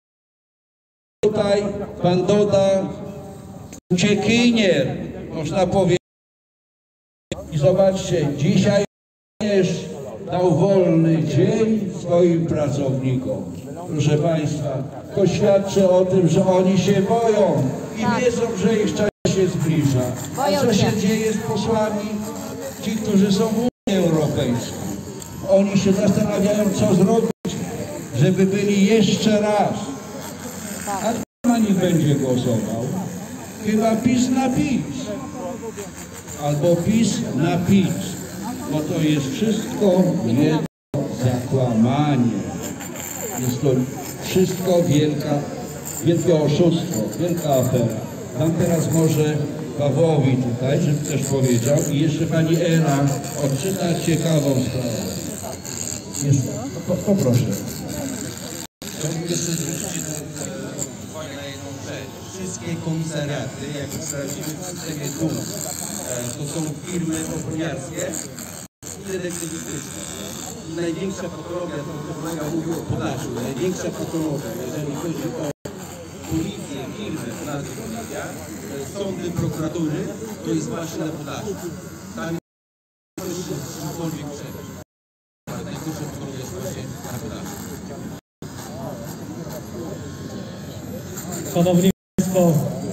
Tutaj pan doda uciekinier, można powiedzieć. I zobaczcie, dzisiaj również dał wolny dzień swoim pracownikom. Proszę Państwa, to świadczy o tym, że oni się boją i wiedzą, że ich czas się zbliża. A co się dzieje z posłami? Ci, którzy są w Unii Europejskiej. Oni się zastanawiają, co zrobić, żeby byli jeszcze raz. A kto na nich będzie głosował? Chyba PiS na PiS. Albo PiS na PiS. Bo to jest wszystko jedno zakłamanie. Jest to wszystko wielkie oszustwo, wielka afera. Dam teraz może Pawłowi tutaj, żeby też powiedział, i jeszcze pani Ela odczyta ciekawą sprawę. Poproszę. Chciałbym jeszcze zwrócić uwagę na jedną rzecz. Wszystkie komisariaty, jak sprawdzimy w systemie DUM, to są firmy ochroniarskie i detektywistyczne. I największa patologia, to kolega mówił o podażu, największa patologia, jeżeli chodzi o policję, firmy, pracy, policja, sądy, prokuratury, to jest właśnie na podażu. Tam jest cokolwiek przebieg. Największa patologia jest właśnie na podażu. Szanowni Państwo,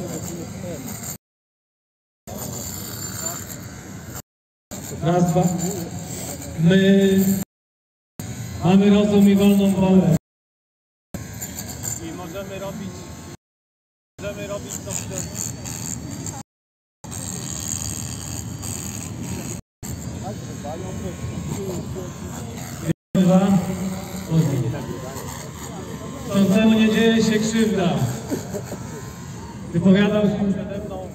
raz, dwa. My mamy rozum i wolną wolę. I możemy robić to, co... Chcącemu nie dzieje się krzywda. Wypowiadał się przede mną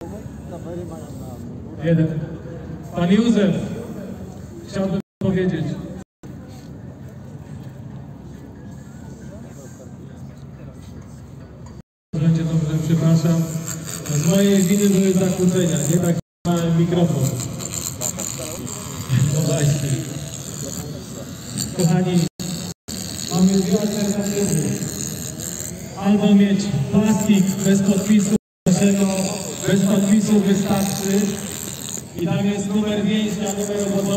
jeden. Pan Józef, chciałbym powiedzieć. Będzie dobrze, przepraszam. Z mojej winy były zakłócenia, nie tak małem mikrofon. No właśnie. Kochani, mamy dwie alternatywy. Albo mieć plastik bez podpisu naszego, bez podpisu wystarczy i tam jest numer więźnia, numer obozowy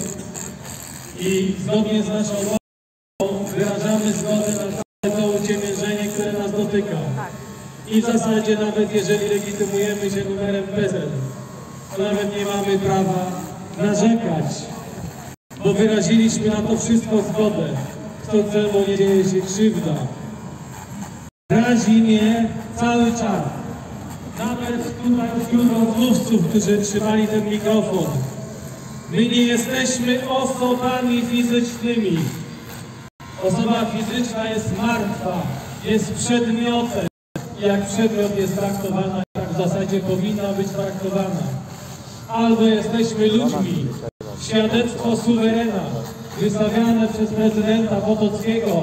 i zgodnie z naszą umową wyrażamy zgodę na całe to uciemiężenie, które nas dotyka. I w zasadzie nawet jeżeli legitymujemy się numerem PESEL, to nawet nie mamy prawa narzekać, bo wyraziliśmy na to wszystko zgodę. Chcącemu nie dzieje się krzywda. Razi mnie cały czas. Nawet tutaj wśród rozmówców, którzy trzymali ten mikrofon. My nie jesteśmy osobami fizycznymi. Osoba fizyczna jest martwa, jest przedmiotem. Jak przedmiot jest traktowana, tak w zasadzie powinna być traktowana. Albo jesteśmy ludźmi. Świadectwo suwerena wystawiane przez prezydenta Potockiego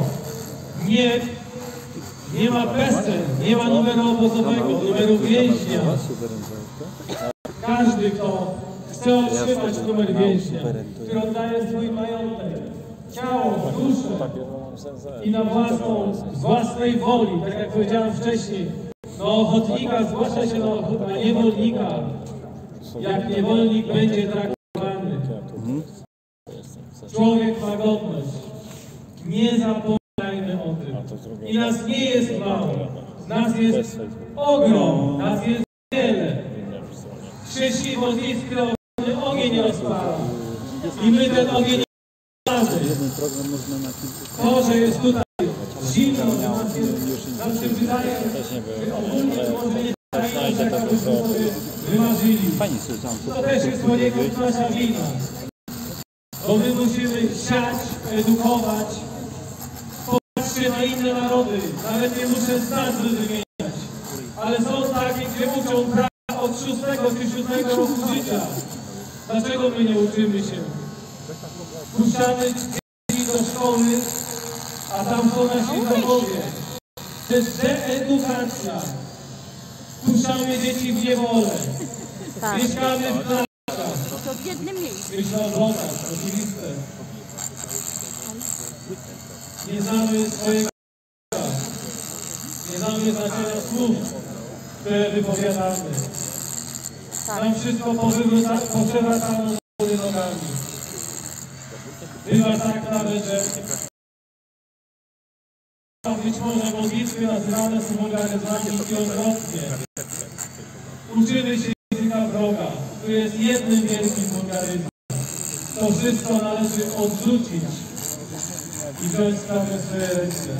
nie ma PESEL, nie ma numeru obozowego, numeru więźnia. Każdy, kto chce otrzymać numer więźnia, który oddaje swój majątek, ciało, duszę i na własnej woli, tak jak powiedziałem wcześniej, do ochotnika zgłasza się na niewolnika. Jak niewolnik będzie traktowany. Człowiek ma godność. Nie zapominajmy o tym. I nas nie jest mało. Nas jest ogrom. Nas jest wiele. Krzesiwo z iskry ogień rozpala. I my ten ogień nie rozpalamy. To, że jest tutaj zimno, nam się wydaje, że ogólnie może nie znajdę tak, aby sobie wymarzyli. To też jest poniekąd nasza wina. Bo my musimy siać, edukować. Popatrzcie na inne narody. Nawet nie muszę z nazwy wymieniać. Ale są takie, gdzie uczą prawa od 6 czy 7 roku życia. Dlaczego my nie uczymy się? Puszczamy dzieci do szkoły, a tam są nasi wrogowie. To jest deedukacja. Puszczamy dzieci w niewolę. Mieszkamy w klapkach. To w jednym miejscu. Myślę o żonach, oczywiste. Nie znamy swojego życia. Nie znamy znaczenia słów, które wypowiadamy. Nam wszystko poprzewracano do góry nogami. Bywa tak nawet, że być może modlitwy nazywane są wulgaryzmami i odwrotnie. Uczymy się języka wroga, który jest jednym wielkim wulgaryzmem. To wszystko należy odrzucić i wziąć sprawę w swoje ręce.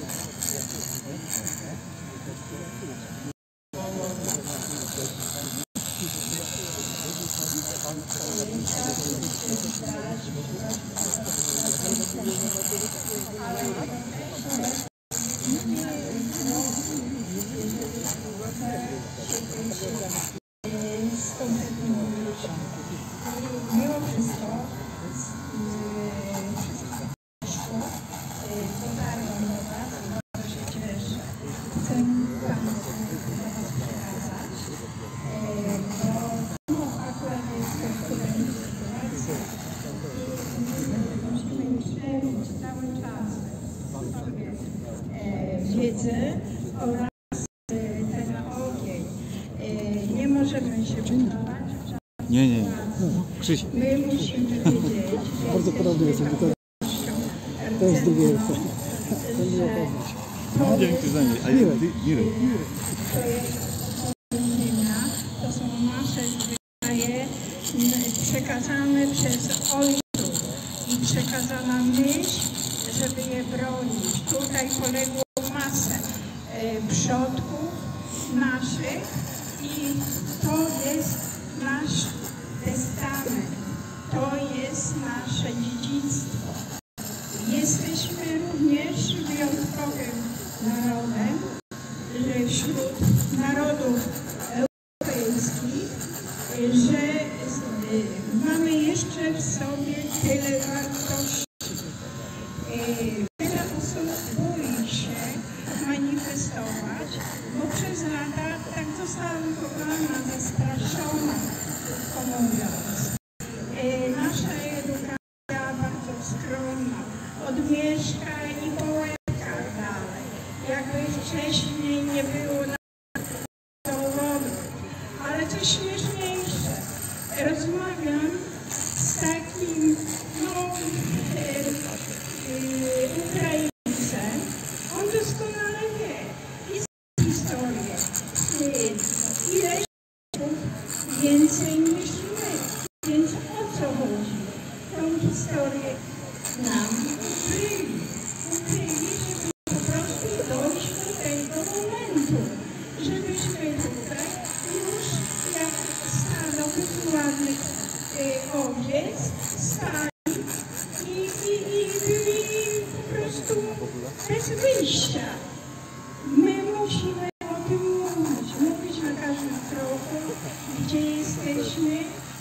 Mimo wszystko bardzo się cieszę. Chcę Panu przekazać, bo akurat jestem w którejś sytuacji i musimy śledzić cały czas sobie wiedzę oraz ten ogień. Nie możemy się wydawać. Nie. Krzysiek. My musimy wiedzieć, że bardzo podobnie jest to jest drugie. Dzięki za nie. A Mirek. To są nasze zwyczaje przekazane przez ojców i przekazana myśl, żeby je bronić. Tutaj poległo masę przodków naszych i to jest nasz testament, to jest nasze dziedzictwo. Jesteśmy również wyjątkowym narodem, że wśród narodów mamy jeszcze w sobie tyle wartości. Wiele osób boi się manifestować, bo przez lata tak została wychowana, zastraszona, krótko mówiąc. Nasza edukacja bardzo skromna, od Mieszka i po łebkach dalej. Jakby wcześniej nie było dowodów. Ale co śmieszniejsze, rozmawiam z takim Ukraińcem, on doskonale wie i zna historię, ile więcej niż my, więc o co chodzi? Tą historię nam ukryli, żeby po prostu dojść do tego momentu, żebyśmy tutaj już jak stado wychłanych owiec stali i byli po prostu bez wyjścia. My musimy o tym mówić na każdym kroku, gdzie jesteśmy,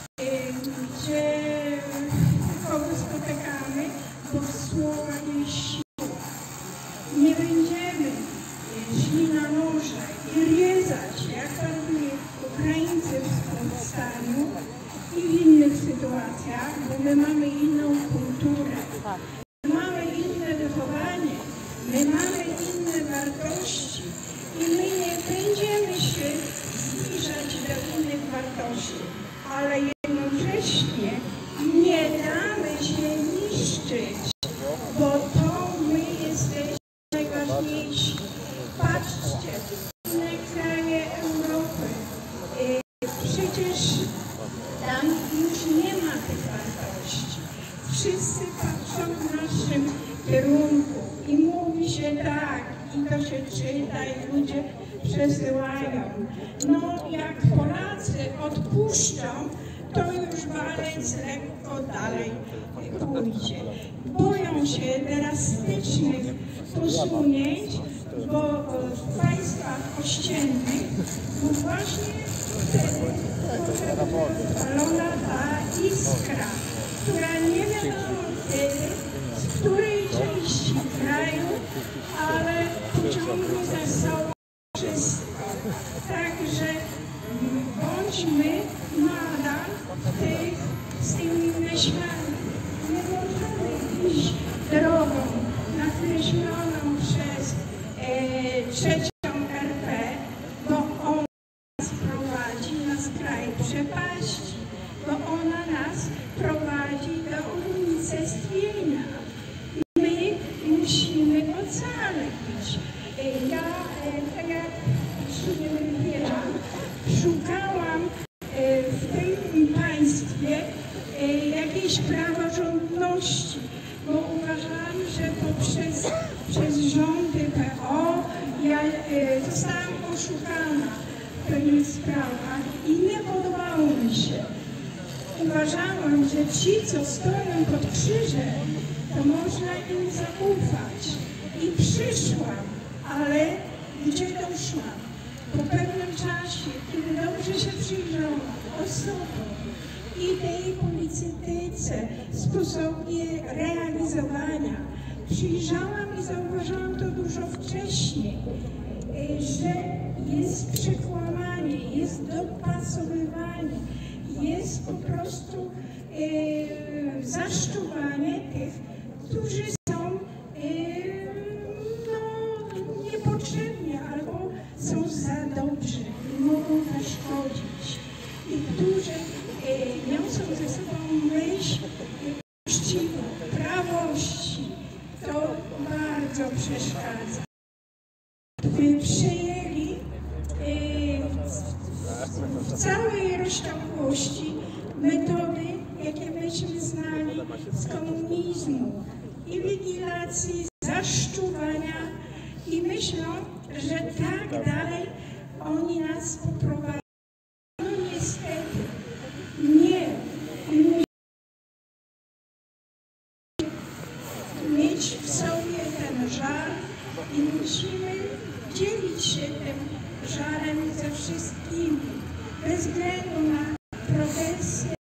gdzie kogo spotykamy, bo w słowach jest siła. Nie będziemy szli na morze i riezać, jak to robili Ukraińcy w powstaniu i w innych sytuacjach, bo my mamy inną kulturę, mamy inne wychowanie, my mamy inne wartości i my nie będziemy się zbliżać do innych wartości, ale jednocześnie nie damy się niszczyć, bo to my jesteśmy najważniejsi. Patrzcie, inne kraje Europy, przecież tam już nie ma tych wartości. Wszyscy patrzą w naszym kierunku i mówi się tak, i to się czyta i ludzie przesyłają. No jak Polacy odpuszczą, to już walec lekko dalej pójdzie. Boją się drastycznych posunięć, bo w państwach ościennych właśnie wtedy zapalona ta iskra, która nie wiadomo kiedy, z której części kraju, ale pociągnie za sobą wszystko. Także bądźmy nadal z tymi myślami. Nie możemy iść drogą nakreśloną przez trzecią RP, bo ona nas prowadzi na skraj przepaści, bo ona nas prowadzi do unicestwienia. My musimy ocalić. Ja, tak jak szukałam w tym państwie jakiejś praworządności, bo uważam, że przez rządy PO ja zostałam oszukana w pewnych sprawach i nie podobało mi się. Uważałam, że ci, co stoją pod krzyżem, to można im zaufać. I przyszłam, ale gdzie doszłam? Po pewnym czasie, kiedy dobrze się przyjrzałam osobom i tej polityce, sposobie realizowania, przyjrzałam i zauważyłam to dużo wcześniej, że jest przekłamanie, jest dopasowywanie, jest po prostu zaszczuwanie tych, którzy są niepotrzebni albo są za dobrzy i mogą zaszkodzić i którzy niosą ze sobą myśl uczciwą, prawości. To bardzo przeszkadza. By przejęli w całej rozciągłości metody, jakie myśmy znali z komunizmu, inwigilacji, zaszczuwania i myślą, że tak dalej oni nas poprowadzą. No niestety nie. Mieć w sobie ten żar i musimy dzielić się tym żarem ze wszystkimi, bez względu na profesję,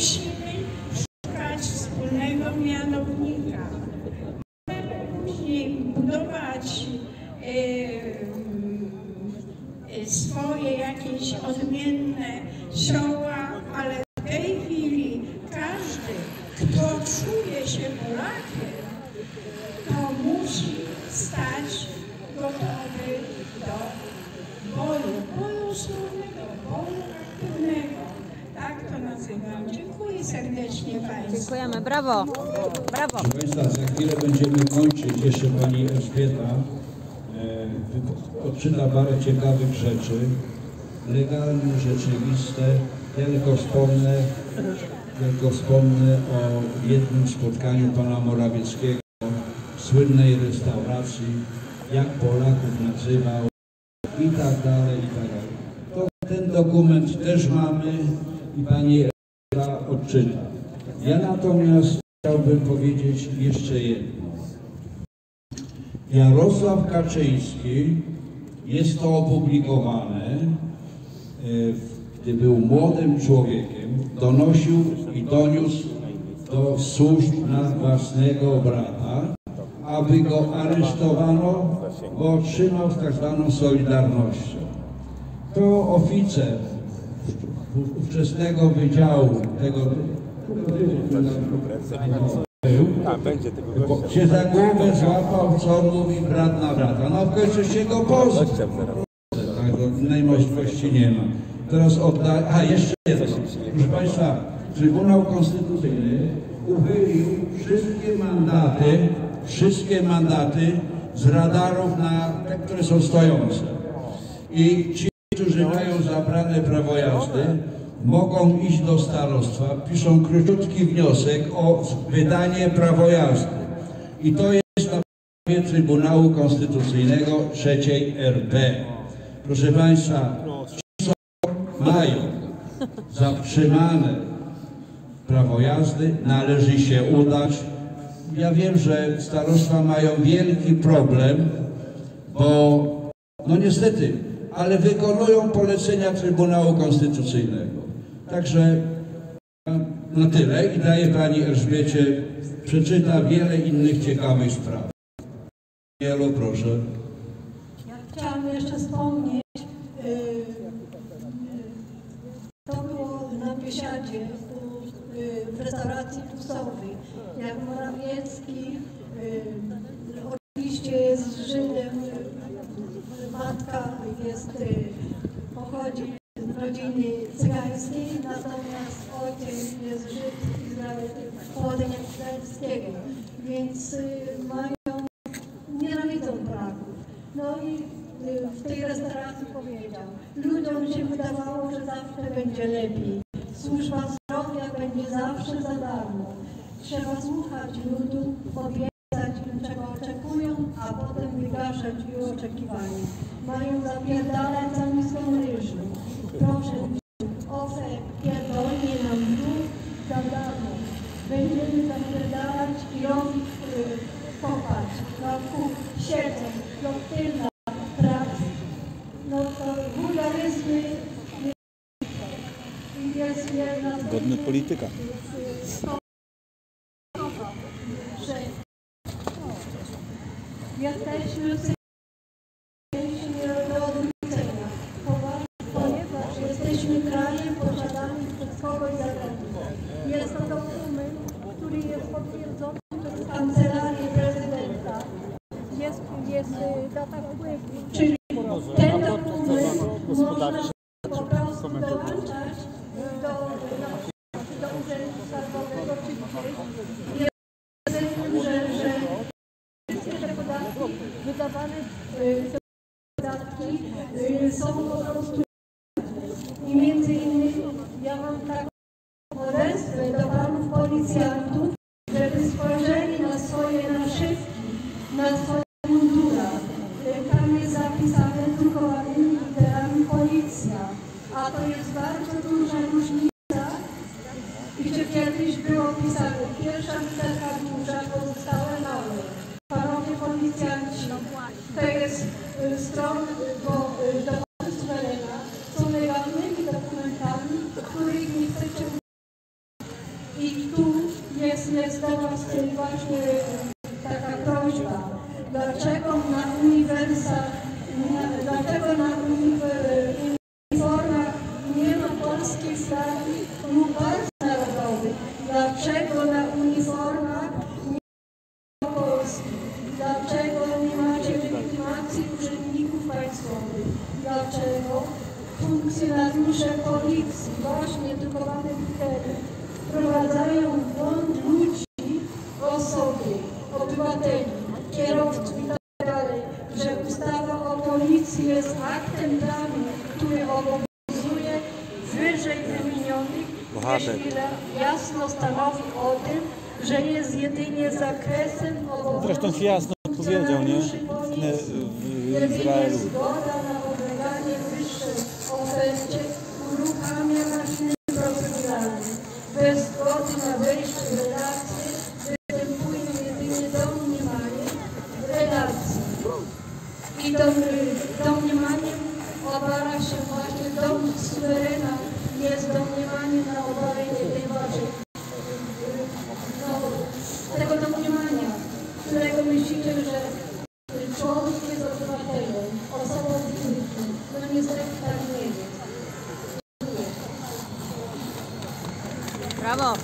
musimy szukać wspólnego mianownika. Później budować swoje jakieś odmienne czoła, ale w tej chwili każdy, kto czuje się Polakiem, to musi stać gotowy do boju słownego, boju aktywnego. Tak to nazywam. Dziękuję serdecznie Państwu. Dziękujemy, brawo, brawo. Proszę Państwa, za chwilę będziemy kończyć. Jeszcze Pani Elżbieta odczyta parę ciekawych rzeczy, legalne, rzeczywiste. Ja tylko wspomnę o jednym spotkaniu Pana Morawieckiego w słynnej restauracji, jak Polaków nazywał i tak dalej, i tak dalej. To ten dokument też mamy i Pani Elżbieta odczyta. Ja natomiast chciałbym powiedzieć jeszcze jedno. Jarosław Kaczyński, jest to opublikowane, gdy był młodym człowiekiem, donosił i doniósł do służb na własnego brata, aby go aresztowano, bo otrzymał z tak zwaną Solidarnością. To oficer ówczesnego wydziału tego się za głowę złapał, co mówi brat na brata. No w końcu się go pozwał. Innej możliwości nie ma. Teraz oddaję. A jeszcze jedno. Proszę Państwa, Trybunał Konstytucyjny uchylił wszystkie mandaty z radarów na te, które są stojące. I ci, którzy mają zabrane prawo jazdy, mogą iść do starostwa, piszą króciutki wniosek o wydanie prawa jazdy. I to jest na podstawie Trybunału Konstytucyjnego III RP. Proszę Państwa, ci, co mają zatrzymane prawo jazdy, należy się udać. Ja wiem, że starostwa mają wielki problem, bo no niestety, ale wykonują polecenia Trybunału Konstytucyjnego. Także na tyle i daję Pani Elżbiecie, przeczyta wiele innych ciekawych spraw. Mielo, proszę. Ja chciałam jeszcze wspomnieć, to było na biesiadzie w restauracji Tusowej, jak Morawiecki oczywiście jest Żydem, matka pochodzi z rodziny cygańskiej, natomiast ojciec jest Żyd z pochodzenia izraelskiego, więc nienawidzą Polaków. No i w tej restauracji powiedział, ludziom się wydawało, że zawsze będzie lepiej. Służba zdrowia będzie zawsze za darmo. Trzeba słuchać ludu, obiecać im, czego oczekują, a potem wygaszać ich oczekiwania. Mają zapierdalać za niską ryżą. Proszę, ofe pierdolnie nam dół za darmo. Będziemy zapierdalać i robić kopać, siedzą, tylna pracy. No to wulgaryzmy jest jedna z... Godny polityka. Jesteśmy do odwrócenia, ponieważ jesteśmy krajem posiadanym przez kogoś za granicą. Jest to dokument, który jest potwierdzony przez Kancelarię Prezydenta. Jest data wpływu. Czyli ten dokument można po prostu dołączać do Urzędu Skarbowego czy gdzieś. Jest, że wszystkie te podatki wydawane właśnie taka prośba, dlaczego na uniformach nie ma polskiej flagi lub barw narodowych? Dlaczego na uniformach nie ma Polski? Dlaczego nie macie legitymacji urzędników państwowych? Dlaczego funkcjonariusze policji, właśnie drukowane litery, wprowadzają w błąd ludzi, osoby, obywateli, kierowców itd., że ustawa o policji jest aktem prawnym, który obowiązuje wyżej wymienionych, jeśli jasno stanowi o tym, że jest jedynie zakresem obowiązku. Zresztą się jasno powiedział, nie? W Izraelu. Zgoda na podleganie wyższej ofercie uruchamia maszyny proceduralne. Bez zgody na wejście w relację występuje jedynie domniemanie w relacji. I domniemaniem obara się właśnie dom suwerena, jest domniemaniem na obalenie tej waszej tego domniemania, którego myślicie, że człowiek jest obywatelem, osobą fizyczną. No niestety tak nie jest. Brawo!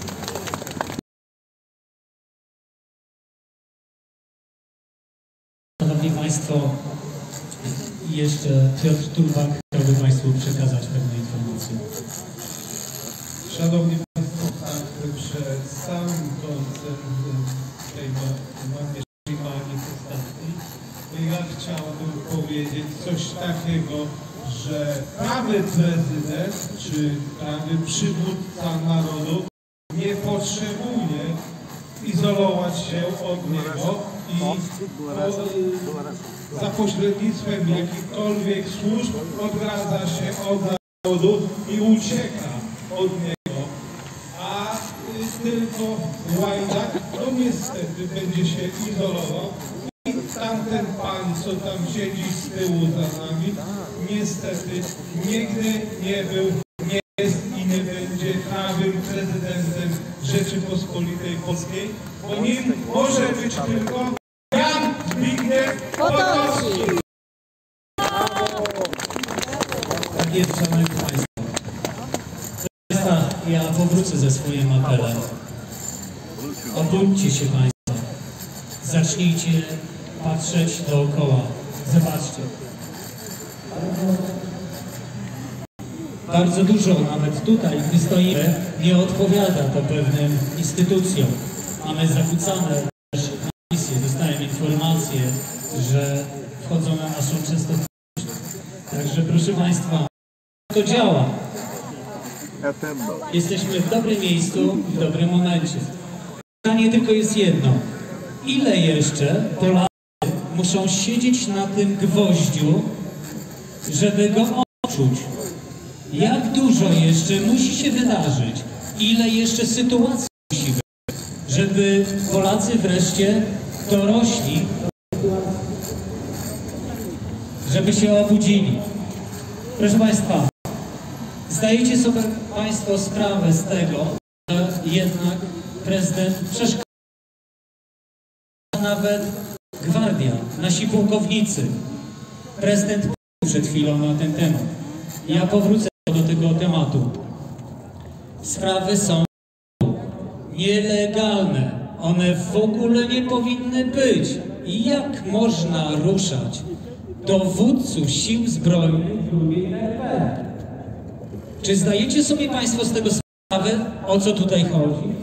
Szanowni Państwo, jeszcze Piotr Turbak chciałby Państwu przekazać pewne informacje. Szanowni Państwo, tak, przed samym końcem tej manifestacji ja chciałbym powiedzieć coś takiego, że prawy prezydent czy prawy przywódca narodu nie potrzebuje izolować się od niego i za pośrednictwem jakichkolwiek służb odgradza się od narodu i ucieka od niego, a tylko łajdak, no niestety będzie się izolował i tamten pan, co tam siedzi z tyłu za nami, niestety nigdy nie był, nie jest i nie będzie prawym prezydentem Rzeczypospolitej Polskiej, bo nim może być tylko Jan Zbigniew Potocki. Tak jest, szanowni Państwo. Ja powrócę ze swoim apelem. Obudźcie się Państwo. Zacznijcie patrzeć dookoła. Zobaczcie. Bardzo dużo, nawet tutaj, gdy stoimy, nie odpowiada to pewnym instytucjom. Mamy zakłócane też misje. Dostałem informację, że wchodzą na naszą częstotliwość. Także proszę Państwa, to działa. Jesteśmy w dobrym miejscu, w dobrym momencie. Pytanie tylko jest jedno. Ile jeszcze Polacy muszą siedzieć na tym gwoździu, żeby go odczuć? Jak dużo jeszcze musi się wydarzyć? Ile jeszcze sytuacji musi być, żeby Polacy wreszcie dorośli, żeby się obudzili? Proszę Państwa, zdajecie sobie Państwo sprawę z tego, że jednak prezydent przeszkadza, nawet gwardia, nasi pułkownicy. Prezydent przed chwilą na ten temat. Ja powrócę do tego tematu. Sprawy są nielegalne. One w ogóle nie powinny być. I jak można ruszać dowódców sił zbrojnych drugiej RP? Czy zdajecie sobie Państwo z tego sprawę, o co tutaj chodzi?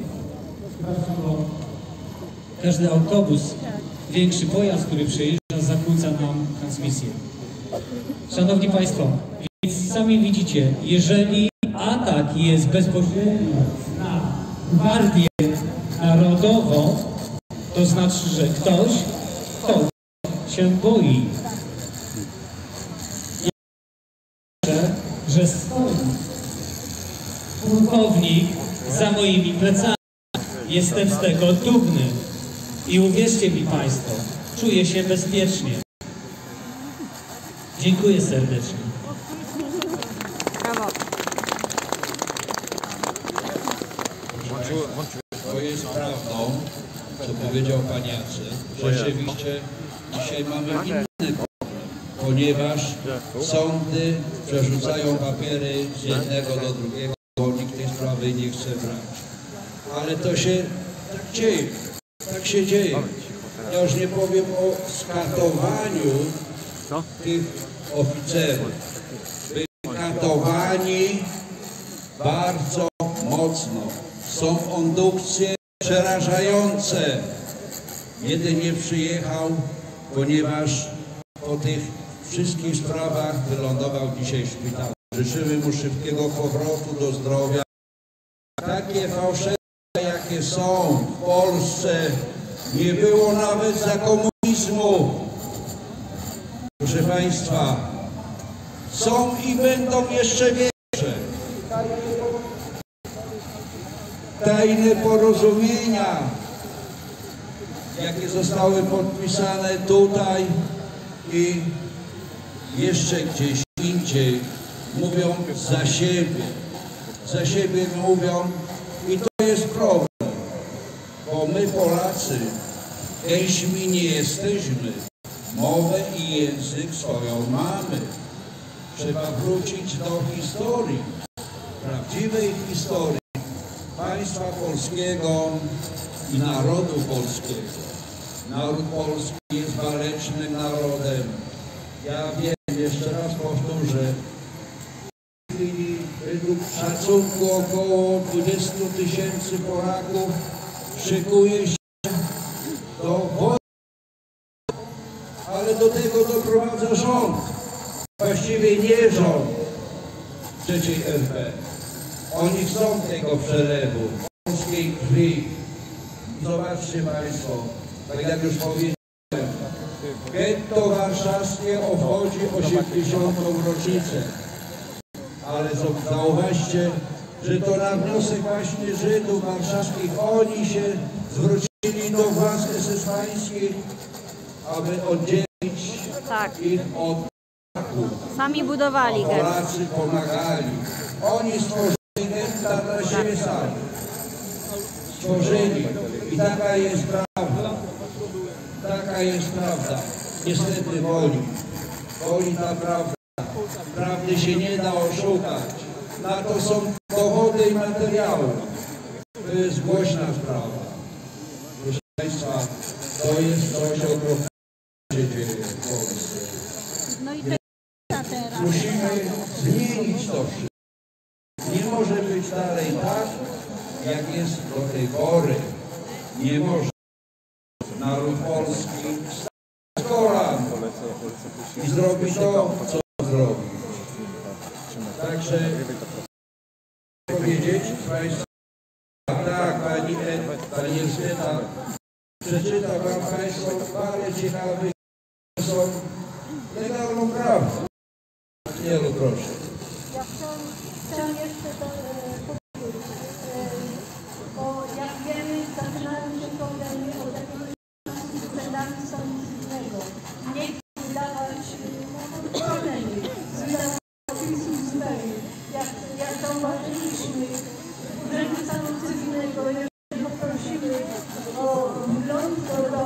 Każdy autobus, większy pojazd, który przejeżdża, zakłóca nam transmisję. Szanowni Państwo, więc sami widzicie, jeżeli atak jest bezpośrednio na Gwardię Narodową, to znaczy, że ktoś się boi. Ja wierzę, że stoi pułkownik za moimi plecami. Jestem z tego dumny. I uwierzcie mi Państwo, czuję się bezpiecznie. Dziękuję serdecznie. Brawo. To jest prawdą, co powiedział pan Jacek. Rzeczywiście dzisiaj mamy inny problem, ponieważ sądy przerzucają papiery z jednego do drugiego, bo nikt tej sprawy nie chce brać. Ale to się tak dzieje, tak się dzieje. Ja już nie powiem o skatowaniu tych oficerów. Byli skatowani bardzo mocno. Są indukcje przerażające. Jeden nie przyjechał, ponieważ po tych wszystkich sprawach wylądował dzisiaj w szpitalu. Życzymy mu szybkiego powrotu do zdrowia. Takie fałszerstwa, jakie są w Polsce, nie było nawet za komunizmu. Proszę Państwa, są i będą jeszcze większe. Tajne porozumienia, jakie zostały podpisane tutaj i jeszcze gdzieś indziej, mówią za siebie. Za siebie mówią i to jest problem, bo my Polacy gęśmi nie jesteśmy. Mowę i język swoją mamy. Trzeba wrócić do historii, prawdziwej historii państwa polskiego i narodu polskiego. Naród polski jest walecznym narodem. Ja wiem, jeszcze raz powtórzę, w tej chwili według szacunku około 20 000 Polaków szykuje się do wojny. Ale do tego doprowadza rząd. Właściwie nie rząd III RP. Oni chcą tego przelewu polskiej krwi. Zobaczcie Państwo, tak jak już powiedziałem, getto warszawskie obchodzi 80. rocznicę. Ale zauważcie, że to na wniosek właśnie Żydów warszawskich oni się zwrócili do władz esesmańskich, aby oddzielić ich od Polaków. Sami budowali getto. Polacy pomagali. Oni stworzyli getta dla siebie sami. Stworzyli. I taka jest prawda. Taka jest prawda. Niestety woli. Woli ta prawda. Prawdy się nie da oszukać. Na to są dowody i materiały. To jest głośna sprawa. Proszę Państwa, to jest coś okropnego, co się dzieje w Polsce. No i teraz. Musimy zmienić to wszystko. Nie może być dalej tak, jak jest do tej pory. Nie może. Naród polski stać z kolan i zrobi to, co zrobi. Także powiedzieć Państwu, tak, Pani Elżbieta, przeczyta Wam Państwo parę ciekawych, są legalną prawdą. Nie, no proszę. Ja chciałam jeszcze to powiedzieć, bo jak wiemy, zaczynają się problemy od jakiegoś czasu z urzędami sądownictwa. Nie chcą wydawać problemy, wydawać opisów zupełnie. Jak zauważyliśmy, urzędy stanu cywilnego, jeżeli poprosimy o wgląd do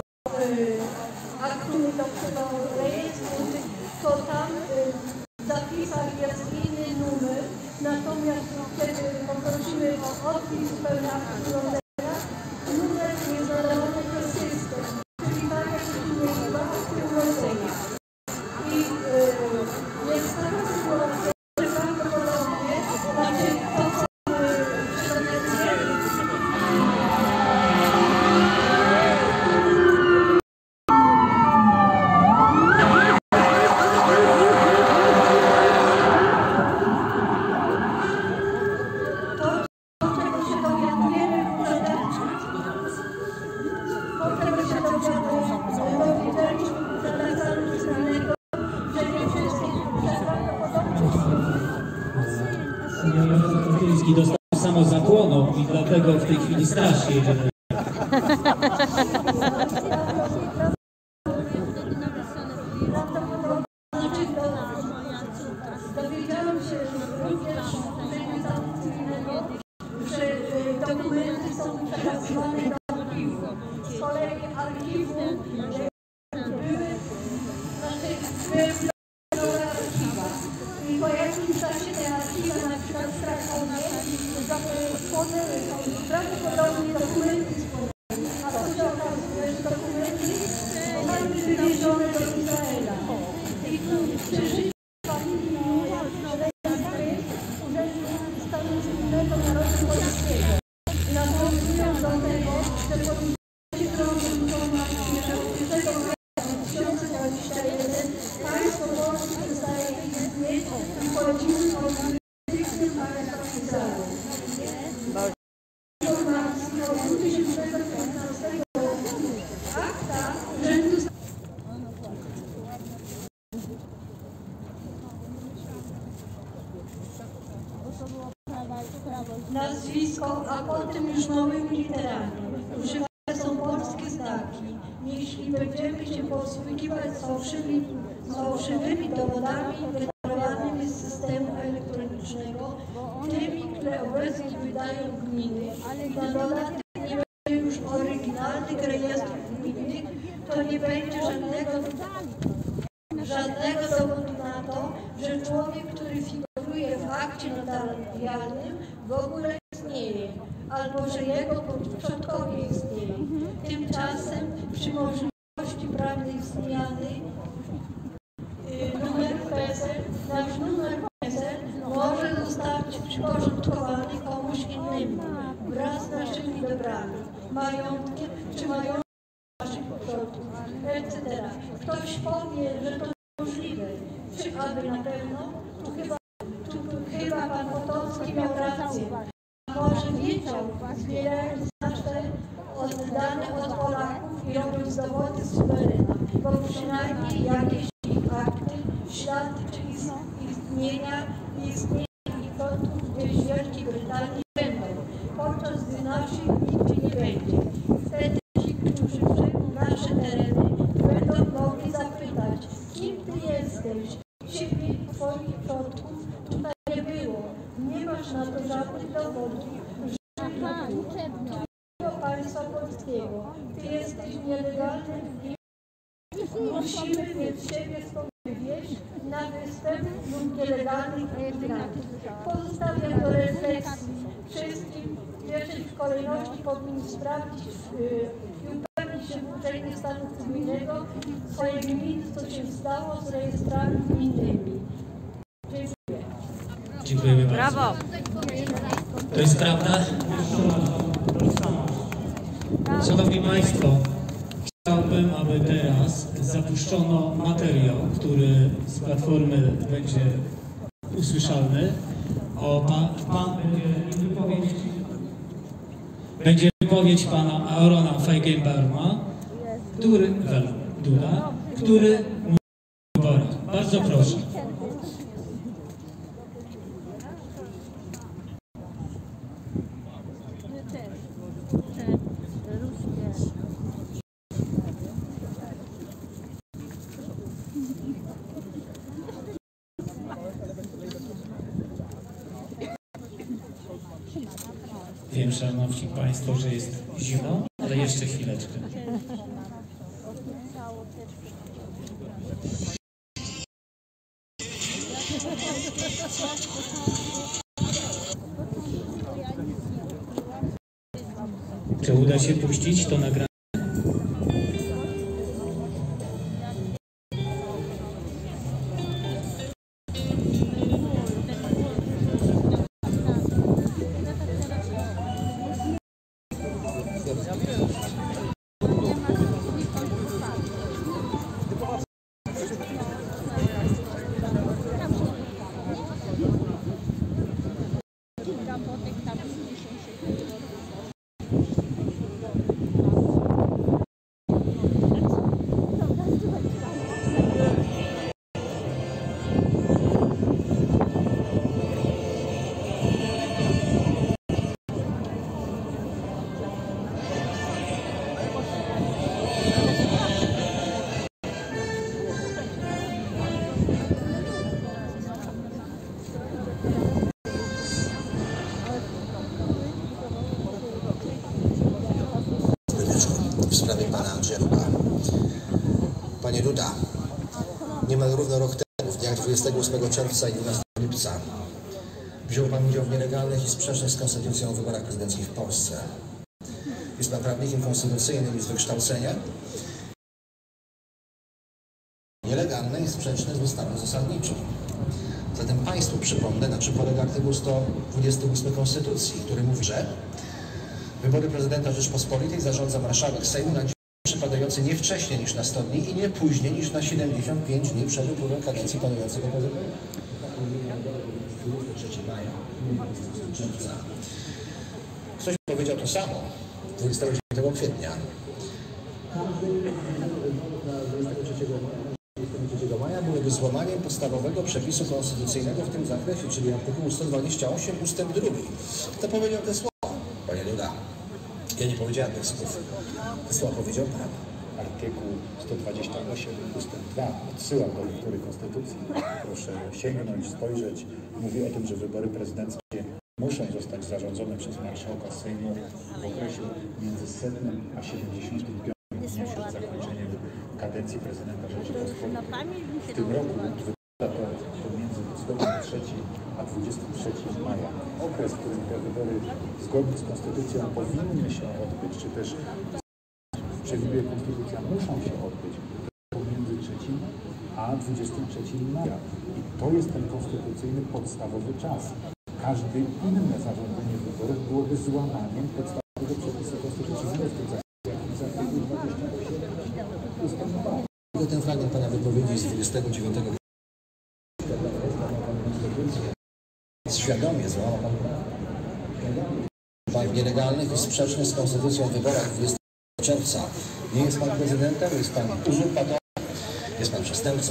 aktu, do rejestru, to tam w zapisach jest inny numer, natomiast kiedy poprosimy o odpis pełnego numer jest nadawany przez system, czyli tak jak myśmy chyba akty urodzenia. I jest taka sytuacja, że prawdopodobnie znaczy to, co dostał samozapłoną i dlatego w tej chwili strasznie jedzie. Dowiedziałam się również że dokumenty są przekazywane do archiwum. dokumenty zostały wywiezione do Izraela. I przy życiu familii Urzędu Stanu Cywilnego Narodu Polskiego nawiązują do tego, że powinniście drogą informacji, że od 2021 państwo polskie przestaje istnieć i podziwić politycznym państwem Izraela. Informacji od 2015 roku akta Urzędu nazwisko, a potem już małymi literami. Używane są polskie znaki. Jeśli będziemy się posługiwać fałszywymi dowodami generowanymi z systemu elektronicznego, tymi, które obecnie wydają gminy, na dodatek nie będzie już oryginalnych rejestrów gminnych, to nie będzie żadnego dowodu na to, że człowiek, który figuruje w akcie notarialnym, w ogóle istnieje, albo że jego przodkowie istnieją. Tymczasem przy możliwości prawnej zmiany numer PESEL, nasz numer PESEL może zostać przyporządkowany komuś innemu wraz z naszymi dobrami, majątkiem czy majątkiem naszych przodków, etc. Ktoś powie, że to możliwe, czy aby na pewno, chyba pan Potocki miał rację. A może wiedział, zbierając nasze oddane od Polaków i robiąc dowody suwerena, bo przynajmniej jakieś ich akty, ślady czy istnienia ich kątów gdzieś w Wielkiej Brytanii będą, podczas gdy naszych nigdzie nie będzie. Wtedy ci, którzy przejmą nasze tereny, będą mogli zapytać, kim ty jesteś? Ciebie i twoich przodków tutaj nie było. Nie masz na to żadnych dowodów, że do państwa polskiego. Ty jesteś nielegalny i musimy mieć siebie stąd wywieźć na wyspę lub nielegalnych imigrantów. Pozostawiam do refleksji wszystkim. W pierwszej kolejności powinni sprawdzić i upewnić się w Urzędzie Stanu Cywilnego swojej gminy, co się stało z rejestrami gminnymi. Dziękuję. Dziękujemy bardzo. Brawo! To jest prawda? Szanowni Państwo, chciałbym, aby teraz zapuszczono materiał, który z Platformy będzie usłyszalny. Będzie wypowiedź pana Aarona Feigenbauma, który mówi o wyborach. Bardzo proszę. Wiem, szanowni Państwo, że jest zimno, ale jeszcze chwileczkę. Czy uda się puścić to nagranie? W sprawie pana Andrzeja Duda. Panie Duda, niemal równo rok temu, w dniach 28 czerwca i 12 lipca, wziął pan udział w nielegalnych i sprzecznych z konstytucją wyborach prezydenckich w Polsce. jest pan prawnikiem konstytucyjnym i z wykształcenia, nielegalne i sprzeczne z ustawą zasadniczą. Zatem Państwu przypomnę, na czym polega artykuł 128 Konstytucji, który mówi, że wybory prezydenta Rzeczypospolitej zarządza marszałek Sejmu na dzień przypadający nie wcześniej niż na 100 dni i nie później niż na 75 dni przed upływem kadencji panującego prezydenta. 23 maja, czerwca. Ktoś powiedział to samo 29 kwietnia. 23 maja byłoby złamaniem podstawowego przepisu konstytucyjnego w tym zakresie, czyli artykułu 128 ustęp 2. Kto powiedział te słowa? Panie Duda. Ja nie powiedziałem tych słów. Te słowa powiedział Pan. Artykuł 128 ustęp 2 odsyła do lektury Konstytucji. Proszę sięgnąć, spojrzeć. Mówi o tym, że wybory prezydenckie muszą zostać zarządzone przez marszałka Sejmu w okresie między 100 a 75 dni przed zakończeniem kadencji prezydenta Rzeczypospolitej. W tym roku wypada to pomiędzy 23 a 23 maja. Okres, w którym te wybory zgodnie z Konstytucją powinny się odbyć, czy też przewiduje Konstytucja, muszą się odbyć pomiędzy 3 a 23 maja. I to jest ten konstytucyjny podstawowy czas. Każde inne zarządzenie wyborów byłoby złamaniem podstawowego przepisu konstytucyjnego w tym zakresie, jakim jest artykuł 28 ustęp 2. Ten fragment Pana wypowiedzi z 29 świadomie złamał Pan w nielegalnych i sprzecznych z konstytucją wyborach 20 czerwca. Nie jest Pan prezydentem, jest Pan uzurpatorem, jest Pan przestępcą.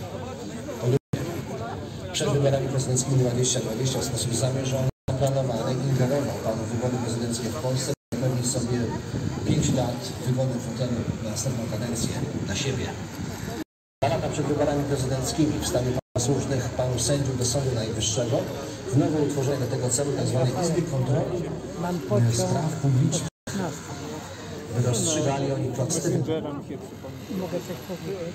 Przed wyborami prezydenckimi 2020 w sposób zamierzony, zaplanowany ingerował Pan w wybory prezydenckie w Polsce, zapewnić sobie 5 lat wygodnych fotelu na następną kadencję dla siebie. 2 lata przed wyborami prezydenckimi wstawił Pan słusznych Panów sędziów do Sądu Najwyższego w nowo utworzonej do tego celu tzw. Izby Kontroli Spraw Publicznych. Rozstrzygali oni kłamstwem. Mogę coś powiedzieć?